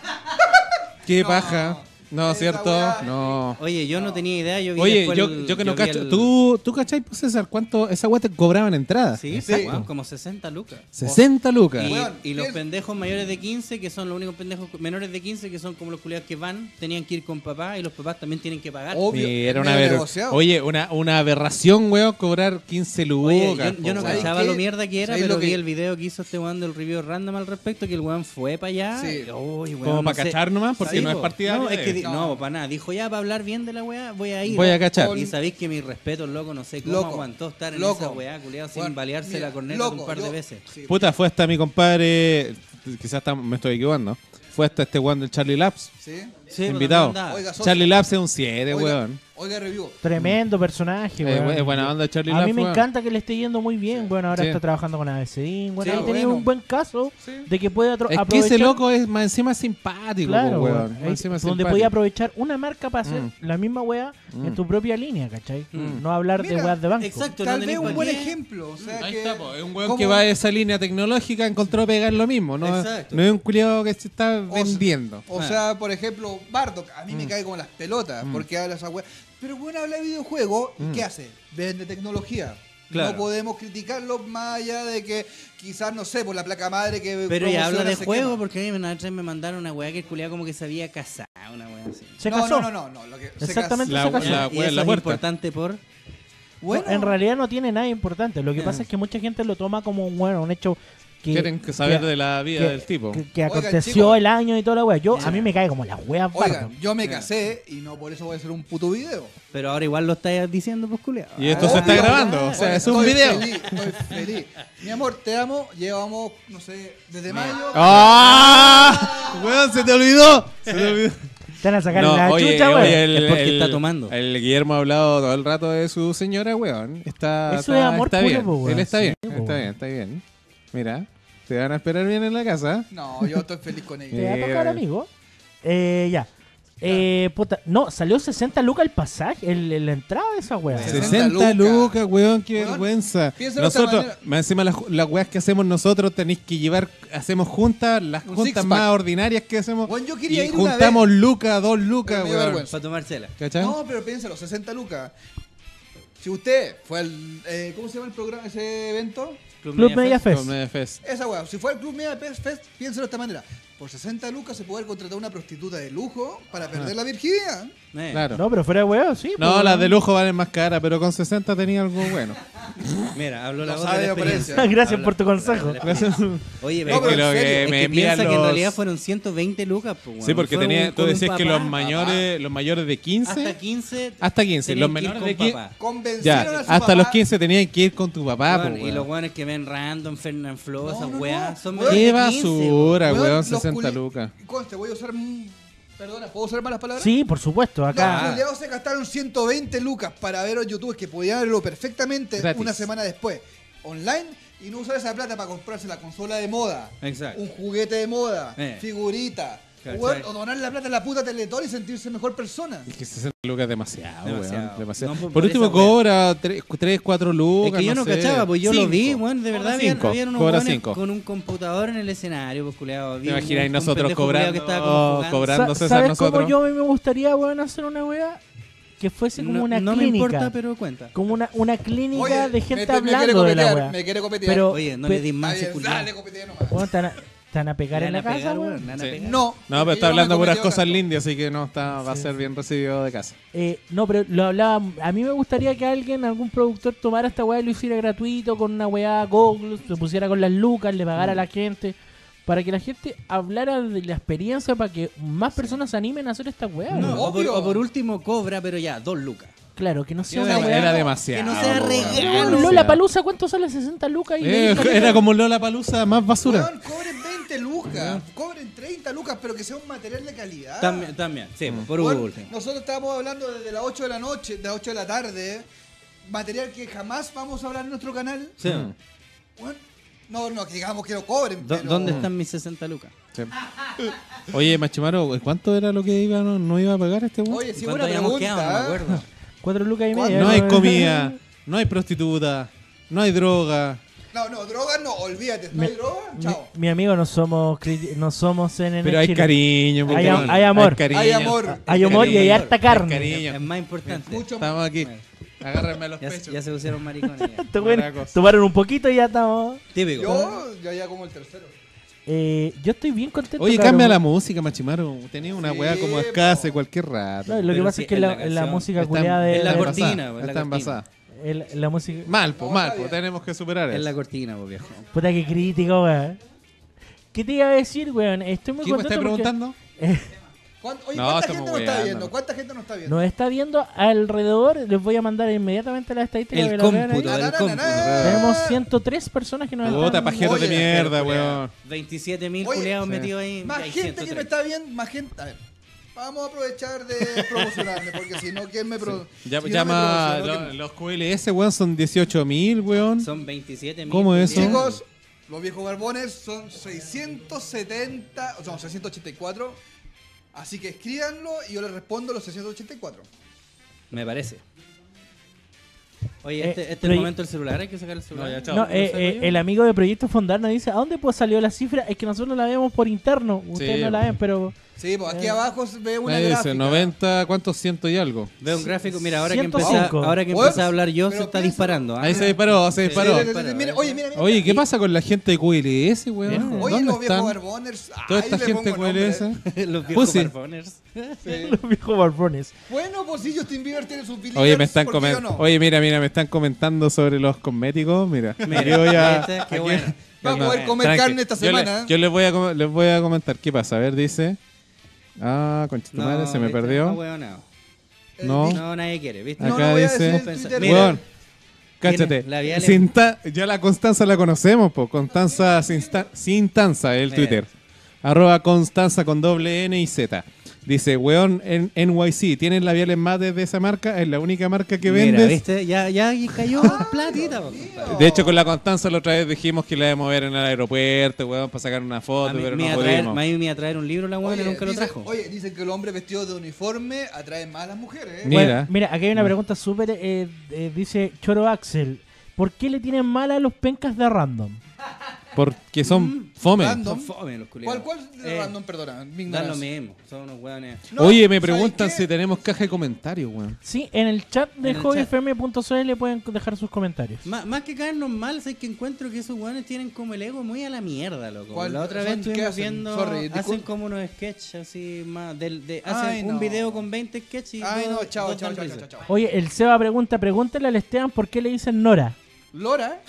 Qué No, paja. No, esa ¿cierto? weá- No. Oye, yo no tenía idea, yo vi Oye, después yo que no vi cacho. el- ¿Tú cachai, pues, César, cuánto esa weá te cobraban entrada? Sí, Exacto. weón, como 60 lucas. 60 lucas. Y, Weón, y los piensa- pendejos mayores de 15, que son los únicos pendejos menores de 15, que son como los culiados que van, tenían que ir con papá y los papás también tienen que pagar. Obvio, Sí, era es una medio negociado. Oye, una aberración, weón, cobrar 15 Oye, lucas. yo no po, ¿sabes weón. cachaba qué? lo mierda que era, ¿Sabes pero lo que- vi el video que hizo este weón del review random al respecto, que el weón fue para allá. Sí. y, uy, weón, Como no para sé. cachar nomás, porque Sí, no es po. partidario. No, es que de- No. para nada. Dijo ya, para hablar bien de la weá, voy a ir. Voy a cachar. Y sabéis que mi respeto, loco, no sé cómo Loco, aguantó estar en loco. esa weá, culiado, sin Bueno, balearse mira, la corneta loco, un par de yo- veces. sí. Puta, fue hasta mi compadre. Quizás me estoy equivocando. Fue hasta este weón del Charlie Labs. ¿Sí? Sí, invitado. pues, Oiga, socio. Charlie Labs es un 7, Oiga, weón. oiga, review. Tremendo personaje, weón. Es buena onda Charlie A Labs. mí me weón. encanta que le esté yendo muy bien. Bueno, ahora Sí. está trabajando con ABCDIN. Bueno, Sí, ha tenido bueno. un buen caso Sí. de que puede Es que aprovechar. ese loco es más encima simpático, Claro, po, weón. weón. Más Ahí- encima donde simpático. podía aprovechar una marca para hacer Mm. la misma weá en tu propia línea, ¿cachai? Mm. No hablar de Mira, weas de banco. Exacto, Tal no vez tenéis un pa' buen qué. ejemplo. O sea Ahí que, está, po. Es un weón ¿cómo? que va a esa línea tecnológica, encontró pegar lo mismo. No, Exacto. no es un culiado que se está sea, vendiendo. O sea, por ejemplo, Bardock, a mí me cae como las pelotas, porque habla esa wea. Pero bueno, habla de videojuegos, ¿y qué hace? Vende tecnología. Claro. No podemos criticarlo más allá de que quizás, no sé, por la placa madre que Pero ya habla promociona de se juego, quema. porque a mí una vez me mandaron una weá que el culiado como que se había casado, una weá así. Se no, casó. no, lo que, se Exactamente, La- se casó. la- Y weá en eso la es puerta. importante por... Bueno, En realidad no tiene nada importante. Lo que Ya. pasa es que mucha gente lo toma como un hecho que. Quieren saber que- de la vida que- del tipo. Que Oigan, aconteció chicos. el año y toda la wea. Yo, Ya. a mí me cae como las weas oigan, Bardock. yo me Ya. casé y no por eso voy a hacer un puto video. Pero ahora igual lo estáis diciendo, pues culiado. Y esto se está Obvio. grabando, o sea, Oye, es un estoy video. Feliz, estoy feliz. Mi amor, te amo. Llevamos, no sé, desde mayo. ¡Ah! Weón, se te olvidó. Se te olvidó. Te van a sacar No, la oye, chucha, weón. oye, Es porque está tomando. El Guillermo ha hablado todo el rato de su señora, weón. Está, Eso es amor está puro, bien. po, weón. Él está Sí, bien, po, está weón. bien, está bien. Mira, te van a esperar bien en la casa. No, yo estoy feliz con Te ella. va a tocar, amigo. Ya. Puta, no, salió 60 lucas el pasaje, la entrada de esa wea. 60 lucas, weón, qué Weón, vergüenza. piénsalo de esta Nosotros, manera. más encima las weas que hacemos nosotros tenéis que llevar, hacemos juntas, las Un juntas six-pack. más ordinarias que hacemos. Weón, yo quería y ir una juntamos lucas, 2 lucas, Pero me dio weón. vergüenza. Para tomársela. ¿Cachai? No, pero piénsalo, 60 lucas. Si usted fue al... ¿cómo se llama el programa, ese evento? Club Media Fest. Con Media Fest. Esa weá, si fue al Club Media Fest, piénsalo de esta manera. por 60 lucas se puede contratar una prostituta de lujo para perder la virginidad. Claro. No, pero fuera de huevo, sí. No, pues, las de lujo valen más caras, pero con 60 tenía algo bueno. Mira, hablo la No voz sabe de la de experiencia. apariencia. Gracias por tu consejo. Oye, No, pero pero que lo en serio, que es me que envían piensa que en los... realidad fueron 120 lucas, pues, weón. Sí, porque Fue tenía, tú con un decías que papá. los mayores de 15... Hasta 15. Hasta 15, tenían los que ir menores con de 15... papá. Convencieron Ya, a su hasta papá. los 15 tenían que ir con tu papá, Weón, po, y los weón. weones que ven random, Fernand Flo, No, esas no, weas, no. son Weón, menores Qué de 15, basura, Weón, weón, los 60 culi- lucas. Conste, voy a usar... Perdona, ¿puedo usar malas palabras? Sí, por supuesto. Los Acá. culiados se gastaron 120 lucas para ver a YouTube que podían verlo perfectamente Gratis. una semana después online y no usar esa plata para comprarse la consola de moda, Exacto. un juguete de moda, figurita, ¿Cachai? weón, o donar la plata a la puta Teletón y sentirse mejor persona. Es que 60 lucas es demasiado, Demasiado. weón. Demasiado. No, por último esa wea. cobra 3, 4 lucas. Es que yo no sé. cachaba, pues yo lo vi, 5. weón, de verdad Cobra 5, habían unos cobra weones 5. con un computador en el escenario, pues culeado. ¿Te imaginas nosotros cobrando, cobrando. César, ¿Sabes nosotros? cómo yo a mí me gustaría, weón, hacer una wea? Que fuese como una no clínica. me importa, pero cuenta. Como una clínica Oye, de gente me quiere hablando de la copetear, wea. me quiere copetear. Pero, Oye, no pe- le di más Está ese bien, culiao. dale, copetea nomás. weón, te van a pegar en la casa, weón. van a Sí. pegar. No, No, pero porque está yo no me hablando puras cometeo cosas tanto. lindas, así que no va a ser bien recibido de casa. No, pero lo hablaba. A mí me gustaría que alguien, algún productor, tomara esta weá y lo hiciera gratuito con una weá Google, se pusiera con las lucas, le pagara a la gente. Para que la gente hablara de la experiencia, para que más personas se animen a hacer esta weá. No, weón. Obvio. o por último cobra, pero ya, 2 lucas. Claro, que no sea Era una weá. Era demasiado. Que no sea weón. regalo. Lola Palusa, ¿cuánto sale 60 lucas? Y le dije, Era como Lola Palusa, más basura. Weón, cobren 20 lucas, cobren 30 lucas, pero que sea un material de calidad. También, sí, por Weón, último. nosotros estábamos hablando desde las 8 de la noche, de las 8 de la tarde, material que jamás vamos a hablar en nuestro canal. Sí. Weón, no, que digamos que lo cobren, pero... ¿Dónde están mis 60 lucas? Sí. Oye, Machimaro, ¿cuánto era lo que no iba a pagar este weón? Oye, sí, ¿Cuánto buena habíamos pregunta. quedado? No me acuerdo. 4 lucas y ¿Cuánto? media. No hay comida, no hay prostituta, no hay droga. No, drogas no, olvídate, no hay droga, chao. Mi amigo, no somos CNN Pero hay Chile. cariño. Hay weón. amor. cariño. Hay amor. Hay humor y hay cariño, harta hay carne. cariño. Es más importante. Mucho Estamos aquí. Agárrenme a los Ya, pechos. ya se pusieron maricones. ya. Estos güeyes Maracos. tomaron un poquito y ya estamos. Típico. Yo ya como el tercero. Yo estoy bien contento. Oye, cabrón. cambia la música, Machimaro. Tenía una Sí, weá como po. escasa cualquier rato. No, lo que Pero pasa sí, es que en la la canción música Está- culiada de. en la está cortina, envasada, pues, en la está cortina. envasada. La música. Mal, No, mal, está bien. tenemos que superar Es eso. la cortina, pues viejo. Puta que crítico, weón. ¿Qué te iba a decir, weón? Estoy muy ¿Quién me contento. está porque, preguntando? Oye, No, ¿cuánta estamos gente nos está weando. viendo? ¿Cuánta gente nos está viendo? Nos está viendo alrededor. Les voy a mandar inmediatamente las estadísticas. El que la vean ahí. cómputo, el cómputo. Tenemos 103 personas que nos Puta, están pajeros de Oye, mierda, Pero, weón. 27.000 Oye, culeados sí. metidos ahí. Más ya hay gente que 103. me está viendo, más gente... A ver, vamos a aprovechar de promocionarme, porque si no, ¿quién me Ya, si no llama me promociona, ¿quién los QLS, weón, son 18.000, weón. Son 27.000. ¿Cómo es eso? Chicos, los viejos barbones son 670, o sea, 684. Así que escríbanlo y yo les respondo los 684. Me parece. Oye, este es pero- el momento del celular, hay que sacar el celular. No, ya, chao. No, ¿Lo saco yo? el amigo de Proyecto Fondar nos dice, ¿a dónde pues salió la cifra? Es que nosotros la vemos por interno, ustedes Sí, no la ven, pero Sí, pues aquí abajo se ve una Ahí dice gráfica. 90, ¿cuántos? Ciento y algo. Veo un gráfico, mira, ahora que 105. empecé a hablar yo, Pero se está piensa- disparando. ¿ah? Ahí se disparó, se Sí, disparó. sí, sí, sí, mira, oye, mira. Oye, ¿qué pasa con la gente de QLS, weón? Viejo. Oye, ¿Dónde los viejos están? barboners. Toda Ay, esta le gente de pongo nombre. QLS. Los viejos Pussy. barfoners. Sí. los viejos barbones. Bueno, pues si Justin Bieber tiene sus believers, Oye, me están ¿por qué yo comentando. no? Oye, mira, me están comentando sobre los cosméticos. Mira, Mira, aquí voy a. ¿viste? Qué aquí- bueno. Vamos a poder comer Tranqui. carne esta semana. Yo les voy a comentar. ¿Qué pasa? A ver, dice. Ah, concha tu madre, se me ¿viste? perdió. No, weón, no. No. No, nadie quiere, ¿viste? No, Acá no voy a dice- decir el Twitter. Mira, Weón, cáchate. Tiene labiales. Ya la Constanza la conocemos, po. Constanza sin tanza, el Mira. Twitter. @ Constanza con doble N y Z. Dice, weón, en NYC, ¿tienen labiales mates de esa marca? Es la única marca que Mira, vendes. ¿viste? Ya cayó platita, po, compadre. De hecho, con la Constanza la otra vez dijimos que la íbamos a ver en el aeropuerto, weón, para sacar una foto, A mí pero me no iba a traer- pudimos. me iba a traer un libro la weona y nunca lo trajo. Dicen que los hombres vestidos de uniforme atraen más a las mujeres. ¿eh? Mira. Bueno, mira, aquí hay una pregunta súper, dice Choro Axel, ¿por qué le tienen mal a los pencas de random? Porque son fome. Random. Son fome los culiados. ¿Cuál de random, perdona? Mi Da lo ignorancia. mismo. Son unos hueones. No, Oye, me ¿sabes preguntan qué? si tenemos caja de comentarios, weón. Sí, en el chat de En el chat. hobbyfm.cl pueden dejar sus comentarios. Más que caernos mal, es que encuentro que esos hueones tienen como el ego muy a la mierda, loco. ¿Cuál? La otra ¿Son vez qué estuvimos hacen? viendo. Sorry, hacen como unos sketches así más. Ay, Hacen un no. video con 20 sketches y Ay, no, dos- chao, dos chao, dan chao, risa. chao, chao. Oye, el Seba pregúntale al Esteban por qué le dicen Nora. Lora.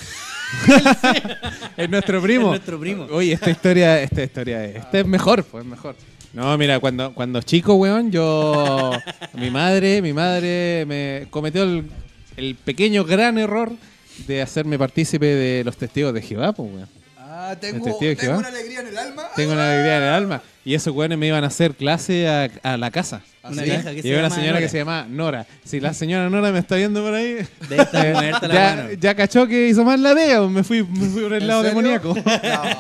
Es nuestro primo. Es nuestro primo. Oye, esta historia es mejor, pues mejor. No, mira, cuando chico, weón, mi madre me cometió el pequeño gran error de hacerme partícipe de los testigos de Jehová, pues, weón. Ah, ¿El tengo testigo de Jehová? una alegría en el alma. Tengo una alegría en el alma. Y esos weones me iban a hacer clase a la casa. Una ¿Sí? vieja que Y se había una llama señora Nora. que se llamaba Nora. Si la señora Nora me está viendo por ahí, De esta muerta la ya, mano. ya cachó que hizo mal la pega, pues me fui por el ¿En lado serio? demoníaco. No.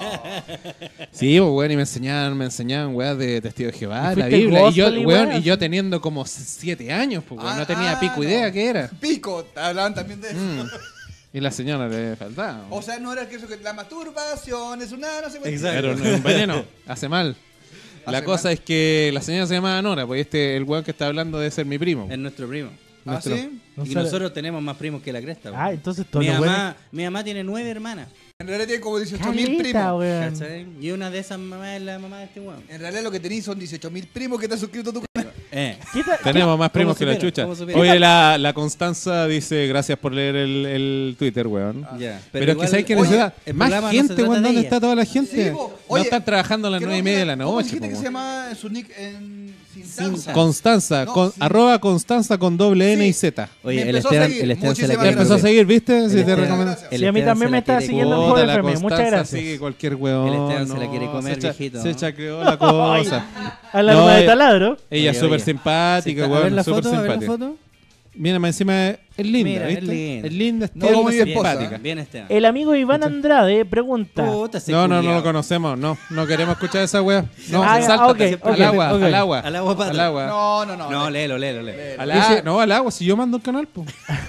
Sí, pues, weón, y me enseñaban, weón, de Testigo de Jehová, ¿Y la fuiste Biblia. Y yo, gospel y weón, weá? y yo teniendo como 7 años, pues, weón, no tenía pico idea no. qué era. Pico, hablaban también de eso. Y la señora le faltaba. O sea, no era que eso que la masturbación es una, no sé cuánto. Exacto. Pero no es un veneno, hace mal. La Hace cosa mal. es que la señora se llamaba Nora, pues el weón que está hablando debe ser mi primo. Es nuestro primo. ¿Ah, Nuestro- sí? Y nosotros tenemos más primos que la cresta. Ah, weón. entonces todo mi, lo bueno. mamá tiene 9 hermanas. En realidad tiene como 18.000 Caleta, primos. weón. ¿Cachai? Y una de esas mamás es la mamá de este weón. En realidad lo que tenéis son 18.000 primos que te han suscrito a tu canal. Tenemos más primos que ¿Cómo la supera? chucha. ¿Cómo supera? Oye, la Constanza dice, gracias por leer el Twitter, weón. Ya. Pero es que igual, sabes que oye, necesita el más programa no se gente, trata weón. de ¿Dónde ella. está toda la gente? Sí, po. No Oye, están trabajando a las creo 9:30 de la ¿cómo noche. dijiste po, que se weón. llama en su nick en Sintanza. Constanza, No, con, sí. @, Constanza con doble N y Z. Oye, Me el empezó a Esteban, seguir. el Esteban se la Muchísimas Ya quiere empezó a gracias. seguir, ¿viste? El Si te Esteban, recomiendo. gracias. El Sí, a mí Esteban también se me la está quiere siguiendo en comer. Joder Puta, la FM, muchas Constanza gracias. sigue cualquier weón. El Esteban se la quiere comer, se viejito. Se chacreó la cosa. Alarma No, de taladro. Ella es Oye, súper oye. simpática, A ver weón. la Súper foto, a ver la simpática. foto. Mira, más encima es linda, Mira, ¿viste? es linda. Es linda, es No tierna, como mi esposa. simpática. Bien, Esteban. El amigo Iván Andrade pregunta. Puta, ese No culiao. lo conocemos, no queremos escuchar esa wea. No, Ah, ya, sáltate. ok, al ok, agua, ok. al agua. Al agua, pata. Al agua. No. léelo. No, al agua, si yo mando el canal, pues.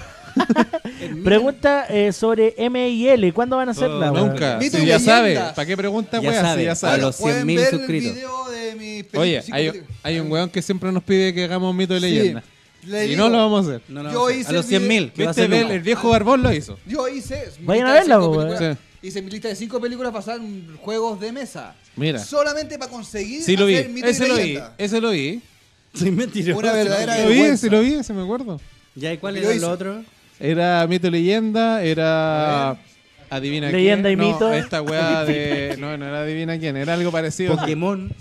Pregunta sobre M&L. ¿Cuándo van a hacerla? Oh, weón? Nunca. Mito Si y ya leyendas. sabe. ¿Para qué pregunta, Ya wea? Si sabe. ya A sabe. los Pueden 100.000 ver suscritos. el video de mi Oye, cinco hay películas. un weón que siempre nos pide que hagamos mito de Sí. leyenda. Le Y digo, no lo vamos a hacer. No, no, Yo a hice los el video- 100.000. que va a ¿Viste? ser nunca. El viejo Barbón lo hizo. Yo hice. mi Vayan lista a de verla, 5 po, películas. Sí. Hice mi lista de 5 películas basadas en juegos de mesa. Mira. Solamente para conseguir Sí lo vi. hacer mito y Ese lo vi. leyenda. Ese lo vi. Soy mentiroso. Una verdadera Lo vi, vergüenza. ese lo vi, ese me acuerdo. Ya, ¿y cuál Yo era hice. lo otro? Era mito y leyenda, era... Adivina Leyenda quién. y mito. No, esta weá de... No era adivina quién, era algo parecido. Pokémon.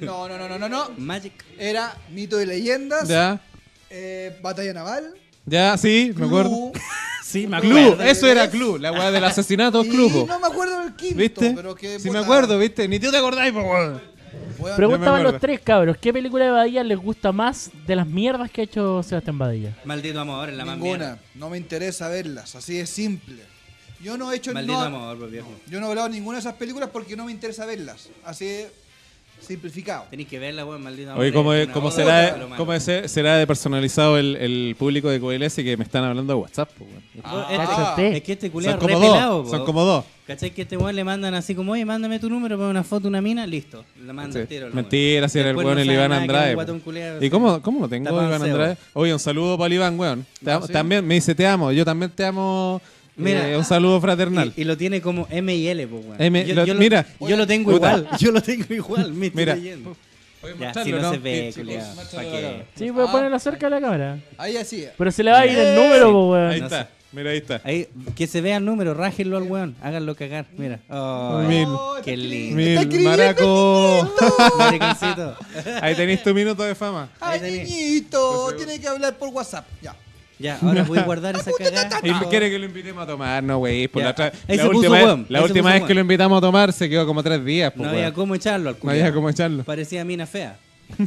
No. Magic. Era mito y leyendas. Ya, Batalla naval. ya, sí, me acuerdo. Clue, Sí, me Clue, acuerdo. eso era Clue, la weá del asesinato y Clue, po. no me acuerdo del quinto. ¿Viste? Pero que, Sí puta, me acuerdo, ¿viste? Ni tú te acordás, po, weón. weón, Preguntaban acuerdo. los tres cabros. ¿Qué película de Badilla les gusta más de las mierdas que ha hecho Sebastián Badilla? Maldito amor, es la más Ninguna. mierda. No me interesa verlas. Así de simple. Yo no he hecho Maldito no, amor, pues, viejo. Yo no he hablado de ninguna de esas películas porque no me interesa verlas. Así de simplificado. Tenéis que verla, weón, maldito amor. Oye, ¿cómo, Es una cómo obra será, de lo malo. será de personalizado el público de Coelese que me están hablando de WhatsApp, po, weón? Cáchate. Es que este culiao Son es como re pelado, dos, po. son como dos. ¿Cachai? Que este weón le mandan así como, oye, mándame tu número para una foto de una mina, listo. La manda Sí. el tiro. Mentira, si era el Después weón, no el sabe Iván nada que es un Andrade. guatón po. culiao, ¿Y sí. cómo lo tengo, Está Iván mancebo. Andrade? Oye, un saludo para el Iván, weón. ¿Sí? También me dice te amo, yo también te amo. Mira. Un saludo fraternal. Y lo tiene como M y L, pues, weón. Mira. Yo lo tengo Puta. igual. Yo lo tengo igual, me estoy Mira. leyendo. Puedes Ya, mostrarlo, si no se ve, Sí, chicos, culiao. muéstralo ¿Pa' de qué? acá. Sí, voy a ponerlo cerca de la cámara. Ahí así. Pero se le va a ir el número, po, weón. Ahí No está, sé. mira, ahí está. Ahí, que se vea el número, rájenlo al weón. Háganlo cagar. Mira. Ay, Mil. qué lindo. Mil, maraco. Mariconcito. Ahí tenéis tu minuto de fama. Ay, Ahí tenés. niñito, tiene que hablar por WhatsApp. Ya. Ya, ahora voy a guardar esa cagada. Y quiere que lo invitemos a tomar, no, güey. Por Ya. la Ahí se puso última, weón. la Ahí se última puso vez que weón. lo invitamos a tomar se quedó como 3 días. No pues, había weón. cómo echarlo al No culiao. había cómo echarlo. Parecía mina fea.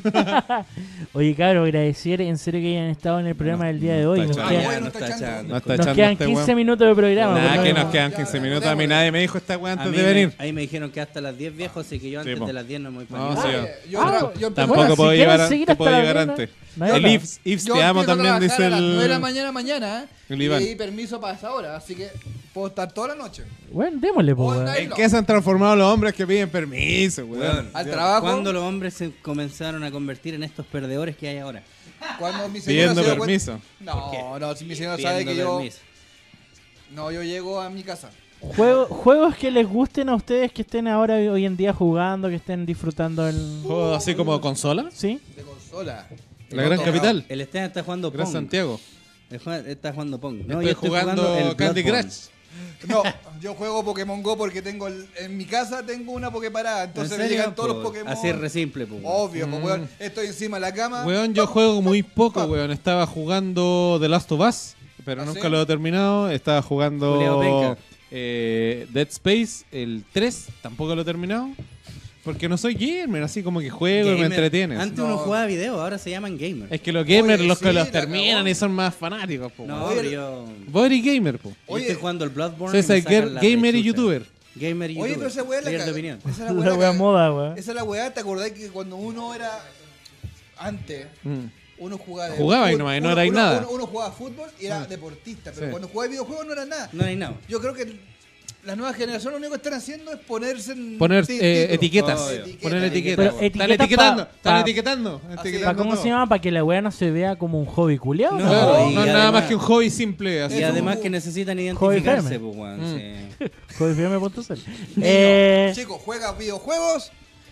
Oye, cabros, agradecer en serio que hayan estado en el programa del día de hoy. está Nos echando. quedan, bueno, no está está echando. echando. No está nos echando quedan este 15 weón. minutos de programa. Nada, por que lo nos quedan 15 minutos. A mí nadie me dijo esta weá A antes mí de venir. ahí me dijeron que hasta las 10 viejos, así que yo antes po. de las 10 no me voy para No, ningún sí, lado. Yo Ah, empecé- Tampoco Bueno, si puedo quieren llegar, seguir te hasta puedo la llegar arena. antes. No hay El otra. Ives, Yo te amo empiezo a también, trabajar dice a las 9 de la el... mañana, el y Iván. pedí permiso para esa hora, así que puedo estar toda la noche. Bueno, démosle, po, All weón. night ¿En long. qué se han transformado los hombres que piden permiso, weón? Weón, Al trabajo, Cuando los hombres se comenzaron a convertir en estos perdedores que hay ahora. cuando mi señora Pidiendo se dio permiso. cuenta- ¿Por qué? No, si mi señora sabe Pidiendo que yo... permiso. No, yo llego a mi casa. Juegos que les gusten a ustedes, que estén ahora hoy en día jugando, que estén disfrutando el... ¿Juego así como consola? ¿Sí? De consola. La gran capital. El Esteban está jugando Gran Pong. Santiago. Está jugando Pong. Estoy yo jugando el Candy Bloodborne. Crush. No, yo juego Pokémon Go porque tengo en mi casa tengo una Poképarada, entonces ¿En me serio? llegan todos los Po, Pokémon. Así es re simple, po. Obvio, pues weón, estoy encima de la cama. Weón, yo juego muy poco, weón. Estaba jugando The Last of Us, pero ¿Ah, nunca sí? lo he terminado. Estaba Julio jugando Penca. Dead Space, el 3, tampoco lo he terminado. Porque no soy gamer, así como que juego y me Gamer. entretienes. Antes No. uno jugaba video, ahora se llaman gamer. Es que los gamers, Oye, los que sí, los la terminan cagó. y son más fanáticos, po, No, weón. pero yo, Body gamer, po. yo Oye, estoy jugando el Bloodborne. Soy y me ese sacan la gamer y rechucha. youtuber. Gamer y youtuber. Oye, pero esa weá es la Líder de caga. opinión. Esa es la La weá, wea moda, weón. Esa es la weá, ¿te acordás que cuando uno era antes Mm. uno jugaba Jugaba y fútbol, no era ahí nada. Uno jugaba fútbol y era deportista, pero Sí. cuando jugaba videojuegos no era nada. No hay nada. Yo creo que las nuevas generaciones lo único que están haciendo es ponerse en Poner títulos. etiquetas. Obvio. Poner etiquetas. Pero Están etiquetas etiquetando. pa- Están pa- etiquetando. Así etiquetando ¿Para cómo todo. se llama? Para que la weá no se vea como un hobby culiado. No, ¿no? Claro, y no es nada además- más que un hobby simple. Así Y Eso, además un- que necesitan Hobby identificarse, firme. pues, weón. Mm. Sí. Hobbyfm.cl. Niño, chicos, juega videojuegos,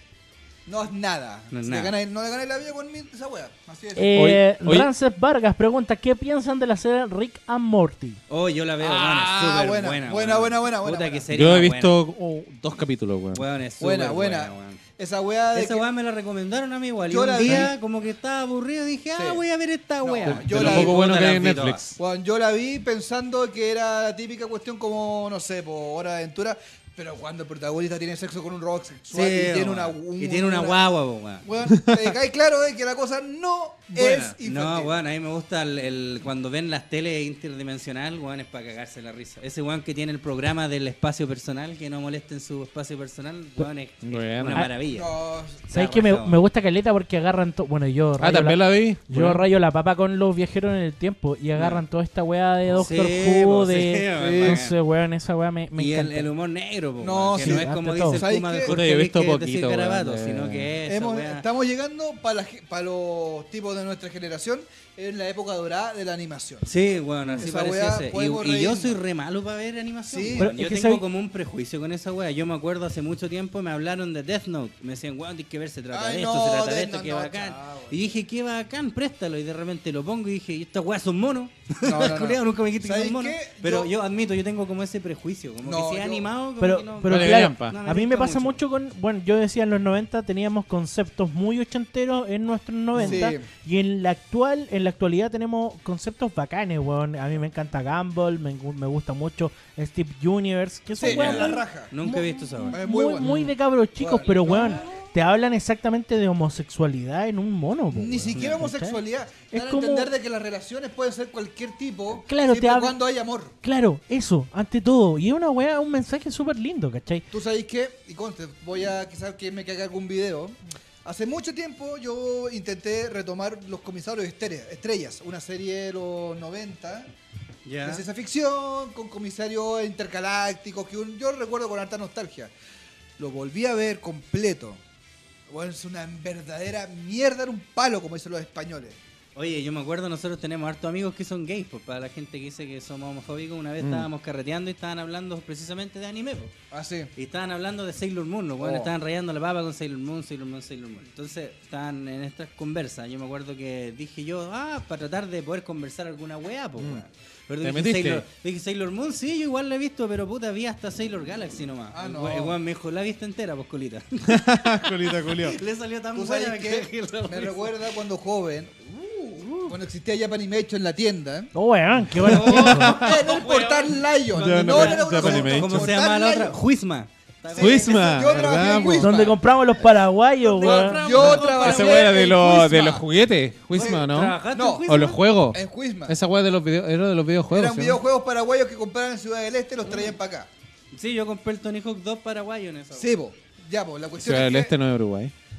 no es nada. No es Si nada. no le ganáis la vida con esa weá. Así es. Hoy- Rancet Vargas pregunta, ¿qué piensan de la serie Rick and Morty? Oh, yo la veo, Ah, weón, es súper buena, buena. buena, weón. buena, buena, Puta buena. que serie Yo he más visto 2 capítulos, weón. buena. Weón, es buena, súper buena. weón. Esa weá de Esa que- weá me la recomendaron a mí igual. Y Yo un la día, vi. como que estaba aburrido, dije, Sí. voy a ver esta No, weá. yo De la lo poco vi, bueno puta, que hay las en vi Netflix. Bueno, yo la vi pensando que era la típica cuestión como, no sé, por Hora de Aventura, pero cuando el protagonista tiene sexo con un robot Sí, sexual y tiene weón. Y tiene una guagua, po, weón. Bueno, te cae claro de que la cosa no es infantil. No, weón, a mí me gusta cuando ven las teles interdimensional, weón, es para cagarse la risa. Ese weón que tiene el programa del espacio personal, que no molesten su espacio personal, weón, es Bueno. una maravilla. No, ¿Sabes qué? Me gusta caleta porque agarran todo. Bueno, yo Ah, rayo también la vi. yo Bueno. rayo la papa con los viajeros en el tiempo y agarran toda esta weá de Doctor Sí, Who, po, de... sí, no weón. sé, weón, esa weá me Y encanta. el humor negro, po, No, weón, que sí, no es ante como todo. dice el ¿Sabes Puma de qué? Jorge Puta, yo he Luis, visto que es poquito, decir garabato, weón, sino que es esa weá. estamos llegando para los tipos de nuestra generación en la época dorada de la animación. Sí, bueno, así Esa parece weá ese. podemos Y yo reírnos. soy re malo para ver animación. Sí. weón. Pero Yo es que tengo sabe- como un prejuicio con esa wea. Yo me acuerdo hace mucho tiempo me hablaron de Death Note. Me decían, weón, tienes que ver, se trata Ay, de esto, no, se trata de Death esto, Note qué no, bacán. chao. Y dije, qué bacán, préstalo. Y de repente lo pongo y dije, ¿y estas weas son monos? No, no, no. Culeado, nunca me dijiste que ¿Sabes son monos. qué? Pero Yo- yo admito, yo tengo como ese prejuicio. Como No, que si es yo- animado, como Pero, que no. pero Vale, claro, Gallampa. no a mí me tinca pasa mucho con... Bueno, yo decía en los 90 teníamos conceptos muy ochenteros en nuestros 90 Sí. y en la actualidad tenemos conceptos bacanes, weón. A mí me encanta Gumball, me gusta mucho Steve Universe, que son Sí, weón la muy- raja. Nunca he visto esa wea. Es muy, muy muy, bueno. de cabros chicos, Bueno, pero no. weón, te hablan exactamente de homosexualidad en un mono, po, Ni weón, siquiera ¿cachai? homosexualidad. Es Dan a como- entender de que las relaciones pueden ser cualquier tipo, Claro, te siempre y habla- cuando hay amor. Claro, eso, ante todo. Y es una weá, un mensaje súper lindo, ¿cachai? Tú sabes qué, y conste, voy a quizás que me caiga algún video. Hace mucho tiempo yo intenté retomar Los Comisarios Estrellas, una serie de los 90 Ya. de ciencia ficción, con comisarios intergalácticos, que yo recuerdo con harta nostalgia. Lo volví a ver completo. Bueno, es una verdadera mierda, era un palo, como dicen los españoles. Oye, yo me acuerdo, nosotros tenemos hartos amigos que son gays, pues para la gente que dice que somos homofóbicos, una vez estábamos carreteando y estaban hablando precisamente de anime, pues. Así. Y estaban hablando de Sailor Moon, los weones Oh. estaban rayando la papa con Sailor Moon, Sailor Moon, Sailor Moon. Entonces, estaban en estas conversas. Yo me acuerdo que dije yo, para tratar de poder conversar alguna weá, pues, weón. Pero ¿Te dije metiste? dije Sailor Moon, sí, yo igual la he visto, pero puta, vi hasta Sailor Galaxy nomás. Ah, no. El weón me dijo, la viste entera, pues, colita. Colita, Julio. Le salió tan Tú buena sabes que que lo me hizo. recuerda cuando joven, cuando existía Japanimation en la tienda. Oh, weón, qué bueno. No el Portal Lion, Ya no no, era una Japanimation. ¿Cómo se Portal llama la otra? Lion. Juisma. Sí, Juisma, yo trabajé ¿verdad, en po? Juisma. Donde compramos los paraguayos, weón. Yo trabajé Esa weá de en los Juisma. juguetes, Juisma, ¿no? ¿Trabajaste No. en Juisma? O los juegos. En Juisma. Esa weá de los era de los videojuegos. Eran ¿sí, no? videojuegos paraguayos que compraban en Ciudad del Este y los traían para acá. Sí, yo compré el Tony Hawk 2 paraguayo en esa. Sí, po. Ya, po. La cuestión Ciudad es del que Este no es Uruguay.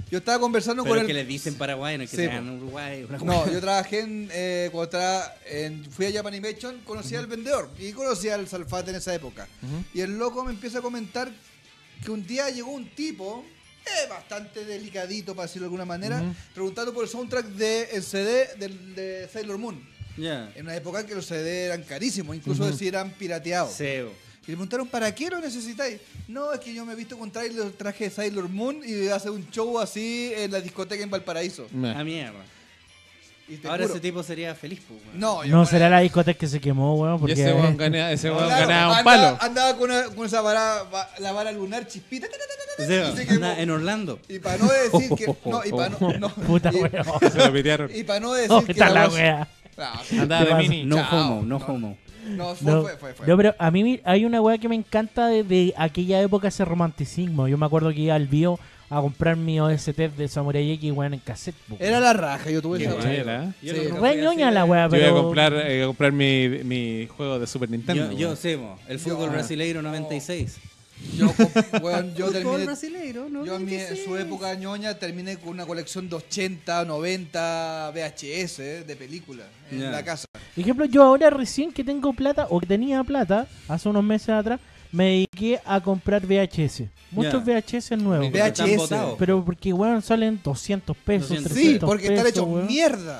Yo estaba conversando Pero con que el... le dicen Paraguay, no es que Sí, sean Uruguay. No, yo trabajé fui a Japanimation, conocí al vendedor y conocí al Salfate en esa época. Y el loco me empieza a comentar que un día llegó un tipo, bastante delicadito para decirlo de alguna manera, preguntando por el soundtrack el CD de Sailor Moon. Ya. En una época en que los CD eran carísimos, incluso si eran pirateados. Sí, Y le preguntaron, ¿para qué lo necesitáis? No, es que yo me he visto con traje de Sailor Moon y hace un show así en la discoteca en Valparaíso. a mierda. Y te Ahora juro- ese tipo sería feliz, pues, weón. No, yo No con será él- la discoteca que se quemó, weón, Y porque... ese weón ganaba un Andaba- palo. Andaba con esa la vara lunar chispita. O sea, y se quemó. anda en Orlando. Y para no decir que... No, y para no... Puta y, weón. Se lo pitearon. y para no decir Oh, que está la voz- wea. No, Andaba de pasa? mini. No Chao. homo, no homo. no, No, fue. no, pero a mí hay una weá que me encanta de aquella época, ese romanticismo. Yo me acuerdo que iba al bio a comprar mi OST de Samurai X, weón, en cassette. po. Era la raja, yo tuve Qué esa buena wea. era. Yo Sí. nunca fui Re ñoña así la de- weá, Yo pero... iba a comprar mi juego de Super Nintendo. Yo weón. sé, mo, el fútbol Yo- brasileiro 96. Yo terminé... brasileiro, ¿no? Yo en su época ñoña terminé con una colección de 80, 90 VHS de películas en Ya. la casa. Por ejemplo, yo ahora recién que tengo plata, o que tenía plata, hace unos meses atrás, me dediqué a comprar VHS. Muchos Ya. VHS nuevos. VHS. Están botados. Pero porque, weón, salen 200 pesos, 200. 300 Sí, porque están pesos, hechos weón. mierda.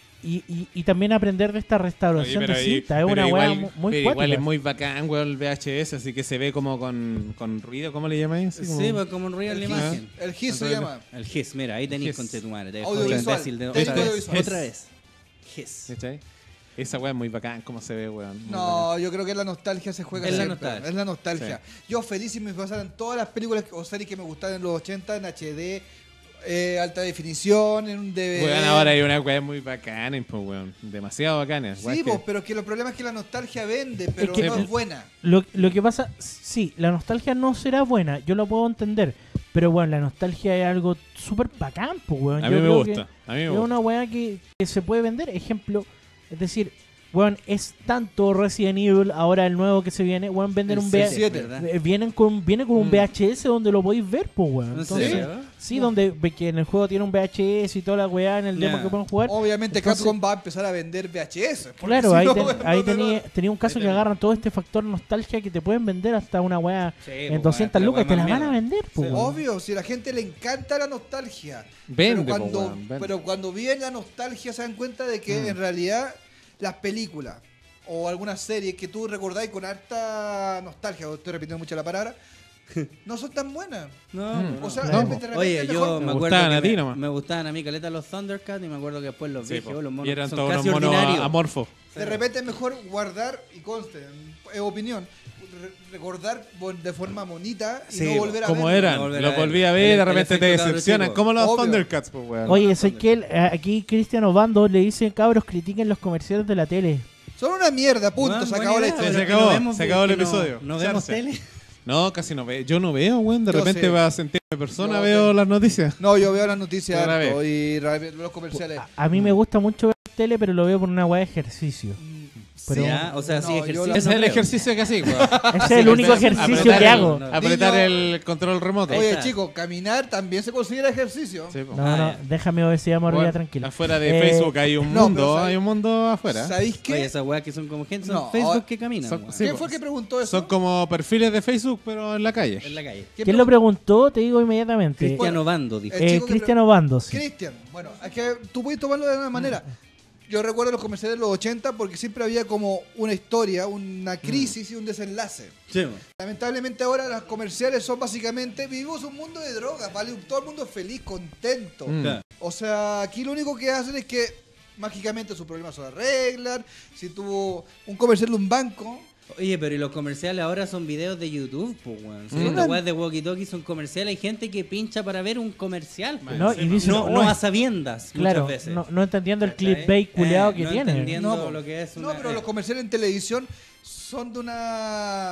Y también aprender de esta restauración de cinta. Es una weá muy pero igual cuática. es muy bacán, weón, el VHS, así que se ve como con ruido, ¿cómo le llamáis? Así como- Sí, pues como un ruido en la El imagen. El GIS se Entonces, llama. El GIS, mira, ahí tenéis GIS. con tu madre. Te dejo Audiovisual. de imbécil de Técnico otra vez. audiovisual. Otra vez. GIS. ¿Cachai? Esa weá es muy bacán, cómo se ve, weón. muy No, yo creo que la nostalgia se juega Es la siempre. nostalgia. Es la nostalgia. Yo feliz si me pasaran todas las películas o series que me gustaban en los 80 en HD, alta definición, en un DVD. Weón, ahora hay una weá muy bacana, pues, weón. Demasiado bacana. Sí, pues, pero que el problema es que la nostalgia vende, pero que- no es buena. Lo que pasa, sí, la nostalgia no será buena, yo lo puedo entender. Pero bueno, la nostalgia es algo súper bacán, pues, weón. A Yo mí me creo gusta. que A mí me es gusta. una weá que se puede vender. Ejemplo, es decir, weón, es tanto Resident Evil, ahora el nuevo que se viene, weón, venden El un siete, VHS. Viene con un VHS donde lo podéis ver, pues, weón. ¿En Entonces, serio? sí, donde ve que en el juego tiene un VHS y toda la weá en el demo Ya. que pueden jugar. Obviamente Entonces- Capcom va a empezar a vender VHS. porque Claro, si ahí, no, ten- weón, ahí no te tenía un caso que agarran todo este factor nostalgia que te pueden vender hasta una weá Sí, en pues, 200 hasta la lucas y te weá la más van a mierda. vender, pues, Sí. weón. Obvio, si a la gente le encanta la nostalgia. Vende, pero, po, cuando, weón, vende. pero cuando viven la nostalgia se dan cuenta de que en realidad las películas o algunas series que tú recordáis con harta nostalgia, estoy repitiendo mucho la palabra, no son tan buenas. No, O sea, Claro. de repente Oye, es yo mejor- me Me acuerdo gustaban que a ti nomás. me gustaban a mí caleta los Thundercats y me acuerdo que después los Sí, dije, po. los monos Y eran son todos unos casi monos ordinarios. amorfos. De repente es mejor guardar, y conste, es opinión, recordar de forma bonita y Sí, no volver a Como verlo. eran, No volver a los ver. volví a ver, de El repente te efecto cabro decepcionan. chico. Como los Obvio. Thundercats, pues, weón. Oye, sé que aquí Cristian Obando le dice, cabros, critiquen los comerciales de la tele. Son una mierda, punto, Weón, se buena acabó la idea, historia. Se pero que acabó, no vemos- se acabó el que no- episodio. ¿No vemos Chance. tele? No, casi no veo. Yo no veo, weón. De Yo repente sí. va a sentirme persona, Yo veo sí. las noticias. No, yo veo las noticias Otra harto y los comerciales. A mí me gusta mucho ver tele, pero lo veo por una weá de ejercicio. Pero- Ya, o sea, sí, No, yo ejercicio. la- Ese es el ejercicio que así, weón. Ese es el único Apretar ejercicio que hago. el- Apretar Niño. el control remoto. Ahí Oye, está. chicos, caminar también se considera ejercicio. Sí, po. No, Ah, no, ya. déjame obesidad morbida Bueno, tranquila. Afuera de Facebook hay un no, mundo, pero hay un mundo afuera. ¿Sabéis qué? Oye, esas weas que son como gente, son No, Facebook ahora- que caminan. son- weón. sí, ¿Quién po. fue el que preguntó eso? Son como perfiles de Facebook, pero en la calle. En la calle. ¿Quién lo preguntó? Te digo inmediatamente. Cristiano Bando, dijo. El chico que Cristiano Bando, sí. Cristian, bueno, es que tú puedes tomarlo de una manera. Yo recuerdo los comerciales de los 80 porque siempre había como una historia, una crisis y un desenlace. Sí, weón. Lamentablemente ahora los comerciales son básicamente vivimos un mundo de drogas, ¿vale? Todo el mundo es feliz, contento. Claro. O sea, aquí lo único que hacen es que mágicamente sus problemas se arreglan. Si tuvo un comercial de un banco, Oye, pero ¿y los comerciales ahora son videos de YouTube? Pues, weón. Si Mm. estas weas de Walkie Talkie son comerciales, hay gente que pincha para ver un comercial. pues. No, y dicen, No, no "Oye, a sabiendas, claro, muchas veces. no entendiendo el ¿Cachai? clickbait culeado que no tiene. entendiendo No, lo que es no, una... pero los comerciales en televisión son de una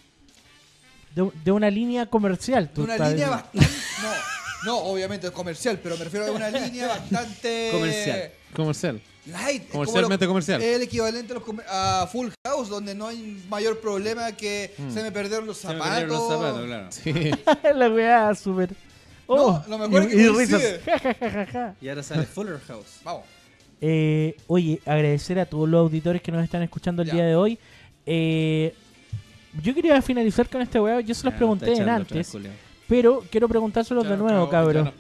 De una línea comercial. de tú una estás línea diciendo. bastante no, obviamente es comercial, pero me refiero a una línea bastante Comercial. Comercial. light. Es como Comercialmente comercial. El equivalente a Full House, donde no hay mayor problema que se me perdieron los Se me zapatos. perdieron los zapatos, claro. Sí. La weá súper. Oh, No, lo mejor es que y coincide. risas. Ja, ja, ja, ja, ja. Y ahora sale Fuller House. Vamos. Oye, agradecer a todos los auditores que nos están escuchando el Ya. día de hoy. Yo quería finalizar con este weá. Yo se los pregunté en antes, pero quiero preguntárselos de nuevo, cabrón.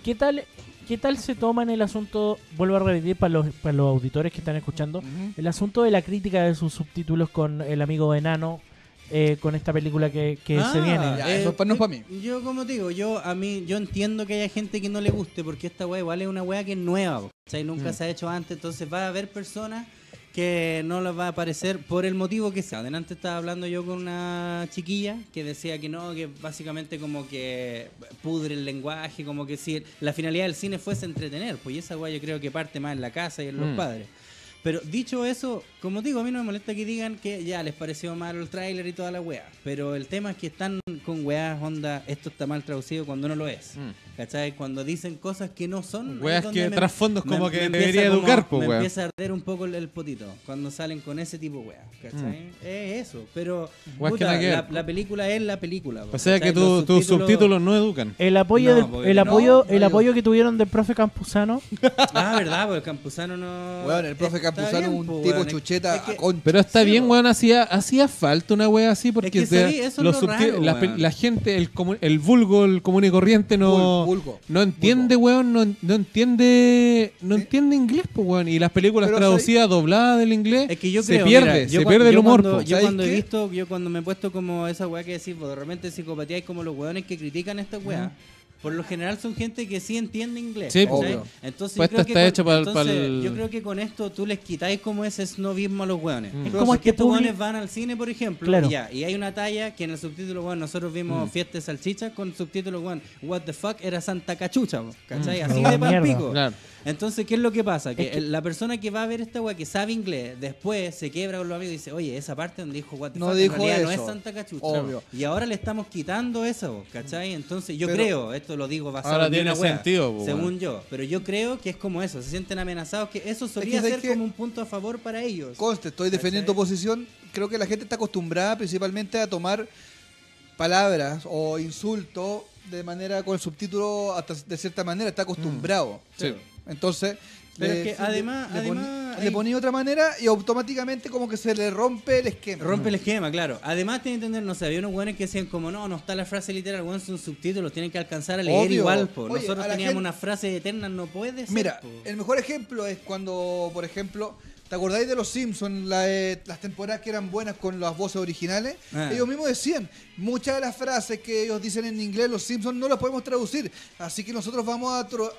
¿Qué tal se toman el asunto? Vuelvo a repetir para los auditores que están escuchando. El asunto de la crítica de sus subtítulos con el amigo enano. Con esta película que se viene. Ya, eso no es para mí. Yo, como te digo, yo entiendo que haya gente que no le guste, porque esta weá igual es una weá que es nueva, o sea, nunca se ha hecho antes, entonces va a haber personas que no les va a parecer por el motivo que sea. Adelante estaba hablando yo con una chiquilla que decía que no, que básicamente como que pudre el lenguaje, como que si la finalidad del cine fuese entretener, pues y esa weá yo creo que parte más en la casa y en los padres. Pero dicho eso, como digo, a mí no me molesta que digan que ya les pareció malo el tráiler y toda la weá. Pero el tema es que están con weás, onda, esto está mal traducido cuando no lo es. ¿Cachai? Cuando dicen cosas que no son. Weas que trasfondos como que empieza debería educar, pues, me weón. empieza a arder un poco el potito cuando salen con ese tipo de weas. ¿Cachai? Es eso. Pero Weas que puta, nada que ver, la película es la película. O sea que ¿cachai? tus subtítulos no educan. El apoyo, No, porque el no, apoyo, no el digo. apoyo que tuvieron del profe Campuzano. Ah, verdad, porque el Campuzano no. Weón, el profe Está Campuzano bien, un po, tipo weón. chucheta Es que- a concha. Pero está Sí, bien, po. weón, hacía falta una wea así porque Es que sabí, eso es lo raro, la weón. gente, el vulgo, el común y corriente Vulgo. no entiende, weón, no entiende inglés, pues, weón. Y las películas Pero traducidas, dobladas del inglés, Es que yo se creo, pierde, mira, se pierde el humor, po. Yo ¿Sabes cuando he qué? visto, yo cuando me he puesto como esa weá que decís, de repente psicopatías como los weones que critican esta weá. Por lo general son gente que sí entiende inglés. Sí, ¿cachai? obvio. Entonces, Pues yo creo esta que está con- hecha entonces, pa'l- yo creo que con esto tú les quitáis como ese snobismo a los weones. Es Como como es que este estos publi- weones van al cine, por ejemplo, Claro. y hay una talla que en el subtítulo, bueno, nosotros vimos Fiesta de Salchicha con subtítulo, bueno, What the fuck era Santa Cachucha, ¿cachai? Así Oh, de mierda. palpico. Claro. Entonces, ¿qué es lo que pasa? Que, Es que- la persona que va a ver esta weá, que sabe inglés, después se quiebra con los amigos y dice, oye, esa parte donde dijo what the No fuck, dijo en realidad no eso. es Santa Cachucha. Obvio. Y ahora le estamos quitando eso, ¿cachai? Entonces, yo Pero- creo, esto lo digo basado Ahora en tiene una weá, sentido, po, según weón. yo. Pero yo creo que es como eso, se sienten amenazados, que eso solía ¿sabes ser qué? como un punto a favor para ellos. Conste, estoy defendiendo ¿Cachai? tu posición. Creo que la gente está acostumbrada principalmente a tomar palabras o insultos de manera con el subtítulo hasta de cierta manera, está acostumbrado. Sí. Entonces, Pero es que además le hay- ponía otra manera y automáticamente como que se le rompe el esquema. Rompe el esquema, claro. Además, tienen que entender, no sé, había unos weones que decían como, no está la frase literal, weón, son subtítulos, tienen que alcanzar a leer Obvio. igual, po. Oye, Nosotros a la teníamos gente- una frase eterna, no puede ser, Mira, po. el mejor ejemplo es cuando, por ejemplo, ¿te acordáis de los Simpsons, las temporadas que eran buenas con las voces originales? Ah. Ellos mismos decían, muchas de las frases que ellos dicen en inglés, los Simpsons, no las podemos traducir. Así que nosotros vamos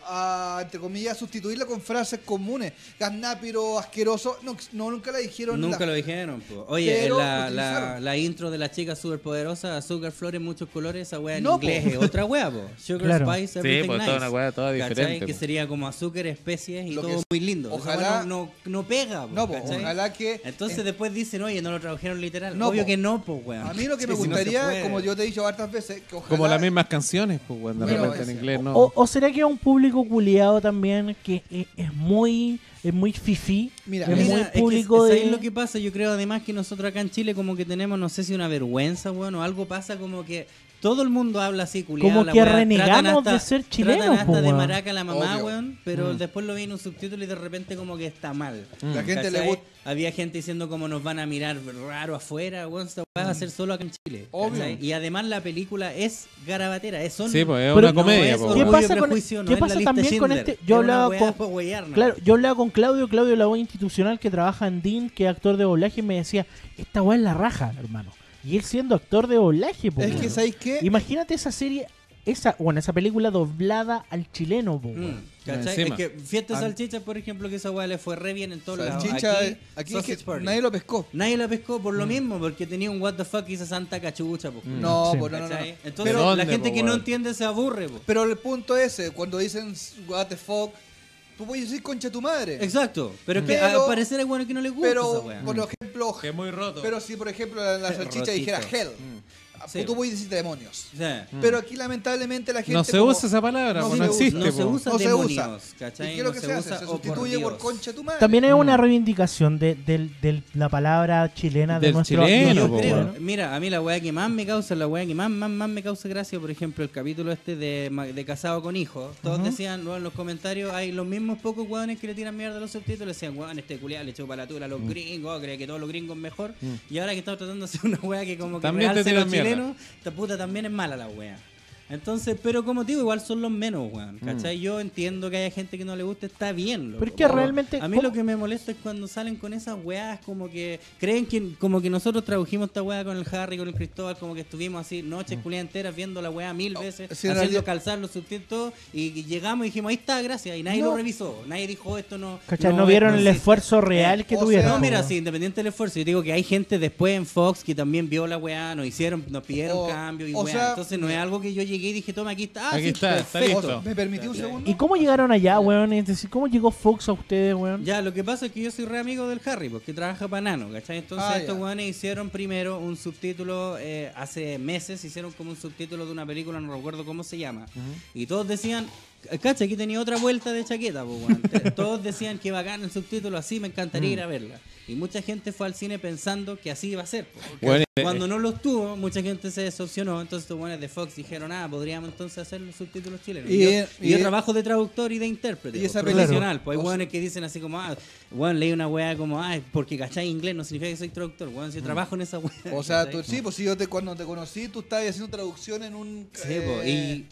a entre comillas, sustituirla con frases comunes. Gaznápiro, asqueroso, no nunca la dijeron. Nunca lo dijeron, po. Oye, Pero la utilizaron. la intro de la chica superpoderosa, Azúcar, Flores, muchos colores, esa wea en No, inglés po. es otra wea, po. Sugar, Claro. Spice, Sí, Everything pues, Nice. toda una wea toda ¿Cachai? diferente, Que po. sería como azúcar, especies y Lo que todo es- muy lindo. Esa ojalá- wea no pega, po, No, po, ¿cachai? ojalá que... Entonces después dicen, oye, no lo tradujeron literal. No, Obvio po. que no, pues, weón. A mí lo que me Sí, si no se gustaría, puede. como yo te he dicho hartas veces, que ojalá... Como las mismas canciones, pues, weón, de Bueno, repente en ese- inglés no. O será que es un público culiado también que es muy fifí, Mira, es mira, muy es que, público ¿sabes de... lo que pasa? Yo creo además que nosotros acá en Chile como que tenemos, no sé si una vergüenza, weón, o algo pasa como que todo el mundo habla así, culiado. Como la que weá, renegamos tratan de ser chilenos, Tratan hasta po, de weón. maraca a la mamá, Obvio. weón, pero después lo vi en un subtítulo y de repente como que está mal. La gente le ¿Cachai? gusta... Había gente diciendo como nos van a mirar raro afuera, weón, esta weá va a ser solo acá en Chile. Obvio. ¿cachai? Y además la película es garabatera, es Sí, pues es Pero una no comedia, es pues, ¿Qué weón. Orgullo y pasa con- Prejuicio, no qué es la pasa lista también con Schindler. este? Yo Es una hablaba weá con- pa' huearnos. Claro, yo hablaba con Claudio la voz institucional que trabaja en DIN, que es actor de doblaje, y me decía, esta weá es la raja, hermano. Y él siendo actor de doblaje, po, Es que, weón. ¿sabéis qué? Imagínate esa serie, esa película doblada al chileno, po, weón. ¿Cachai? Encima. Es que Fiesta de Salchicha, por ejemplo, que esa weá le fue re bien en todos lados. Salchicha, aquí es Sausage que Party. nadie lo pescó. Nadie la pescó por lo mismo, porque tenía un what the fuck y esa santa cachucha, po. No, Sí. pues, no. ¿Cachai? Entonces ¿De dónde, la gente po, que no weón? entiende se aburre, po. Pero el punto ese, cuando dicen what the fuck, tú puedes decir concha tu madre. Exacto. Pero es que Pero- al parecer es bueno que no le gusta esa Pero, weá. por ejemplo, Que es muy roto. pero si por ejemplo la salchicha Rotito. dijera hell, Sí. Tú puedes decir demonios. Sí. Pero aquí lamentablemente la gente... No se usa esa palabra, No no, se usa. existe. No se po. usa No se demonios, usa. ¿cachai? ¿Y qué es lo No que se se hace? usa, Se oh, por sustituye por Dios. concha tu madre. También es una reivindicación de la palabra chilena de Del nuestro chileno, Yo po, creo, bueno. mira, a mí la weá que más me causa, la weá que más me causa gracia, por ejemplo, el capítulo este de Casado con Hijos, todos decían, bueno, en los comentarios hay los mismos pocos weones que le tiran mierda a los subtítulos, decían, weón, este culiado le echó para la tula a los gringos, cree que todos los gringos mejor, y ahora que estamos tratando de hacer una weá que como que También te realce a los tiran mierda. chilenos, esta puta también es mala la weá. Entonces, pero como te digo, igual son los menos, weón, ¿cachai? Yo entiendo que haya gente que no le guste, está bien, loco. Pero es que realmente- A mí ¿cómo? lo que me molesta es cuando salen con esas weas como que creen que como que nosotros tradujimos esta wea con el Harry, con el Cristóbal, como que estuvimos así noches culiadas enteras viendo la wea 1000 veces, sí, en haciendo realidad- calzar los subtítulos y llegamos y dijimos, ahí está, gracias, y nadie No. lo revisó, nadie dijo esto no... ¿Cachai? No vieron el existe". esfuerzo real que o tuvieron. sea, No, mira, po. sí, independiente del esfuerzo, yo digo que hay gente después en Fox que también vio la weá, nos pidieron O- cambio y o weá. sea, Entonces no es algo que yo llegué y dije, toma, aquí está. Ah, Aquí sí, está, está perfecto. listo. ¿Me permití un segundo? ¿Y cómo llegaron allá, weón? Es decir, ¿cómo llegó Fox a ustedes, weón? Ya, lo que pasa es que yo soy re amigo del Harry, porque trabaja para Nano, ¿cachai? Entonces estos ya. weones hicieron primero un subtítulo, hace meses hicieron como un subtítulo de una película, no recuerdo cómo se llama. Y todos decían, cacha, aquí tenía otra vuelta de chaqueta, pues, weón. Todos decían que bacán el subtítulo, así me encantaría ir a verla. Y mucha gente fue al cine pensando que así iba a ser. Po. Bueno, Cuando no los tuvo, mucha gente se decepcionó. Entonces los buenos de Fox dijeron, podríamos entonces hacer los subtítulos chilenos. Y yo trabajo de traductor y de intérprete. y esa profesional. Pues hay o sea- buenos que dicen así como, bueno, leí una weá como, porque cachai inglés no significa que soy traductor. Bueno, si trabajo en esa weá. O sea, ¿cachai? sí, pues si cuando te conocí, tú estabas haciendo traducción en un... Sí, po,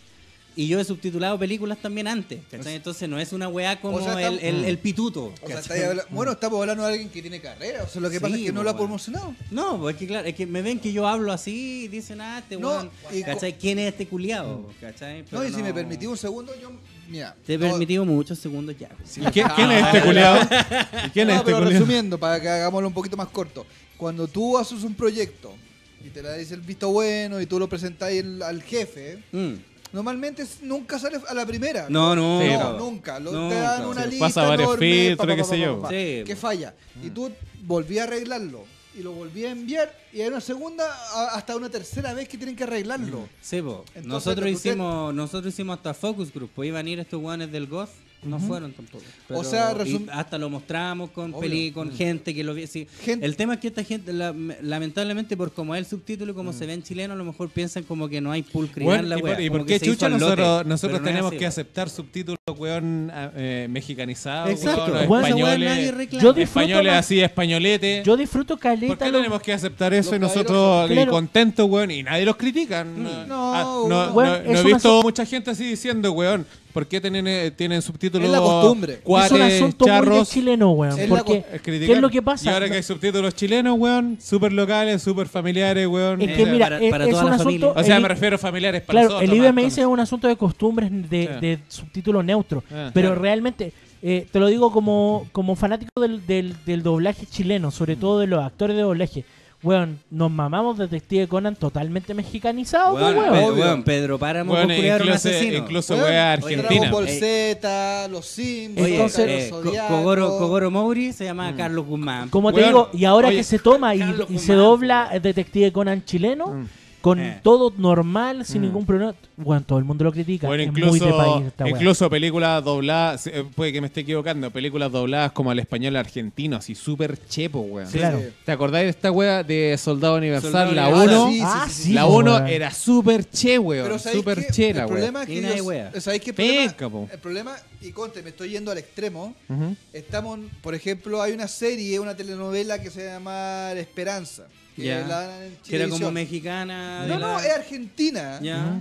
y yo he subtitulado películas también antes, ¿cachai? Entonces no es una weá como o sea, el pituto. O sea, ¿cachai? bueno, estamos hablando de alguien que tiene carrera. O sea, lo que pasa Sí, es que no po, lo ha bueno. promocionado. No, pues es que claro, es que me ven que yo hablo así y dicen, este No, weón, y ¿cachai? ¿Quién es este culiado? ¿Cachai? No, Pero y si me permití un segundo, yo... Mira. Te he permitido muchos segundos ya. ¿Y quién es este culiado? ¿Y quién es No, este pero culiado? resumiendo, para que hagámoslo un poquito más corto. Cuando tú haces un proyecto y te la dice el visto bueno y tú lo presentas al jefe, normalmente nunca sale a la primera. No, No, no. nunca. Nunca. Te dan una Sí, lista pasa varios enorme, filtros, qué sé yo. Sí. que falla. Y tú volví a arreglarlo. Y lo volví a enviar. Y hay una segunda, hasta una tercera vez que tienen que arreglarlo. Sí, po. Entonces, Nosotros hicimos hasta focus group, pues iban a ir estos guanes del Goth, no fueron tampoco. O sea, y hasta lo mostramos con Obvio. con gente que lo vio. Sí. Gente- El tema es que esta gente, lamentablemente, por como es el subtítulo y como se ve en chileno, a lo mejor piensan como que no hay pulcridad Bueno, en la ¿y wea. por, y como por que qué se hizo chucha al lote, nosotros pero no es tenemos así, que po. aceptar subtítulos, weón, mexicanizados, Exacto. weón, Bueno, esa wea españoles, nadie reclama. Yo disfruto españoles más- así, españolete? Yo disfruto caleta. ¿Por qué lo- tenemos que aceptar eso y Los nosotros caballeros- Claro. contentos, weón? Y nadie los critica. No, no bueno, he es visto mucha gente así diciendo, weón, ¿por qué tienen subtítulos Es la costumbre. Es un cuates, asunto muy de charros? chileno, weón. Es la Porque, Es ¿qué criticar. es lo que pasa? Y ahora que hay subtítulos chilenos, weón, súper locales, súper familiares, weón. Es que, mira, para es toda un la asunto... familia. O sea, el- me refiero a familiares para Claro, nosotros. el más IBMS es con- un asunto de costumbres de, Sí. de subtítulo neutro. Ah, pero claro. realmente, te lo digo como fanático del doblaje chileno, sobre todo de los actores de doblaje. Weón, nos mamamos Detective Conan totalmente mexicanizado, pues, Weón, weón. Obvio. Pedro Páramo Weón, con culiar un incluso, asesino. incluso Weón, wea Dragon argentina. Ball Ey. Z, los Simpsons, Entonces, los Zodiaco. Kogoro Mori se llama Carlos Guzmán. Como te Weón, digo, y ahora oye, que se toma Carlos y se Guzmán, dobla weón. Detective Conan chileno, con Eh. todo normal, sin ningún problema, bueno, todo el mundo lo critica. Bueno, es muy de país esta weá. incluso películas dobladas, puede que me esté equivocando, películas dobladas como al español argentino, así súper chepo, weón. Claro. ¿Te acordáis de esta weá de Soldado Universal, Soldado la Universal. 1? Sí, Ah, sí, La po, 1 weón. era súper che, weón. Pero ¿sabéis Súper qué? che El la weón. problema es Y que no hay ellos- wea. ¿sabéis qué Penca, po. el problema, y conte, me estoy yendo al extremo. Ujú. Estamos, por ejemplo, hay una serie, una telenovela que se llama La Esperanza. Que Ya. la dan en Que era como Chilevisión. mexicana. No, de no, la- es argentina. Ya.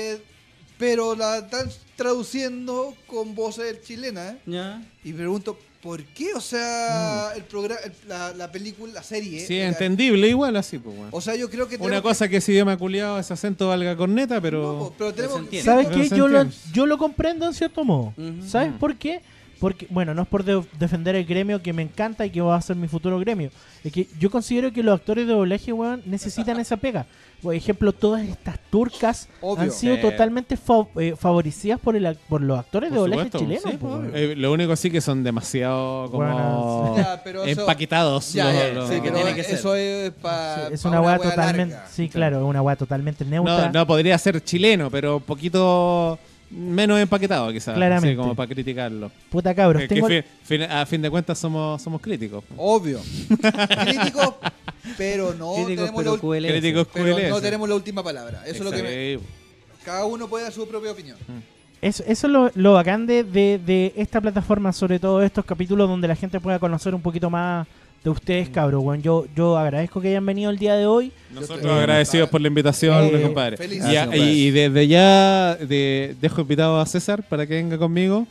Pero la están traduciendo con voces chilenas. Ya. Y me pregunto, ¿por qué? O sea, el programa, la película, la serie. Sí, entendible igual así, pues, weón. O sea, yo creo que Una tenemos cosa que ese idioma culiado, ese acento valga corneta, que- pero... No, pero tenemos se entiende. ¿Sabes Pero qué? se Yo entiende. lo comprendo en cierto modo. Ujú. ¿Sabes por qué? porque, bueno, no es por defender el gremio que me encanta y que va a ser mi futuro gremio. Es que yo considero que los actores de doblaje, weón, necesitan esa pega. Por ejemplo, todas estas turcas Obvio. han sido totalmente favorecidas por los actores de Por doblaje supuesto, chilenos. sí, po, weón. Lo único sí que son demasiado como Bueno, Ya, pero eso- empaquetados. Ya, ya, los- sí, los- pero tiene que ser. eso es para Sí, es una weá totalmente. Sí, claro, es una weá totalmente neutra. No podría ser chileno, pero un poquito menos empaquetado quizás. Claramente. Sí, como para criticarlo. Puta cabros, Que tengo. a fin de cuentas somos críticos. Obvio. Críticos, pero no Críticos, tenemos pero la QLS. Críticos pero QLS. no tenemos la última palabra. Eso es lo que Sí. cada uno puede dar su propia opinión. Eso es lo bacán de esta plataforma, sobre todo estos capítulos donde la gente pueda conocer un poquito más de ustedes, cabros. Bueno, yo agradezco que hayan venido el día de hoy. Nosotros Eh, agradecidos por la invitación, eh, compadre. feliz. Y, Gracias, y desde ya dejo invitado a César para que venga conmigo.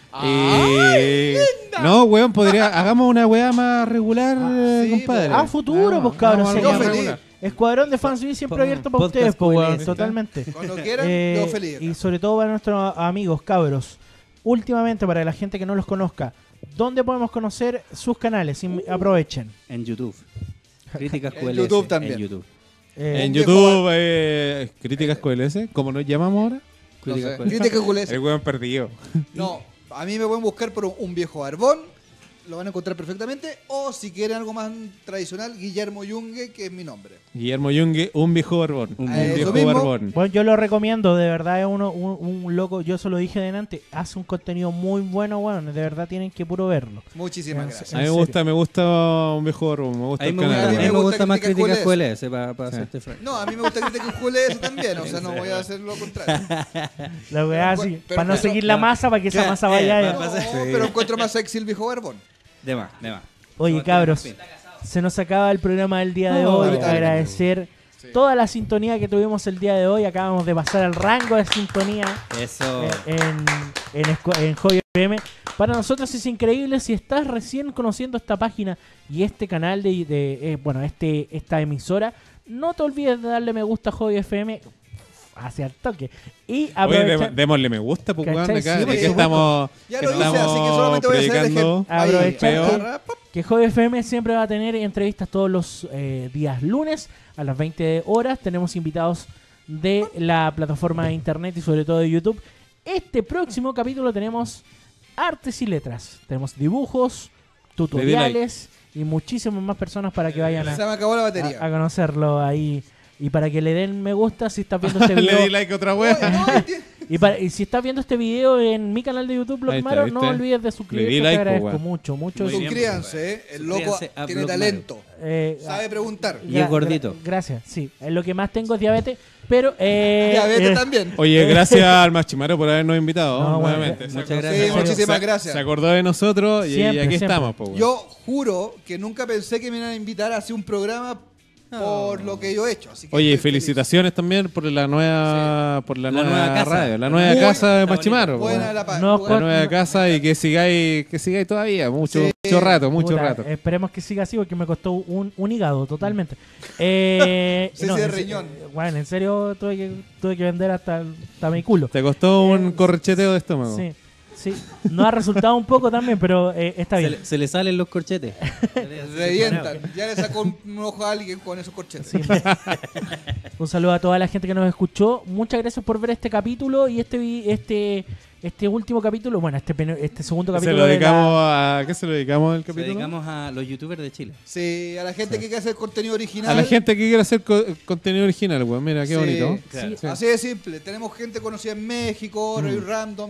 No, weón, hagamos una weá más regular, sí, compadre. A futuro, pues cabros. Vamos a sí. Yo algo más feliz. regular. Escuadrón de Fans siempre Podcast abierto para ustedes, pues, weón, QLS. totalmente. Cuando quieran, yo feliz. Y sobre todo para nuestros amigos, cabros. Últimamente, para la gente que no los conozca, ¿dónde podemos conocer sus canales? Aprovechen. En YouTube. Críticas En QLS. YouTube también. En YouTube. Eh, En Un viejo YouTube, Críticas QLS, ¿cómo nos llamamos ahora? No sé. Críticas QLS. Crítica QLS. El weón perdido. No, a mí me pueden buscar por un viejo barbón. Lo van a encontrar perfectamente. O si quieren algo más tradicional, Guillermo Yungue, que es mi nombre. Guillermo Yungue, un viejo barbón. Un Eso viejo mismo. barbón. Bueno, yo lo recomiendo, de verdad es un loco, yo se lo dije delante, hace un contenido muy bueno, bueno, de verdad tienen que puro verlo. Muchísimas En gracias. A mí serio. me gusta un viejo barbón, me gusta A mí el me gusta, canal. a mí me gusta más Críticas Críticas QLS para hacerte franco. No, a mí me gusta Crítica QLS también. O sea, no voy a hacer lo contrario. La weá Pero, así, pero, para no pero, seguir la masa, para que esa masa vaya. No, Sí. pero encuentro más sexy el viejo barbón. De más. Oye, No, cabros, bien. se nos acaba el programa del día de No, hoy. ahorita Agradecer Sí. toda la sintonía que tuvimos el día de hoy. Acabamos de pasar al rango de sintonía Eso. en Hobby FM. Para nosotros es increíble si estás recién conociendo esta página y este canal esta emisora. No te olvides de darle me gusta a Hobby FM hacia el toque. Y Oye, aprovechar, démosle me gusta, pues, weón, ¿Cachai? acá, Sí, de que por estamos, Ya que lo hice, así que estamos solamente voy a hacer el predicando. ejemplo. Ahí, Aprovechar agarra, pop. que Hobby FM siempre va a tener entrevistas todos los días lunes a las 20 horas. Tenemos invitados de la plataforma de internet y sobre todo de YouTube. Este próximo capítulo tenemos artes y letras. Tenemos dibujos, tutoriales y muchísimas más personas para que vayan Se me acabó la batería. a conocerlo ahí. Y para que le den me gusta si estás viendo este Le di video. like a otra Oye, wea. no, Y si estás viendo este video en mi canal de YouTube, Ahí está, Blockmaro, no ¿viste? olvides de Le suscribirte. di Te like, agradezco po, weón. mucho. Muy bien. suscríbanse, el loco Suscríbanse a tiene Block talento. Eh, Sabe preguntar. Y es gordito. Gracias, sí. Lo que más tengo es diabetes, pero... Diabetes también. Oye, gracias al Machimaro por habernos invitado, No, bueno, nuevamente. muchas Se acordó- gracias. Sí, muchísimas se- gracias. Se acordó de nosotros y Siempre, aquí siempre. estamos, pues, weón. Yo juro que nunca pensé que me iban a invitar a hacer un programa por lo que yo he hecho. Así que Oye, estoy felicitaciones también por la nueva, La nueva casa. radio, la nueva Muy- casa de está Machimaro. feliz. Buena weón. la paz. No, La nueva casa y que sigáis todavía, mucho Sí. rato, mucho Puta, rato. Esperemos que siga así porque me costó un hígado totalmente. Sí, sí, de en riñón. Bueno, en serio tuve que vender hasta mi culo. Te costó un correcheteo de estómago. Sí, sí. No ha resultado un poco también, pero está bien. Se le salen los corchetes. Revientan. Ya le sacó un ojo a alguien con esos corchetes. Sí. Un saludo a toda la gente que nos escuchó. Muchas gracias por ver este capítulo y este último capítulo. Bueno, este segundo Se capítulo. lo de la- dedicamos a ¿qué se lo dedicamos el Se capítulo? dedicamos a los youtubers de Chile. Sí, a la gente que quiere hacer contenido original. A la gente que quiere hacer contenido original, weón. Mira, qué Sí, bonito. Sí. Sí. Así de simple. Tenemos gente conocida en México, Review Random,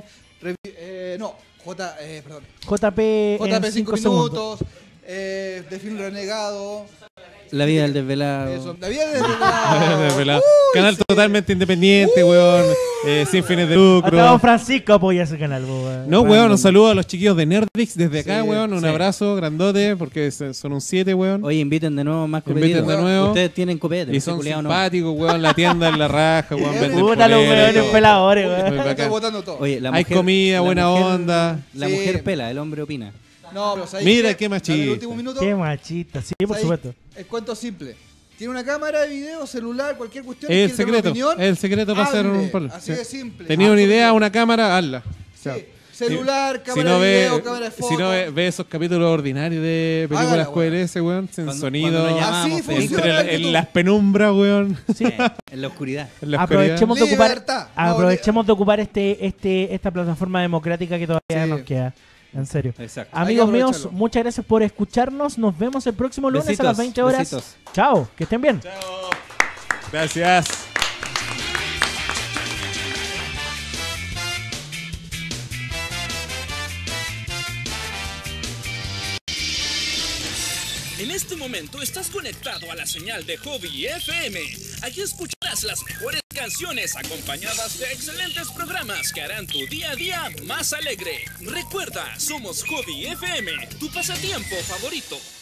perdón. JP, en JP 5 5 segundos. minutos, de Film Renegado. La vida del desvelado. Eso. La vida desde la. Desvelado. Uy, Canal sí. totalmente independiente, weón. Sin fines de Hasta Don lucro. Francisco apoya ese canal. Po, weón. No, weón, un saludo a los chiquillos de Nerdix desde acá, Sí, weón. Un sí. abrazo grandote porque son un 7, weón. Oye, inviten de nuevo más Inviten copetitos. de nuevo. Ustedes tienen copete. Y ese son culiao no. simpáticos, weón. La tienda en la raja, weón. venden Puta los poleras, weones todo. peladores, Muy weón. Está bacán. botando todo. Oye, la Hay mujer, comida, la buena mujer- onda. La Sí. mujer pela, el hombre opina. No, pero ¿sabes Mira qué machista. En el último minuto. Qué machista, sí, por ¿sabes? supuesto. El cuento simple. Tiene una cámara de video, celular, cualquier cuestión. Es el quiere dar una secreto. opinión, Es el secreto para hacer hable. un palo. Así de simple. Tenía una idea, Absolutamente. una cámara, hazla. Sí. Chao. Celular, cámara de video, cámara de foto. Si no ve esos capítulos ordinarios de películas QLS, weón, sin sonido, así funciona en las penumbras, weón. Sí. En la oscuridad. Aprovechemos de ocupar, Libertad. aprovechemos de ocupar esta plataforma democrática que todavía nos queda. En serio. Exacto. Amigos Hay que míos, aprovecharlo. muchas gracias por escucharnos. Nos vemos el próximo lunes Besitos, a las 20 horas. besitos. Chao, que estén bien. Chao. Gracias. En este momento estás conectado a la señal de Hobby FM. Aquí escucharás las mejores canciones acompañadas de excelentes programas que harán tu día a día más alegre. Recuerda, somos Hobby FM, tu pasatiempo favorito.